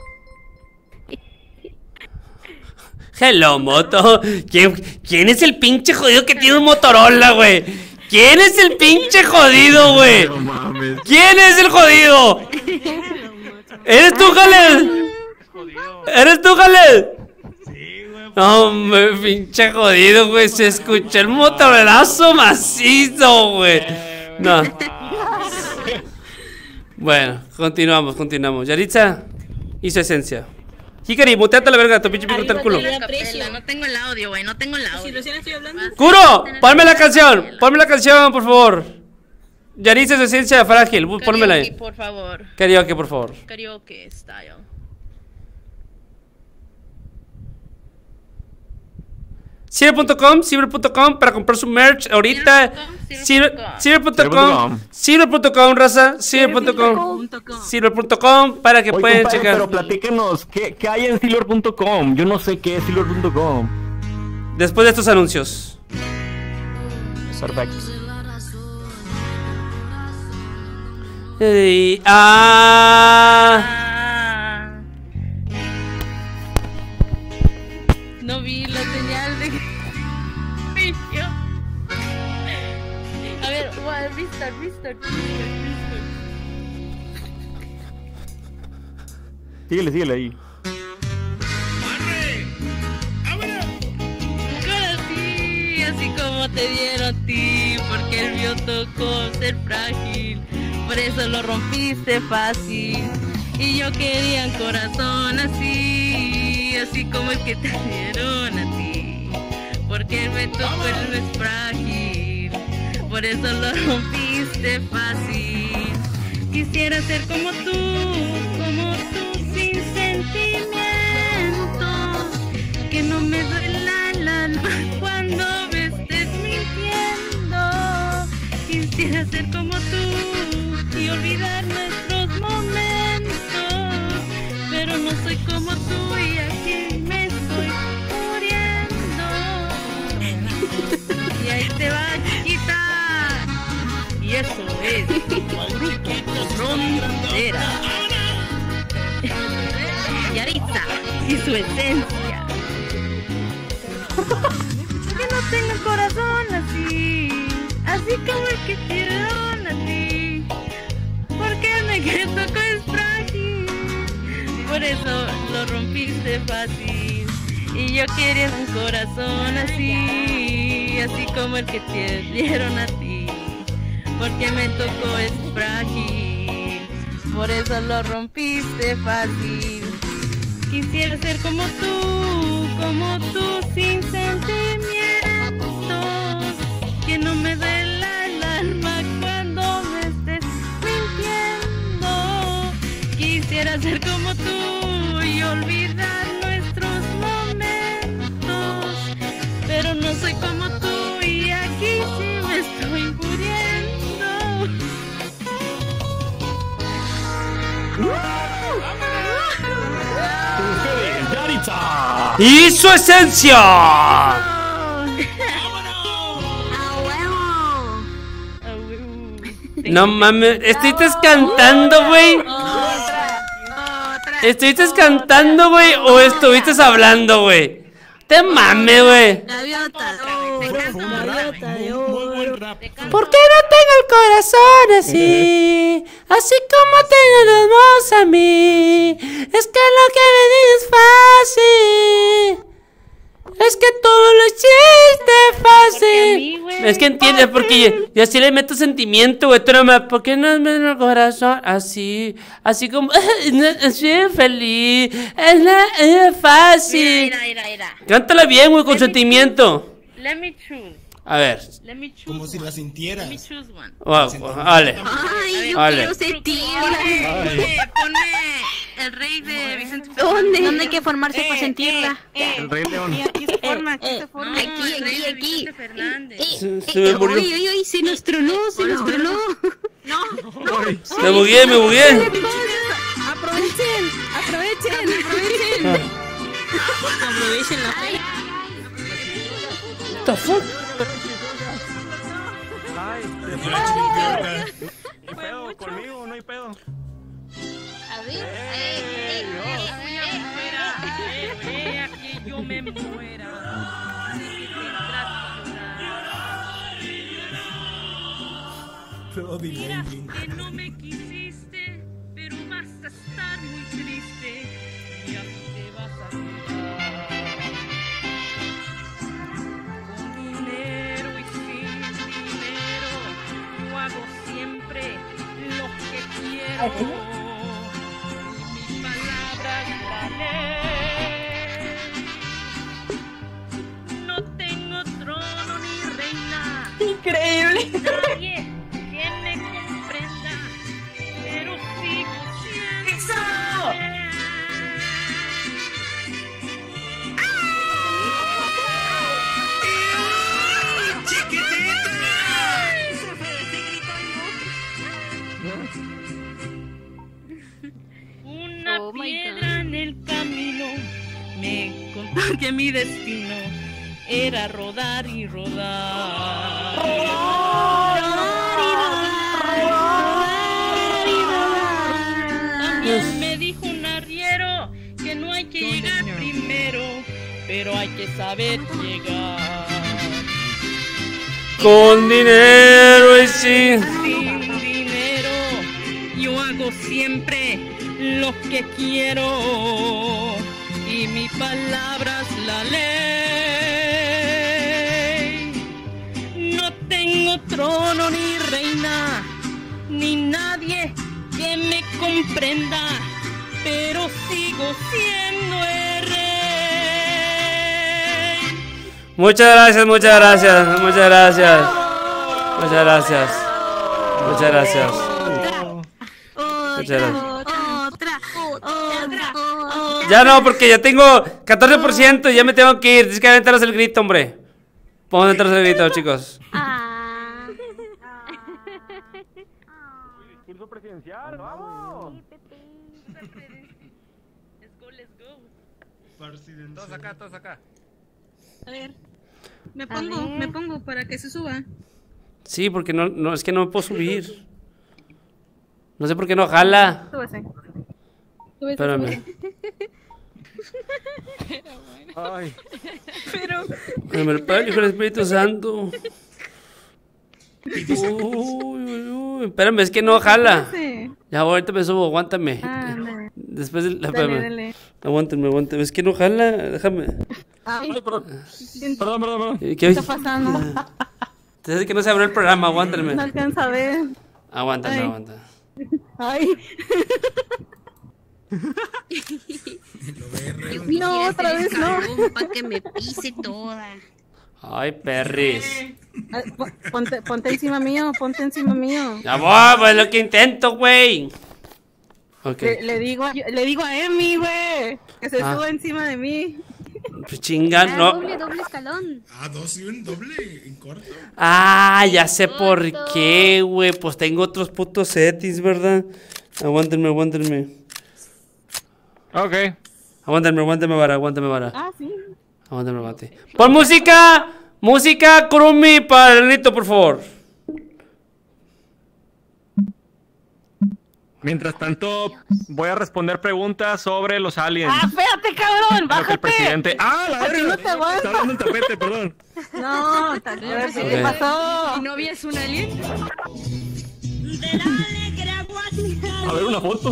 Hello, moto. ¿Quién es el pinche jodido que tiene un Motorola, güey? ¿Quién es el pinche jodido, güey? ¿Quién es el jodido? ¿Eres tú, Jaled? ¿Eres tú, Jaled? No, hombre, pinche jodido, güey. Se escuchó el motorolazo macizo, güey. No. Bueno, continuamos. Yaritza y su esencia. Hikari, muteate la verga, tu pinche pico el culo. No tengo el audio, güey, no tengo el audio. Si recién estoy hablando. ¡Kuro! Ponme la canción, por favor. Yaritza y su esencia frágil, pónmela ahí. Por favor. Karaoke, por favor. Karaoke style. Silver.com para comprar su merch ahorita. Silver.com, raza. Silver.com para que puedan compadre, checar. Pero platíquenos, ¿qué hay en Silver.com? Yo no sé qué es Silver.com. Después de estos anuncios. Perfecto. No vi la señal de... A ver, restart. Síguele ahí. Sí, así como te dieron a ti, porque el mío tocó ser frágil, por eso lo rompiste fácil. Y yo quería un corazón así como el que te dieron a ti, porque el me tocó el es frágil, por eso lo rompiste fácil. Quisiera ser como tú, sin sentimientos. que no me duela el alma cuando me estés mintiendo. Quisiera ser como tú y olvidar nuestros momentos, pero no soy como tú y aquí me estoy muriendo. Y ahí te va, chiquita. Y eso es Frontera. Yaritza y su esencia. Que no tengo el corazón así como el que te dieron a ti, porque me que tocó es frágil, por eso lo rompiste fácil. Y yo quería un corazón así como el que te dieron a ti, porque me tocó es frágil, por eso lo rompiste fácil. Quisiera ser como tú sin sentimientos, que no me duela el alma cuando me estés mintiendo. Quisiera ser como tú y olvidar nuestros momentos, pero no soy como tú y aquí sí me estoy muriendo. ¡Y su esencia! No mames, ¿estuviste cantando, güey? ¿Estuviste cantando, güey? ¿O estuviste hablando, güey? Te mames, güey. ¿Por qué no tengo el corazón así? Así como tengo los dos a mí. Es que lo que me di es fácil. Es que tú lo hiciste fácil. Es que entiendes, porque yo así le meto sentimiento, güey. Tú no me... ¿Por qué no me el corazón así? Así como... Así feliz. Es fácil. Mira. Cántala bien, güey, con sentimiento. Let me choose. A ver. Como si la sintieras. Let me choose one. Wow, vale. Ay, yo vale. quiero sentirla. Ponme el rey de Vicente ¿Dónde? ¿Dónde hay que formarse para sentirla? El Rey León. Aquí se forma, aquí. Se me murió. Uy, se nos tronó. No. Me bugué. Aprovechen. Aprovechen la fe. What the fuck? ¿Hay pedo conmigo? ¿No hay pedo? A ver. Que yo me muera. Mira que no me quisiste, pero vas a estar muy triste y así te vas a quedar. Con dinero y sin dinero, yo hago siempre lo que quiero. Y mi palabra es la ley. No tengo trono ni reina. Increíble. Nadie que me comprenda, pero sigo siendo. Una piedra en el camino me contó que mi destino era rodar y rodar. También me dijo un arriero que no hay que llegar primero, pero hay que saber llegar. Con dinero y sin dinero, yo hago siempre lo que quiero y mi palabra es la ley. No tengo trono ni reina, ni nadie que me comprenda, pero sigo siendo el rey. Muchas gracias. Muchas gracias. Otra. Ya no, porque ya tengo 14% y ya me tengo que ir. Tienes que aventaros el grito, hombre. Vamos a aventaros el grito, chicos. Discurso presidencial, vamos. Todos acá, todos acá. A ver. Me pongo para que se suba. Sí, porque no, es que no me puedo subir. No sé por qué no jala. Súbese. Espérame. Ay. Pero me lo Padre, Hijo del Espíritu Santo. Uy. Espérame, es que no jala. Ya, ahorita me subo, aguántame. Después de la... Dale. Aguántame. Es que no jala, déjame. Ay, Perdón. ¿Qué está pasando? Te dice que no se abrió el programa, aguántame. No alcanza a ver. Aguanta. Ay. No, otra vez no. Para que me pise toda. Ay, perris. Ponte encima mío. Ya voy, pues lo que intento, güey. Okay. Le digo a Emi, güey, que se suba encima de mí. Pues chinga, no. Doble escalón. Dos y un doble en corto. Ya sé por qué, güey. Pues tengo otros putos settings, ¿verdad? Aguántenme. Ok. Aguántame, vara. Sí. Aguántame. Pon música, Kurumi, para el grito, por favor. Mientras tanto, voy a responder preguntas sobre los aliens. Espérate, cabrón, Lo que bájate. el presidente... A la ti verga. no te aguanto. Está hablando el tapete, perdón. No, ¿qué pasó? ¿Mi novia es un alien? A ver, una foto.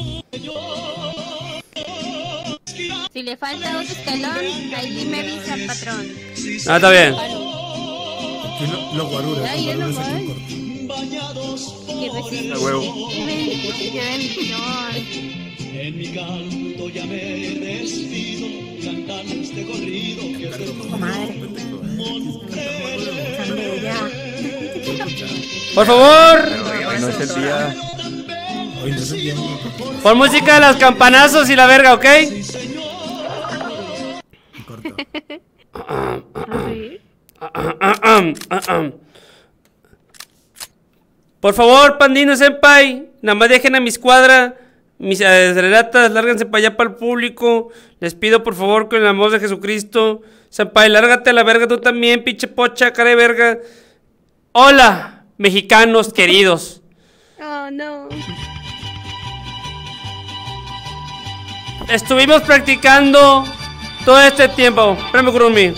Si le falta otro escalón, ahí me avisa el patrón. Está bien. Los guaruras. Ay, Los no guaruras aquí en voy. corto. Que recibe. A huevo. Qué bendición. En mi canto ya me despido, cantando este corrido que es del Por favor. Hoy no es el día. Pon música de los campanazos y la verga, ¿ok? Por favor, Pandino Senpai, nada más dejen a mi escuadra, mis relatas, lárganse para allá para el público. Les pido por favor con el amor de Jesucristo. Senpai, lárgate a la verga tú también, pinche pocha, cara de verga. Hola, mexicanos queridos. Oh, no. Estuvimos practicando todo este tiempo. Espérame, Kurumi.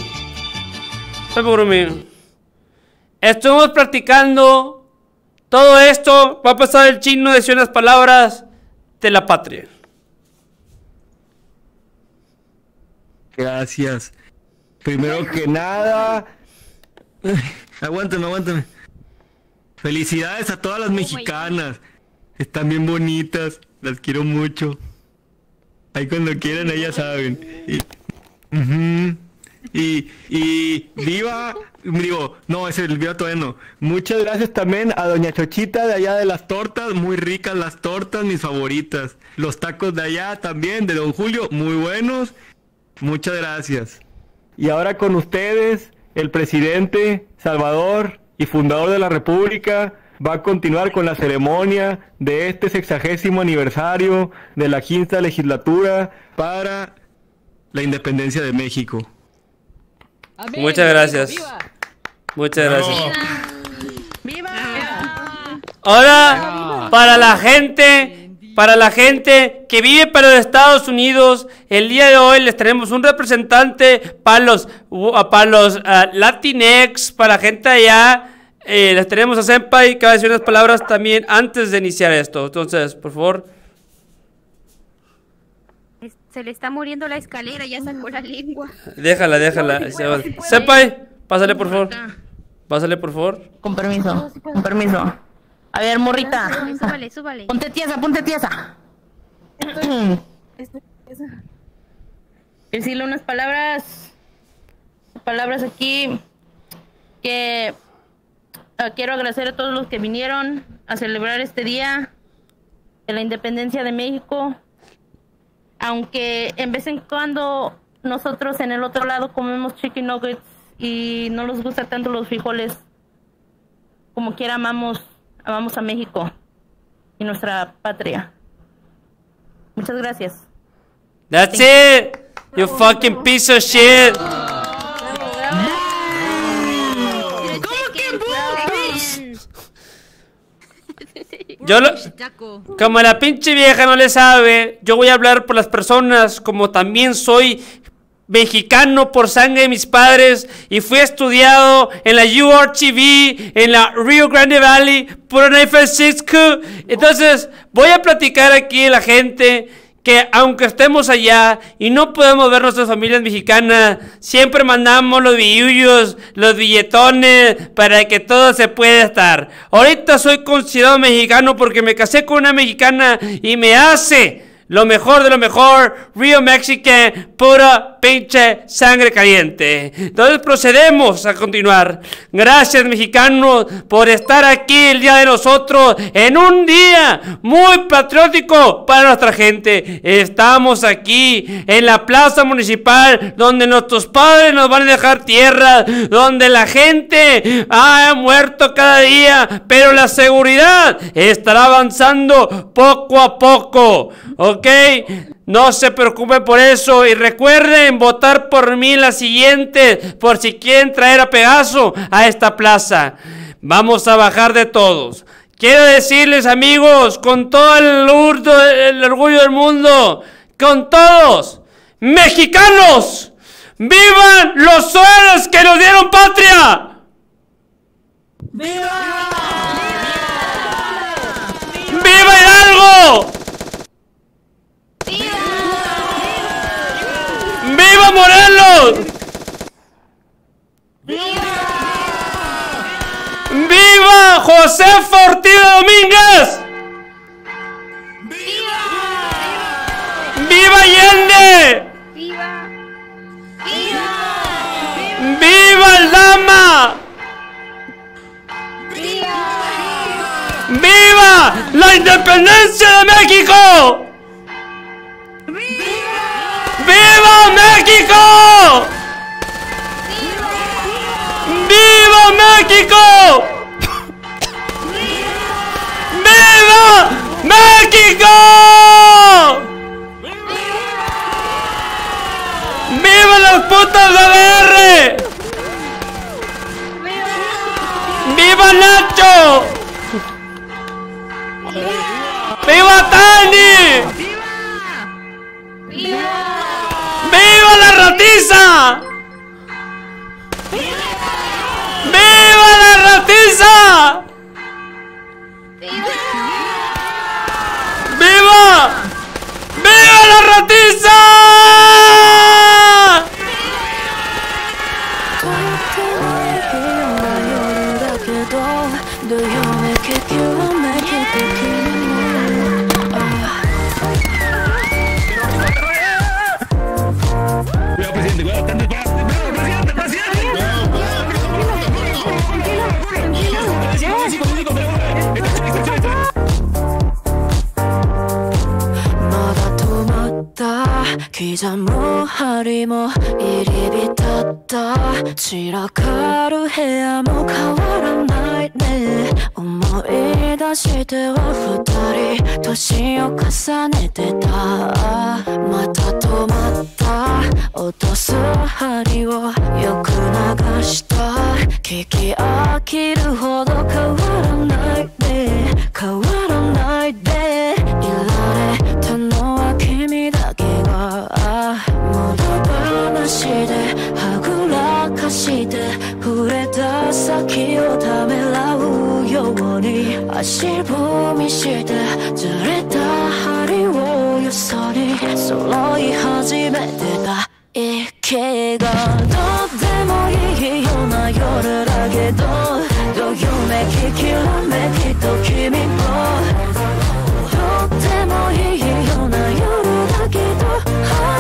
Estuvimos practicando todo esto. Va a pasar el chino de decir unas palabras de la patria. Gracias. Primero que nada... Aguántame. Felicidades a todas las mexicanas. Están bien bonitas. Las quiero mucho. Ahí cuando quieran, ellas saben. Y viva, digo, no, ese el viva todavía no. Muchas gracias también a doña Chochita de allá de las tortas, muy ricas las tortas, mis favoritas. Los tacos de allá también, de don Julio, muy buenos. Muchas gracias. Y ahora con ustedes, el presidente Salvador y fundador de la República va a continuar con la ceremonia de este 60º aniversario de la 5ª legislatura para la independencia de México. Amén. Muchas gracias. ¡Viva! Muchas gracias. ¡Viva! Ahora, para la gente que vive para los Estados Unidos, el día de hoy les tenemos un representante para los Latinx, para la gente allá. Les tenemos a Senpai que va a decir unas palabras también antes de iniciar esto. Entonces, por favor. Se le está muriendo la escalera, ya sacó la lengua. Déjala. Senpai, pásale por favor. Con permiso. A ver, morrita. Súbale. Ponte tiesa. Decirle unas palabras aquí que quiero agradecer a todos los que vinieron a celebrar este día de la independencia de México. aunque en vez en cuando nosotros en el otro lado comemos chicken nuggets y no nos gusta tanto los frijoles, como quiera amamos a México y nuestra patria. Muchas gracias. That's it, you fucking piece of shit. Como la pinche vieja no le sabe, yo voy a hablar por las personas, como también soy mexicano por sangre de mis padres y fui estudiado en la URTV, en la Rio Grande Valley, por San Francisco. Entonces voy a platicar aquí a la gente que aunque estemos allá y no podemos ver nuestras familias mexicanas, siempre mandamos los billullos, los billetones, para que todo se pueda estar. Ahorita soy considerado mexicano porque me casé con una mexicana y me hace lo mejor de lo mejor, Real Mexican, pura pinche sangre caliente. Entonces procedemos a continuar. Gracias, mexicanos, por estar aquí el día de nosotros, en un día muy patriótico para nuestra gente. Estamos aquí en la plaza municipal, donde nuestros padres nos van a dejar tierra, donde la gente ha muerto cada día, pero la seguridad estará avanzando poco a poco. ¿Ok? No se preocupen por eso y recuerden votar por mí la siguiente, por si quieren traer a Pegaso a esta plaza. Vamos a bajar de todos. Quiero decirles, amigos, con todo el orgullo del mundo, con todos, mexicanos, ¡vivan los héroes que nos dieron patria! ¡Viva! ¡Viva Hidalgo! ¡Viva Morelos! ¡Viva José Ortiz Domínguez! ¡Viva Allende! ¡Viva Aldama! ¡Viva la independencia de México! ¡Viva México! ¡Viva México! ¡Viva México! ¡Viva las putas de BR! ¡Viva Nacho! ¡Viva Tani! ¡Viva la ratiza! ¡Viva la ratiza! ¡Viva! ¡Viva la ratiza! 刻む針も入り浸った散らかる部屋も変わらないね思い出しては二人年を重ねてたまた止まった落とす針をよく流した聞き飽きるほど変わらないで変わらないでいられたのは君だけが無駄話ではぐらかして触れた先をためらうように足踏みしてずれた針をよそに揃い始めてた息がどうでもいいような夜だけどどよめききらめきと君もどうでもいいような夜だけど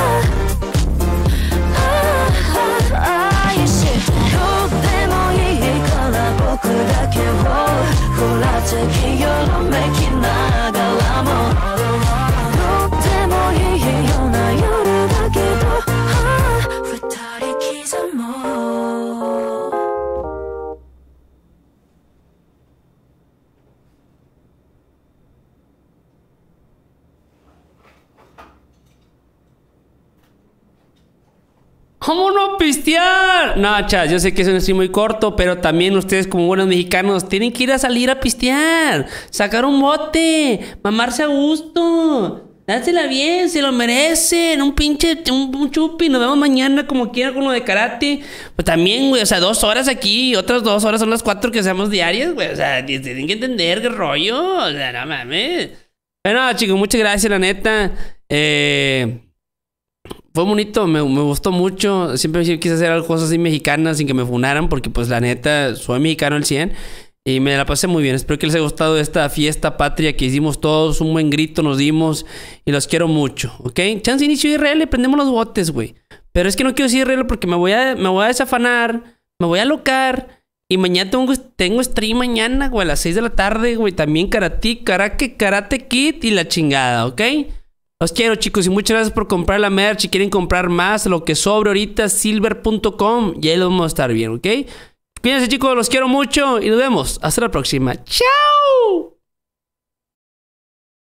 愛してどうでもいいから僕だけをふらつきよろめきながらもどうでもいいような ¡Vámonos a pistear! No, chas, yo sé que es un stream muy corto, pero también ustedes como buenos mexicanos tienen que ir a salir a pistear, sacar un bote, mamarse a gusto. Dásela bien, se lo merecen. Un pinche, un chupi. Nos vemos mañana como quiera con lo de karate. Pues también, güey, o sea, 2 horas aquí. Otras 2 horas son las 4 que hacemos diarias, güey. O sea, tienen que entender qué rollo. O sea, no mames. Bueno, chicos, muchas gracias, la neta. Fue bonito, me gustó mucho. Siempre quise hacer cosas así mexicanas sin que me funaran, porque pues la neta, soy mexicano al 100. Y me la pasé muy bien. Espero que les haya gustado esta fiesta patria que hicimos todos. Un buen grito nos dimos. Y los quiero mucho, ¿ok? Chance inicio IRL, le prendemos los botes, güey. Pero es que no quiero decir IRL porque me voy a desafanar. Me voy a alocar. Y mañana tengo stream mañana, güey, a las 6 de la tarde, güey. También Karate Kid y la chingada, ¿ok? Los quiero, chicos, y muchas gracias por comprar la merch. Si quieren comprar más, lo que sobre ahorita, silver.com. Y ahí lo vamos a estar bien, ¿ok? Cuídense, chicos, los quiero mucho y nos vemos. Hasta la próxima. ¡Chao!